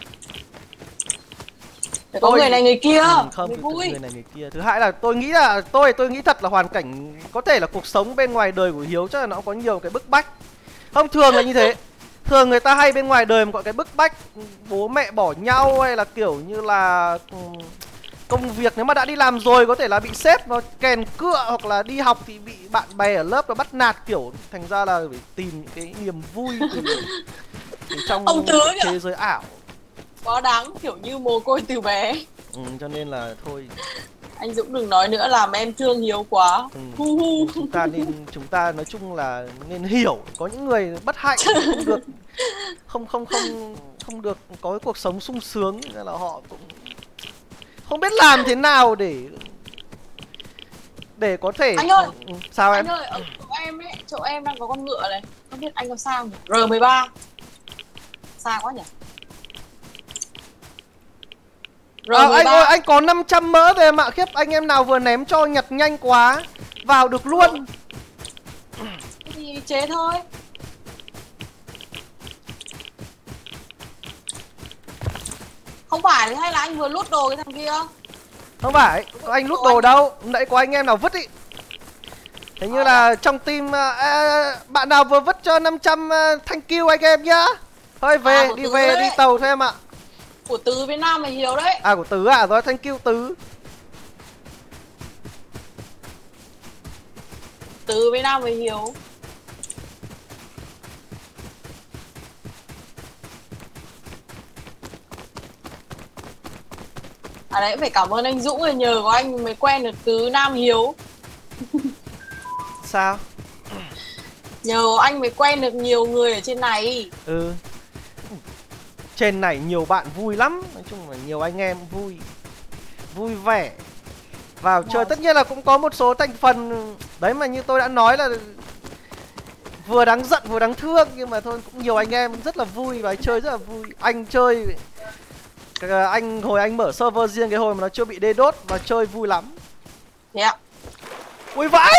phải có người này người kia. Ừ, không, người, vui. người này người kia. Thứ hai là tôi nghĩ là tôi tôi nghĩ thật là hoàn cảnh có thể là cuộc sống bên ngoài đời của Hiếu chắc là nó có nhiều cái bức bách. Không, thường là như thế. Thường người ta hay bên ngoài đời mà gọi cái bức bách bố mẹ bỏ nhau, hay là kiểu như là công việc nếu mà đã đi làm rồi có thể là bị sếp nó kèn cựa, hoặc là đi học thì bị bạn bè ở lớp nó bắt nạt, kiểu thành ra là phải tìm những cái niềm vui từ, từ trong thế giới ảo. Quá đáng, kiểu như mồ côi từ bé. Ừ, cho nên là thôi. Anh Dũng đừng nói nữa, làm em thương Hiếu quá. Ừ. Hu hu. Chúng ta nên chúng ta nói chung là nên hiểu, có những người bất hạnh không được không không không không được có cái cuộc sống sung sướng, nên là họ cũng không biết làm thế nào để để có thể. Anh ơi, sao anh em? ơi, ở chỗ em ấy, chỗ em đang có con ngựa này, không biết anh có sao nhỉ? R mười ba. Xa quá nhỉ? À, anh ơi, anh có năm trăm mỡ về mà khiếp, anh em nào vừa ném cho nhặt nhanh quá, vào được luôn. Thì chế thôi. Không phải hay là anh vừa lút đồ cái thằng kia? Không phải, có anh lút đồ đâu, nãy có anh em nào vứt ý. Thế như là trong team à, bạn nào vừa vứt cho năm trăm uh, thank you anh em nhá. Thôi về, à, đi về, đấy. Đi tàu thôi em ạ. Của Tứ với Nam mày Hiếu đấy. À của Tứ à, rồi thank you Tứ. Tứ với Nam mày Hiếu. À đấy, phải cảm ơn anh Dũng rồi, nhờ có anh mới quen được Tứ Nam Hiếu. Sao? Nhờ anh mới quen được nhiều người ở trên này. Ừ. Trên này nhiều bạn vui lắm, nói chung là nhiều anh em vui, vui vẻ vào chơi. Tất nhiên là cũng có một số thành phần đấy mà như tôi đã nói là vừa đáng giận vừa đáng thương, nhưng mà thôi cũng nhiều anh em rất là vui và chơi rất là vui. Anh chơi, anh hồi anh mở server riêng cái hồi mà nó chưa bị đê đốt và chơi vui lắm. Thế ạ? Ui vãi!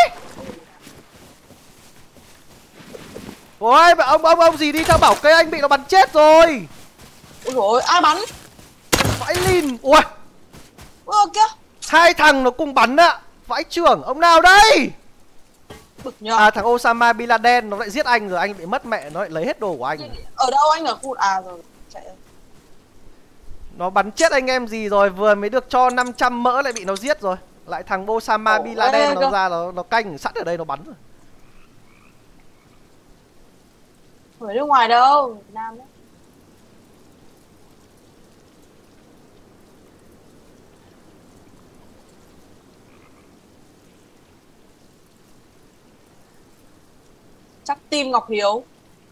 Ôi ông ông ông gì đi theo bảo cây anh bị nó bắn chết rồi. Ôi dồi ôi, ai bắn? Vãi lìn. Ui. Ơ kìa. Hai thằng nó cùng bắn ạ. Vãi trưởng, ông nào đây? Bực nhờ. À thằng Osama Bin Laden nó lại giết anh rồi, anh bị mất mẹ, nó lại lấy hết đồ của anh. Ở đâu anh ở khu à rồi. Chạy ơi. Nó bắn chết anh em gì rồi, vừa mới được cho năm trăm mỡ lại bị nó giết rồi. Lại thằng Osama Bin Laden nó ra nó nó canh sẵn ở đây nó bắn rồi. Ở nước ngoài đâu, Việt Nam đấy. Chắc team Ngọc Hiếu.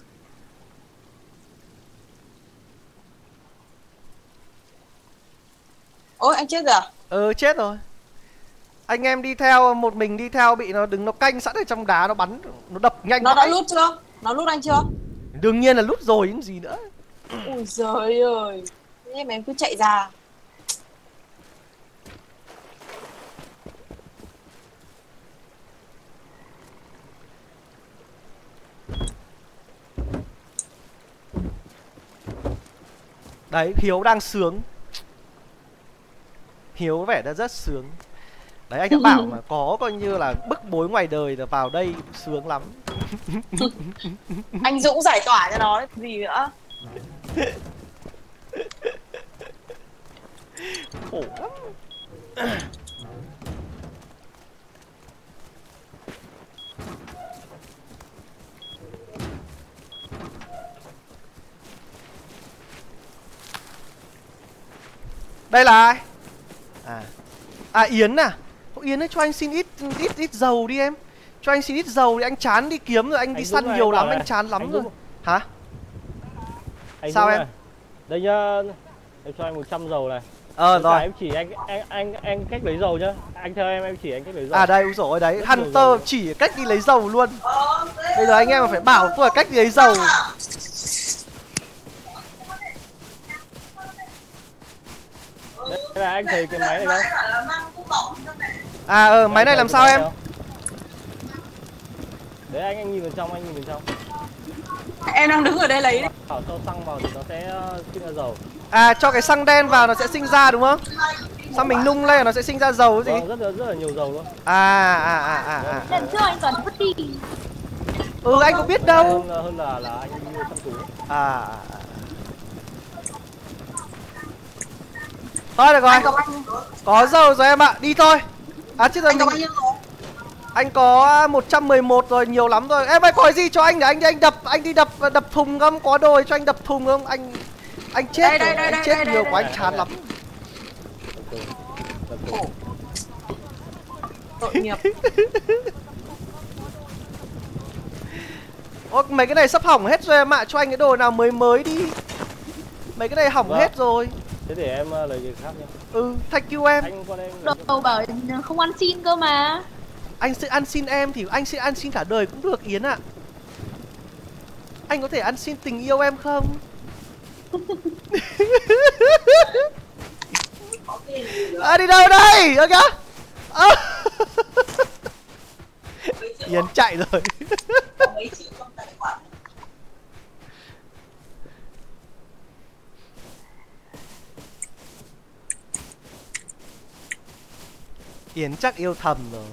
Ôi anh chết rồi à? Ừ chết rồi. Anh em đi theo, một mình đi theo bị nó đứng nó canh sẵn ở trong đá, nó bắn, nó đập nhanh. Nó đã lút chưa? Nó lút anh chưa? Đương nhiên là lút rồi, những gì nữa. Ôi giời ơi. Thế mà em cứ chạy ra. Đấy, Hiếu đang sướng. Hiếu vẻ đã rất sướng. Đấy anh đã bảo mà, có coi như là bức bối ngoài đời là vào đây sướng lắm. Anh Dũng giải tỏa cho nó gì nữa. Khổ lắm. Đây là ai? À, à Yến à? Ô, Yến ơi cho anh xin ít ít ít dầu đi em. Cho anh xin ít dầu đi, anh chán đi kiếm rồi, anh, anh đi săn này, nhiều lắm, này. Anh chán lắm anh rồi. Dũng. Hả? Anh sao Dũng em? Này. Đây nhá, em cho anh một trăm dầu này. Ờ rồi. Em chỉ anh anh anh anh cách lấy dầu nhá. Anh theo em em chỉ anh cách lấy dầu. À đây, úi dồi ôi đấy, Hunter chỉ cách đi lấy dầu luôn. Bây giờ anh em phải bảo tôi là cách đi lấy dầu. Đây là anh thấy cái máy này không? À ờ, máy này làm sao em? Đấy anh anh nhìn vào trong, anh nhìn vào trong. Em đang đứng ở đây lấy đấy. Bảo cho xăng vào thì nó sẽ sinh ra dầu. À cho cái xăng đen vào nó sẽ sinh ra đúng không? Xong mình nung lên nó sẽ sinh ra dầu cái gì? Vâng, rất là rất là nhiều dầu luôn. À à à à à. Lần trước anh toàn vứt đi. Ừ anh có biết đâu. Hơn là, hơn là là anh mua trong tủ. À, à, à. Thôi được rồi. Anh có bao nhiêu? Có dầu rồi em ạ, đi thôi. À chứ rồi Anh có bao mình... nhiêu rồi? Anh có một trăm mười một rồi, nhiều lắm rồi. Em ơi, có cái gì cho anh để anh đi anh đập, anh đi đập đập thùng không? Có đồ cho anh đập thùng không? Anh anh chết Đây, rồi, đây, đây, anh đây, chết đây, nhiều đây, quá, đây. anh chán lắm. Khổ. Tội nghiệp. Ô, mấy cái này sắp hỏng hết rồi em ạ, cho anh cái đồ nào mới mới đi. Mấy cái này hỏng Vâng. hết rồi. Thế để em uh, lấy cái khác nhé. Ừ, thank you em. Anh qua đây. Đồ bảo không ăn xin cơ mà. Anh sẽ ăn xin em thì anh sẽ ăn xin cả đời cũng được Yến ạ. Anh có thể ăn xin tình yêu em không? À, đi đâu đây? Ơ kìa. À. Yến chạy rồi. Yến chắc yêu thầm rồi.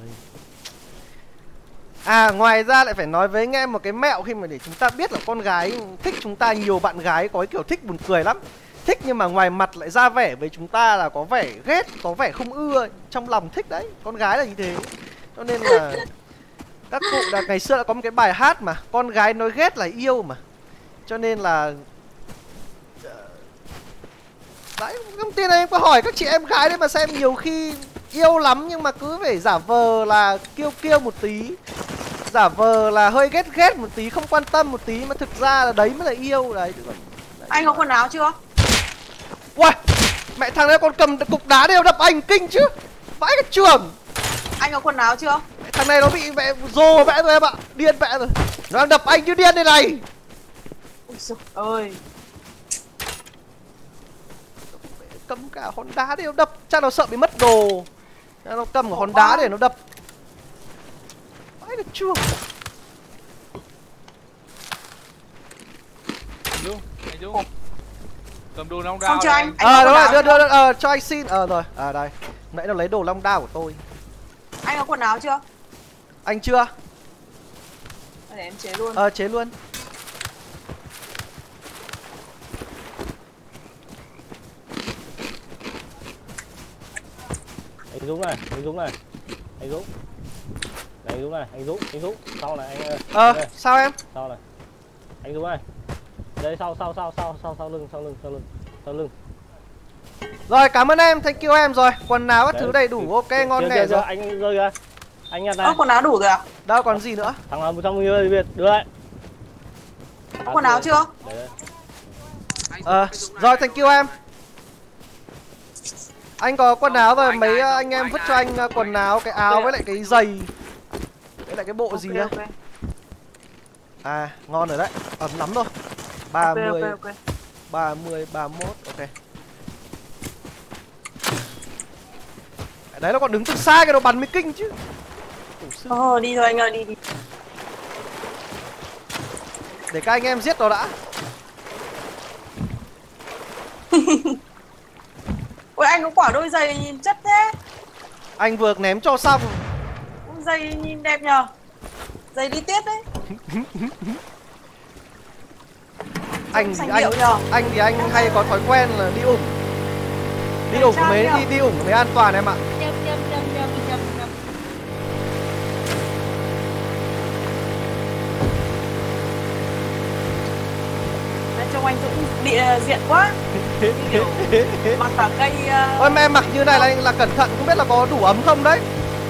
À, ngoài ra lại phải nói với anh em một cái mẹo khi mà để chúng ta biết là con gái thích chúng ta. Nhiều bạn gái có cái kiểu thích buồn cười lắm. Thích nhưng mà ngoài mặt lại ra vẻ với chúng ta là có vẻ ghét, có vẻ không ưa. Trong lòng thích đấy, con gái là như thế. Cho nên là các cụ là ngày xưa đã có một cái bài hát mà con gái nói ghét là yêu mà. Cho nên là đấy, thông tin này em có hỏi các chị em gái đấy mà xem, nhiều khi yêu lắm nhưng mà cứ phải giả vờ là kiêu kiêu một tí, giả vờ là hơi ghét ghét một tí, không quan tâm một tí, mà thực ra là đấy mới là yêu đấy. Anh có quần áo chưa? Uầy, mẹ thằng này còn cầm cục đá đều đập anh kinh chứ. Vãi cái trường. Anh có quần áo chưa? Mẹ thằng này nó bị mẹ rồ vẽ rồi em ạ, điên vẽ rồi. Nó đang đập anh như điên đây này. Ôi giời ơi. Cầm cả hòn đá đều đập, chắc nó sợ bị mất đồ. Nó cầm cả hòn đá để nó đập. Vãi cái trường. Anh Dung, anh Dung. Cầm đồ long đao. Không cho anh. Anh Ờ có đúng quần rồi, áo đưa chưa? đưa ờ cho anh xin. Ờ rồi, à đây. Nãy nó lấy đồ long đao của tôi. Anh có quần áo chưa? Anh chưa? Để em chế luôn. Ờ chế luôn. Anh Dũng này, anh Dũng này. Anh Dũng. Này, anh Dũng này, anh Dũng, anh Dũng. Sau này anh. Ờ đây, sao em? sau này. Anh Dũng này. Đây sau sau sau sau sau sau lưng, sau lưng, sau lưng. Sau lưng. Rồi cảm ơn em, thank you em rồi. Quần áo các Đấy, thứ đầy đủ, ok kìa, ngon kìa, nghè kìa, rồi. anh rơi kìa. Anh nhặt này. Ơ, quần áo đủ rồi à? Đâu còn gì nữa? Thằng nào một trong người Việt đưa đấy. Có quần áo chưa? Đấy, đấy. Ờ rồi thank you em. Anh có quần áo rồi, mấy anh em vứt cho anh quần áo, cái áo với lại cái giày. Với lại cái bộ gì Ok, đó. ok. À ngon rồi đấy, ấm lắm rồi. Ba mươi, Ok, ok, ok. ba mươi, ba mươi mốt, ok. Đấy nó còn đứng từ xa cái đồ bắn mới kinh chứ. Ờ, đi thôi anh ơi, đi đi. Để các anh em giết nó đã. Ôi anh có quả đôi giày nhìn chất thế. Anh vừa ném cho xong. Giày nhìn đẹp nhờ. Giày đi tiết đấy. Anh thì Xanh anh điệu nhờ. anh thì anh hay có thói quen là đi ủng. Đi ủng Trang mấy nhờ. đi đi ủng mấy an toàn em ạ. Nhầm nhầm nhầm nhầm nhầm nhầm. Nói trông anh Dũng bị uh, diện quá. Kiểu mặc cả cây uh... Ôi mà em mặc như này là là cẩn thận, không biết là có đủ ấm không đấy.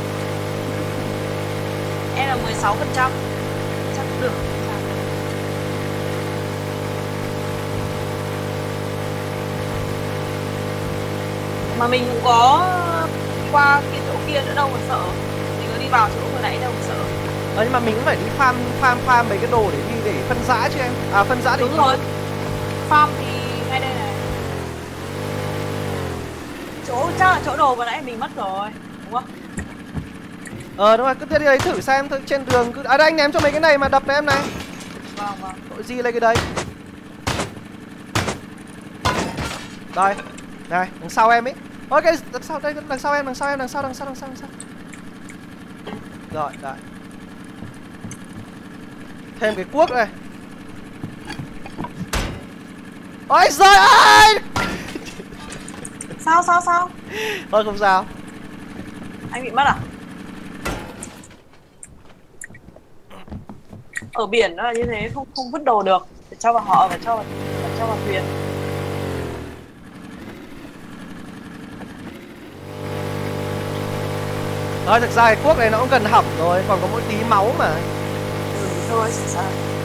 Em là mười sáu phần trăm. Chắc được. Mà mình cũng có qua cái chỗ kia nữa đâu mà sợ. Mình có đi vào chỗ vừa nãy đâu mà sợ. Ờ nhưng mà mình cũng phải đi farm farm farm mấy cái đồ để đi để phân rã chứ em. À phân rã thì Đúng rồi. Farm thì ngay đây này. Chỗ chắc là chỗ đồ vừa nãy mình mất rồi, đúng không? Ờ đúng rồi, cứ đi đấy thử xem thử trên đường cứ. À đây anh ném cho mấy cái này mà đập đấy em này. Vâng vâng. Tội gì lấy cái đấy. Đây. Này, đằng sau em ấy. Ok, đằng sau đây, đằng sau em, đằng sau em, đằng sau, đằng sau, đằng sau, đằng sau. Rồi, đấy. Thêm cái cuốc này. Ôi giời ơi. Sao sao sao? Thôi không sao. Anh bị mất à? Ở biển nó là như thế, không không vứt đồ được. Phải cho vào họ, phải cho vào, phải cho vào thuyền. Thôi thực ra cái cuốc này nó cũng gần hỏng rồi, còn có mỗi tí máu mà. Ừ, thôi sao?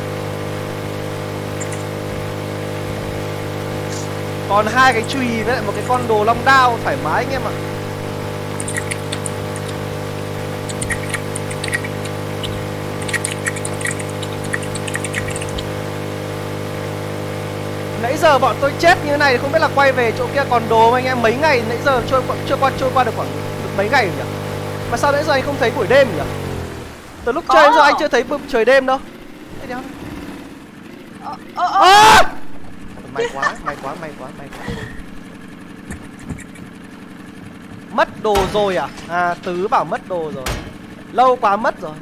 Còn hai cái chùy với lại một cái con đồ long đao thoải mái anh em ạ. Nãy giờ bọn tôi chết như thế này không biết là quay về chỗ kia còn đồ không anh em. Mấy ngày nãy giờ trôi qua, chưa qua trôi qua được khoảng được mấy ngày nhỉ? Mà sao nãy giờ anh không thấy buổi đêm nhỉ? Từ lúc chơi đến giờ anh chưa thấy trời đêm đâu. Thế đéo. Ờ, ờ, ờ. À! May quá, may quá, may quá, may quá. Mất đồ rồi à? À, Tứ bảo mất đồ rồi. Lâu quá mất rồi.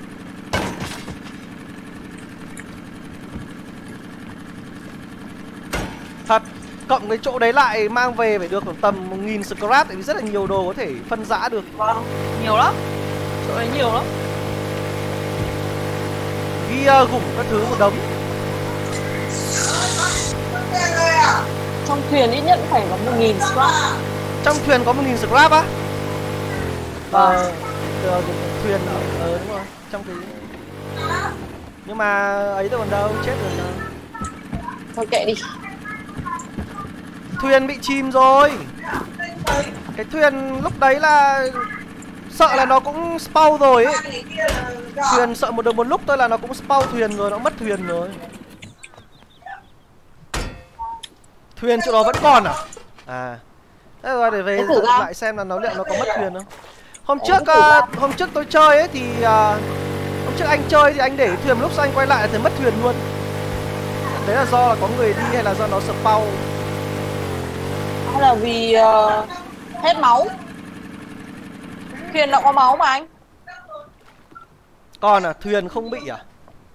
Thật, cộng cái chỗ đấy lại mang về phải được khoảng tầm một nghìn scrap. Tại vì rất là nhiều đồ có thể phân rã được. Vâng, nhiều lắm. Chỗ đấy nhiều lắm. Gear gủng các thứ một đống. Trong thuyền ít nhất cũng phải có một nghìn scrap. Trong thuyền có một nghìn scrap á? Vâng. Ờ, được, thuyền, ờ đúng rồi, trong cái... Nhưng mà ấy rồi còn đâu, chết rồi đâu. Thôi kệ đi. Thuyền bị chìm rồi. Cái thuyền lúc đấy là... Sợ là nó cũng spawn rồi ấy. Thuyền sợ một được một lúc thôi là nó cũng spawn thuyền rồi, nó mất thuyền rồi. Thuyền chỗ đó vẫn còn à? À. Thế rồi để về lại xem là nó liệu nó có mất thuyền không. Hôm trước uh, hôm trước tôi chơi ấy thì uh, hôm trước anh chơi thì anh để thuyền lúc sau anh quay lại thì mất thuyền luôn. Đấy là do là có người đi hay là do nó spawn? Hay là vì uh, hết máu. Thuyền nó có máu mà anh. Còn à, thuyền không bị à?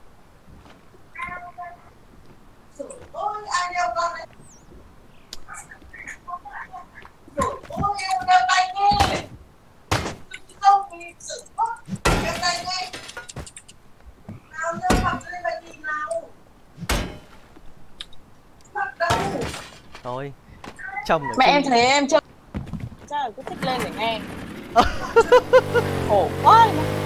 Thôi, chồng mẹ em thấy em chơi chắc là cứ thích lên để nghe. Khổ quá.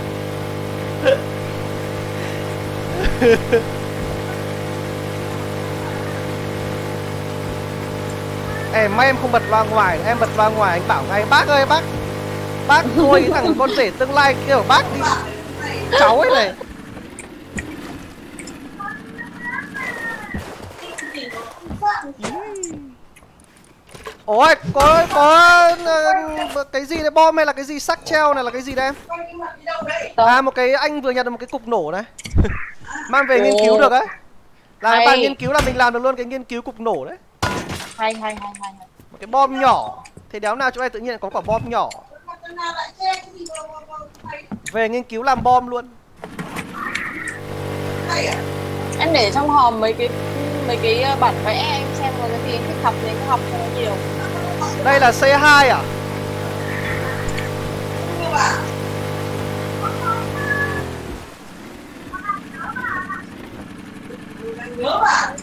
Em may em không bật loa ngoài, em bật loa ngoài anh bảo ngay bác ơi bác, bác thôi cái thằng con rể tương lai kia của bác đi, cháu ấy này. Ôi có có cái gì đấy, bom hay là cái gì, sắc treo này là cái gì đây em? À một cái anh vừa nhặt được một cái cục nổ này. Mang về nghiên cứu được đấy. Là bạn nghiên cứu là mình làm được luôn cái nghiên cứu cục nổ đấy. Hay hay hay hay. Một cái bom nhỏ. Thế đéo nào chỗ này tự nhiên có quả bom nhỏ. Về nghiên cứu làm bom luôn. Em để trong hòm mấy cái mấy cái bản vẽ em xem rồi cái gì anh thích học thì anh học cho nó nhiều. Đây là C hai à? Nhớ bạn.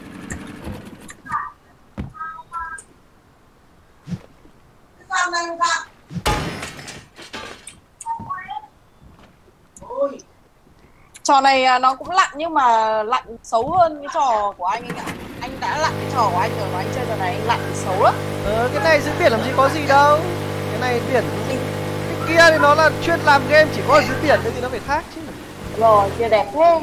Trò này nó cũng lặn nhưng mà lặn xấu hơn cái trò của anh ấy ạ. Anh đã lặn cái trò của anh rồi mà anh chơi trò này anh lặn xấu lắm. Ờ cái này dưới biển làm gì có gì đâu. Cái này biển cái kia thì nó là chuyên làm game, chỉ có ở dưới biển thôi thì nó phải khác chứ. Rồi kia đẹp thế.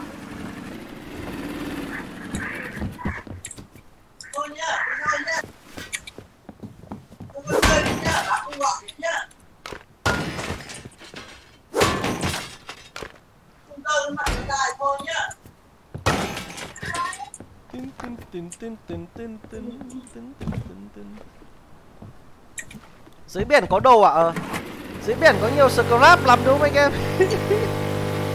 Dưới biển có đồ à? Ờ dưới biển có nhiều scrap lắm đúng không anh em?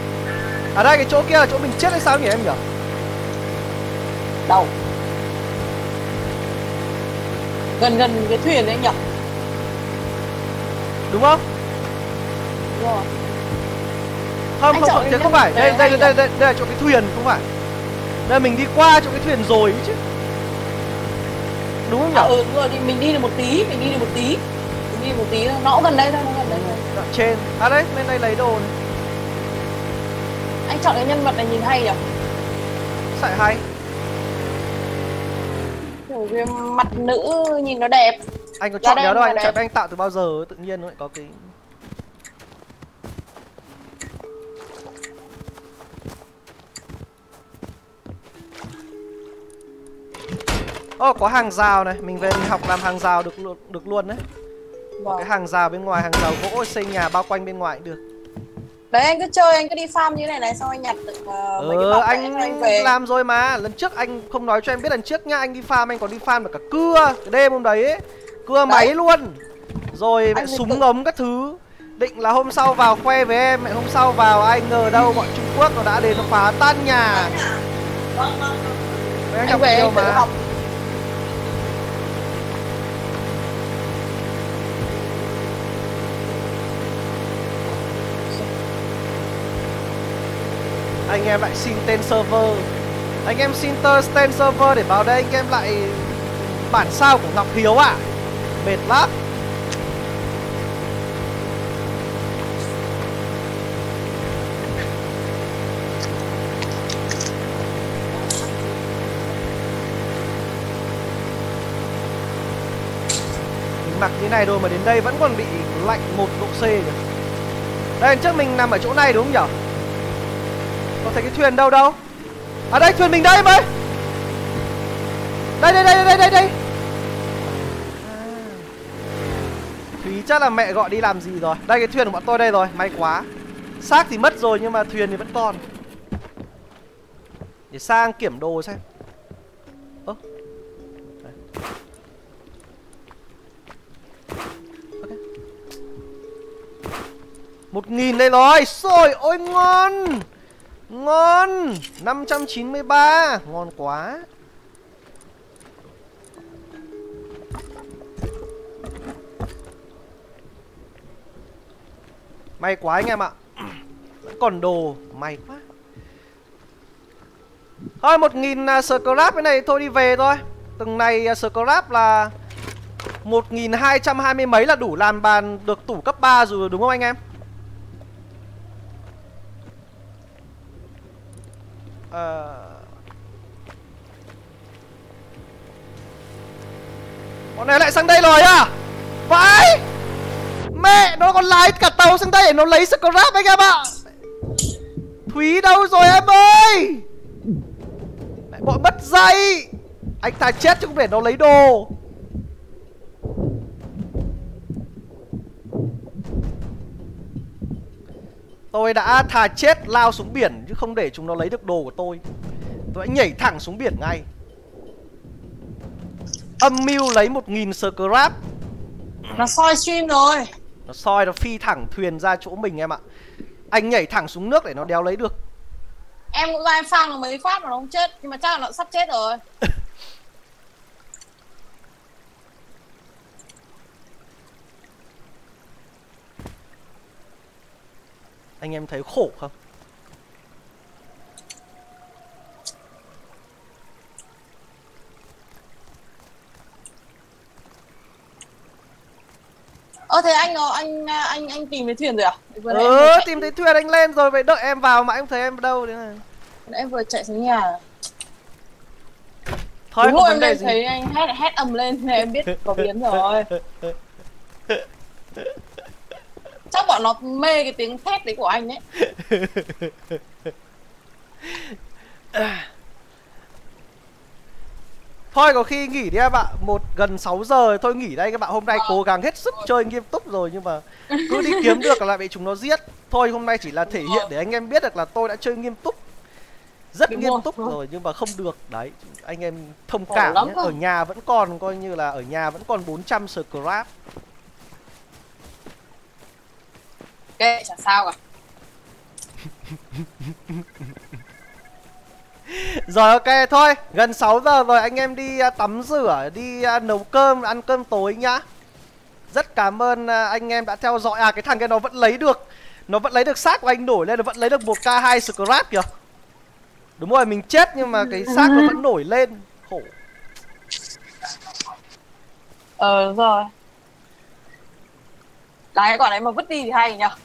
Ở đây cái chỗ kia là chỗ mình chết hay sao nhỉ em nhỉ? Đâu? Gần gần cái thuyền đấy nhỉ? Đúng không? Đúng rồi. Không, Anh không, chọn không, thế cái không nhân phải. vật Đây, đấy đây, hay đây, nhỉ? đây, đây là chỗ cái thuyền, không phải. Đây mình đi qua chỗ cái thuyền rồi ấy chứ. Đúng không nhỉ? À ừ, đúng rồi, đi, mình đi được một tí, mình đi được một tí. Mình đi được một tí, nó cũng gần đây thôi, nó gần đây thôi. Đoạn trên. À đấy, bên đây lấy đồ này. Anh chọn cái nhân vật này nhìn hay nhỉ? Sải hay. Kiểu cái mặt nữ nhìn nó đẹp. Anh có Ra chọn đây đéo đâu, mà anh đẹp. chọn anh tạo từ bao giờ tự nhiên nó lại có cái. Ô, oh, có hàng rào này, mình về mình học làm hàng rào được luôn, được luôn đấy. Vâng. Cái hàng rào bên ngoài, hàng rào gỗ xây nhà bao quanh bên ngoài cũng được. Đấy anh cứ chơi, anh cứ đi farm như thế này này, xong anh nhặt được uh, mấy cái Ừ, bảo vệ anh, cho anh về. làm rồi mà. Lần trước anh không nói cho em biết, lần trước nhá, anh đi farm anh còn đi farm được cả cưa. Cái đêm hôm đấy ấy, cưa Đấy. máy luôn. Rồi mẹ Anh súng tự- ống các thứ. Định là hôm sau vào khoe với em, mẹ hôm sau vào ai ngờ đâu bọn Trung Quốc nó đã đến nó phá tan nhà. Vâng, vâng. Mấy anh Anh học về nhiều anh tự mà. học. Anh em lại xin tên server. Anh em xin tơ tên server để vào đây anh em lại bản sao của Ngọc Hiếu à. Mệt lắm. Mình mặc như này rồi mà đến đây vẫn còn bị lạnh một độ C kìa. Đây trước mình nằm ở chỗ này đúng không nhỉ? Có thấy cái thuyền đâu đâu? À đây, thuyền mình đây em ơi. Đây đây đây đây đây đây. À. Thúy chắc là mẹ gọi đi làm gì rồi. Đây cái thuyền của bọn tôi đây rồi, may quá. Xác thì mất rồi nhưng mà thuyền thì vẫn còn. Để sang kiểm đồ xem. Ơ. Đây. Okay. Một nghìn đây rồi. Rồi, ôi ngon. Ngon. Năm trăm chín mươi ba. Ngon quá. May quá anh em ạ. Vẫn còn đồ. May quá. Thôi một nghìn uh, scrap cái này thôi đi về thôi. Từng này uh, scrap là một nghìn hai trăm hai mươi mấy là đủ làm bàn được tủ cấp ba rồi đúng không anh em? Ờ... Bọn này lại sang đây rồi à? Vãi! Mẹ, nó còn lái cả tàu sang đây để nó lấy scrap anh em ạ. Thúy đâu rồi em ơi? Lại bọn mất dây. Anh thà chết chứ không để nó lấy đồ. Tôi đã thà chết lao xuống biển chứ không để chúng nó lấy được đồ của tôi. Tôi đã nhảy thẳng xuống biển ngay. Âm mưu lấy một nghìn scrap. Nó soi stream rồi. Nó soi, nó phi thẳng thuyền ra chỗ mình em ạ. Anh nhảy thẳng xuống nước để nó đéo lấy được. Em cũng ra em phang nó mấy phát mà nó không chết. Nhưng mà chắc là nó sắp chết rồi. Anh em thấy khổ không? Ơ thế anh anh anh anh tìm thấy thuyền rồi à? Vừa nãy em Ừ, vừa chạy- tìm thấy thuyền anh lên rồi. Vậy đợi em vào mà anh không thấy em đâu. Thế này. vừa nãy em vừa chạy xuống nhà. Thôi Đúng không rồi, vấn đề em gì. thấy anh hét hét ầm lên thì em biết có biến rồi. Chắc bọn nó mê cái tiếng thét đấy của anh ấy. Thôi có khi nghỉ đi em ạ. Một gần sáu giờ thôi nghỉ đây các bạn. Hôm nay cố gắng hết sức chơi nghiêm túc rồi nhưng mà cứ đi kiếm được là lại bị chúng nó giết. Thôi hôm nay chỉ là thể hiện để anh em biết được là tôi đã chơi nghiêm túc. Rất Đúng nghiêm rồi. túc rồi nhưng mà không được. Đấy, anh em thông Khổ cảm lắm nhé. cơ. Ở nhà vẫn còn coi như là ở nhà vẫn còn bốn trăm scrap. Kệ chả sao cả. Rồi ok thôi, gần sáu giờ rồi, anh em đi uh, tắm rửa, đi uh, nấu cơm, ăn cơm tối nhá. Rất cảm ơn uh, anh em đã theo dõi. À cái thằng kia nó vẫn lấy được, nó vẫn lấy được xác của anh nổi lên, nó vẫn lấy được một k hai scrap kìa. Đúng rồi, mình chết nhưng mà cái xác nó vẫn nổi lên. Khổ. Ờ đúng rồi. Là cái quả đấy mà vứt đi thì hay nhở.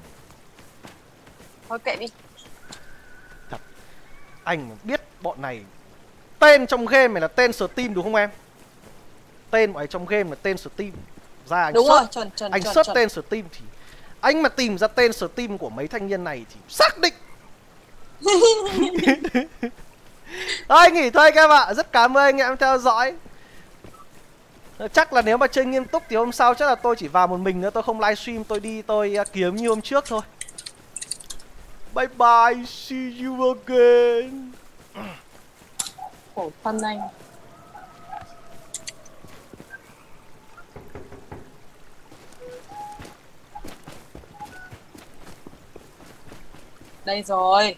Thôi kệ đi. Thật. Anh biết bọn này tên trong game này là tên Steam đúng không em? Tên của anh trong game là tên Steam. Ra anh Đúng search, rồi, chuẩn chuẩn anh chuẩn, search chuẩn. tên Steam thì anh mà tìm ra tên Steam của mấy thanh niên này thì xác định. Thôi nghỉ thôi các bạn ạ. Rất cảm ơn anh em theo dõi. Chắc là nếu mà chơi nghiêm túc thì hôm sau chắc là tôi chỉ vào một mình nữa. Tôi không livestream, tôi đi tôi uh, kiếm như hôm trước thôi. Bye bye, see you again. Khổ thân anh. Đây rồi.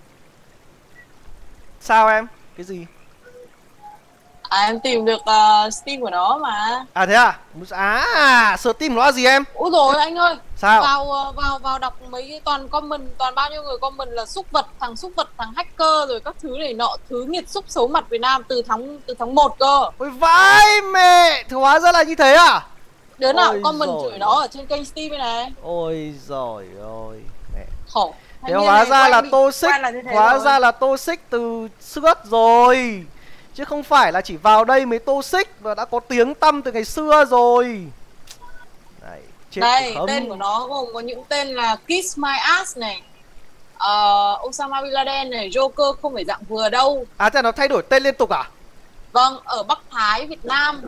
Sao em? Cái gì? À em tìm được uh, Steam của nó mà. À thế à? À, Steam nó là gì em? Úi rồi anh ơi. Sao? Vào uh, vào vào đọc mấy cái toàn comment, toàn bao nhiêu người comment là xúc vật, thằng xúc vật, thằng hacker rồi các thứ này nọ, thứ nghiệt xúc xấu mặt Việt Nam từ tháng từ tháng một cơ. Ôi vãi mẹ, thì hóa ra là như thế à? Đứa nào Ôi comment giời. chửi nó ở trên kênh Steam này. Ôi giời ơi mẹ. Khổ. Thế hóa ra là toxic, hóa rồi. ra là toxic từ xưa rồi. Chứ không phải là chỉ vào đây mới toxic, và đã có tiếng tăm từ ngày xưa rồi. Đấy, chết Đây, không? tên của nó gồm có những tên là Kiss My Ass này, uh, Osama Bin Laden này, Joker không phải dạng vừa đâu. À thế nó thay đổi tên liên tục à? Vâng, ở Bắc Thái, Việt Nam.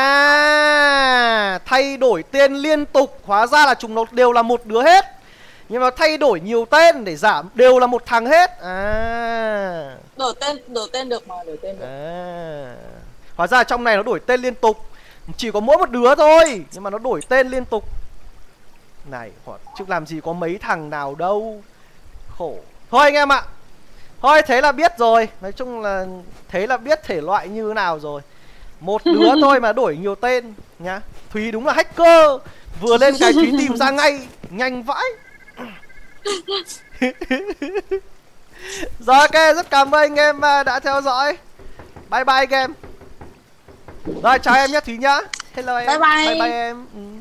À, thay đổi tên liên tục. Hóa ra là chúng nó đều là một đứa hết. Nhưng mà thay đổi nhiều tên để giảm đều là một thằng hết. À, Đổi tên, đổi tên được mà, đổi tên được. à. Hóa ra trong này nó đổi tên liên tục. Chỉ có mỗi một đứa thôi, nhưng mà nó đổi tên liên tục. Này, chứ làm gì có mấy thằng nào đâu. Khổ. Thôi anh em ạ. Thôi thế là biết rồi. Nói chung là thế là biết thể loại như thế nào rồi. Một đứa thôi mà đổi nhiều tên nhá. Thúy đúng là hacker. Vừa lên cái Thúy tìm ra ngay. Nhanh vãi. Rồi ok, rất cảm ơn anh em đã theo dõi. Bye bye anh em. Rồi chào em nhé Thúy nhá. Hello em. Bye bye. Bye bye em. Ừ.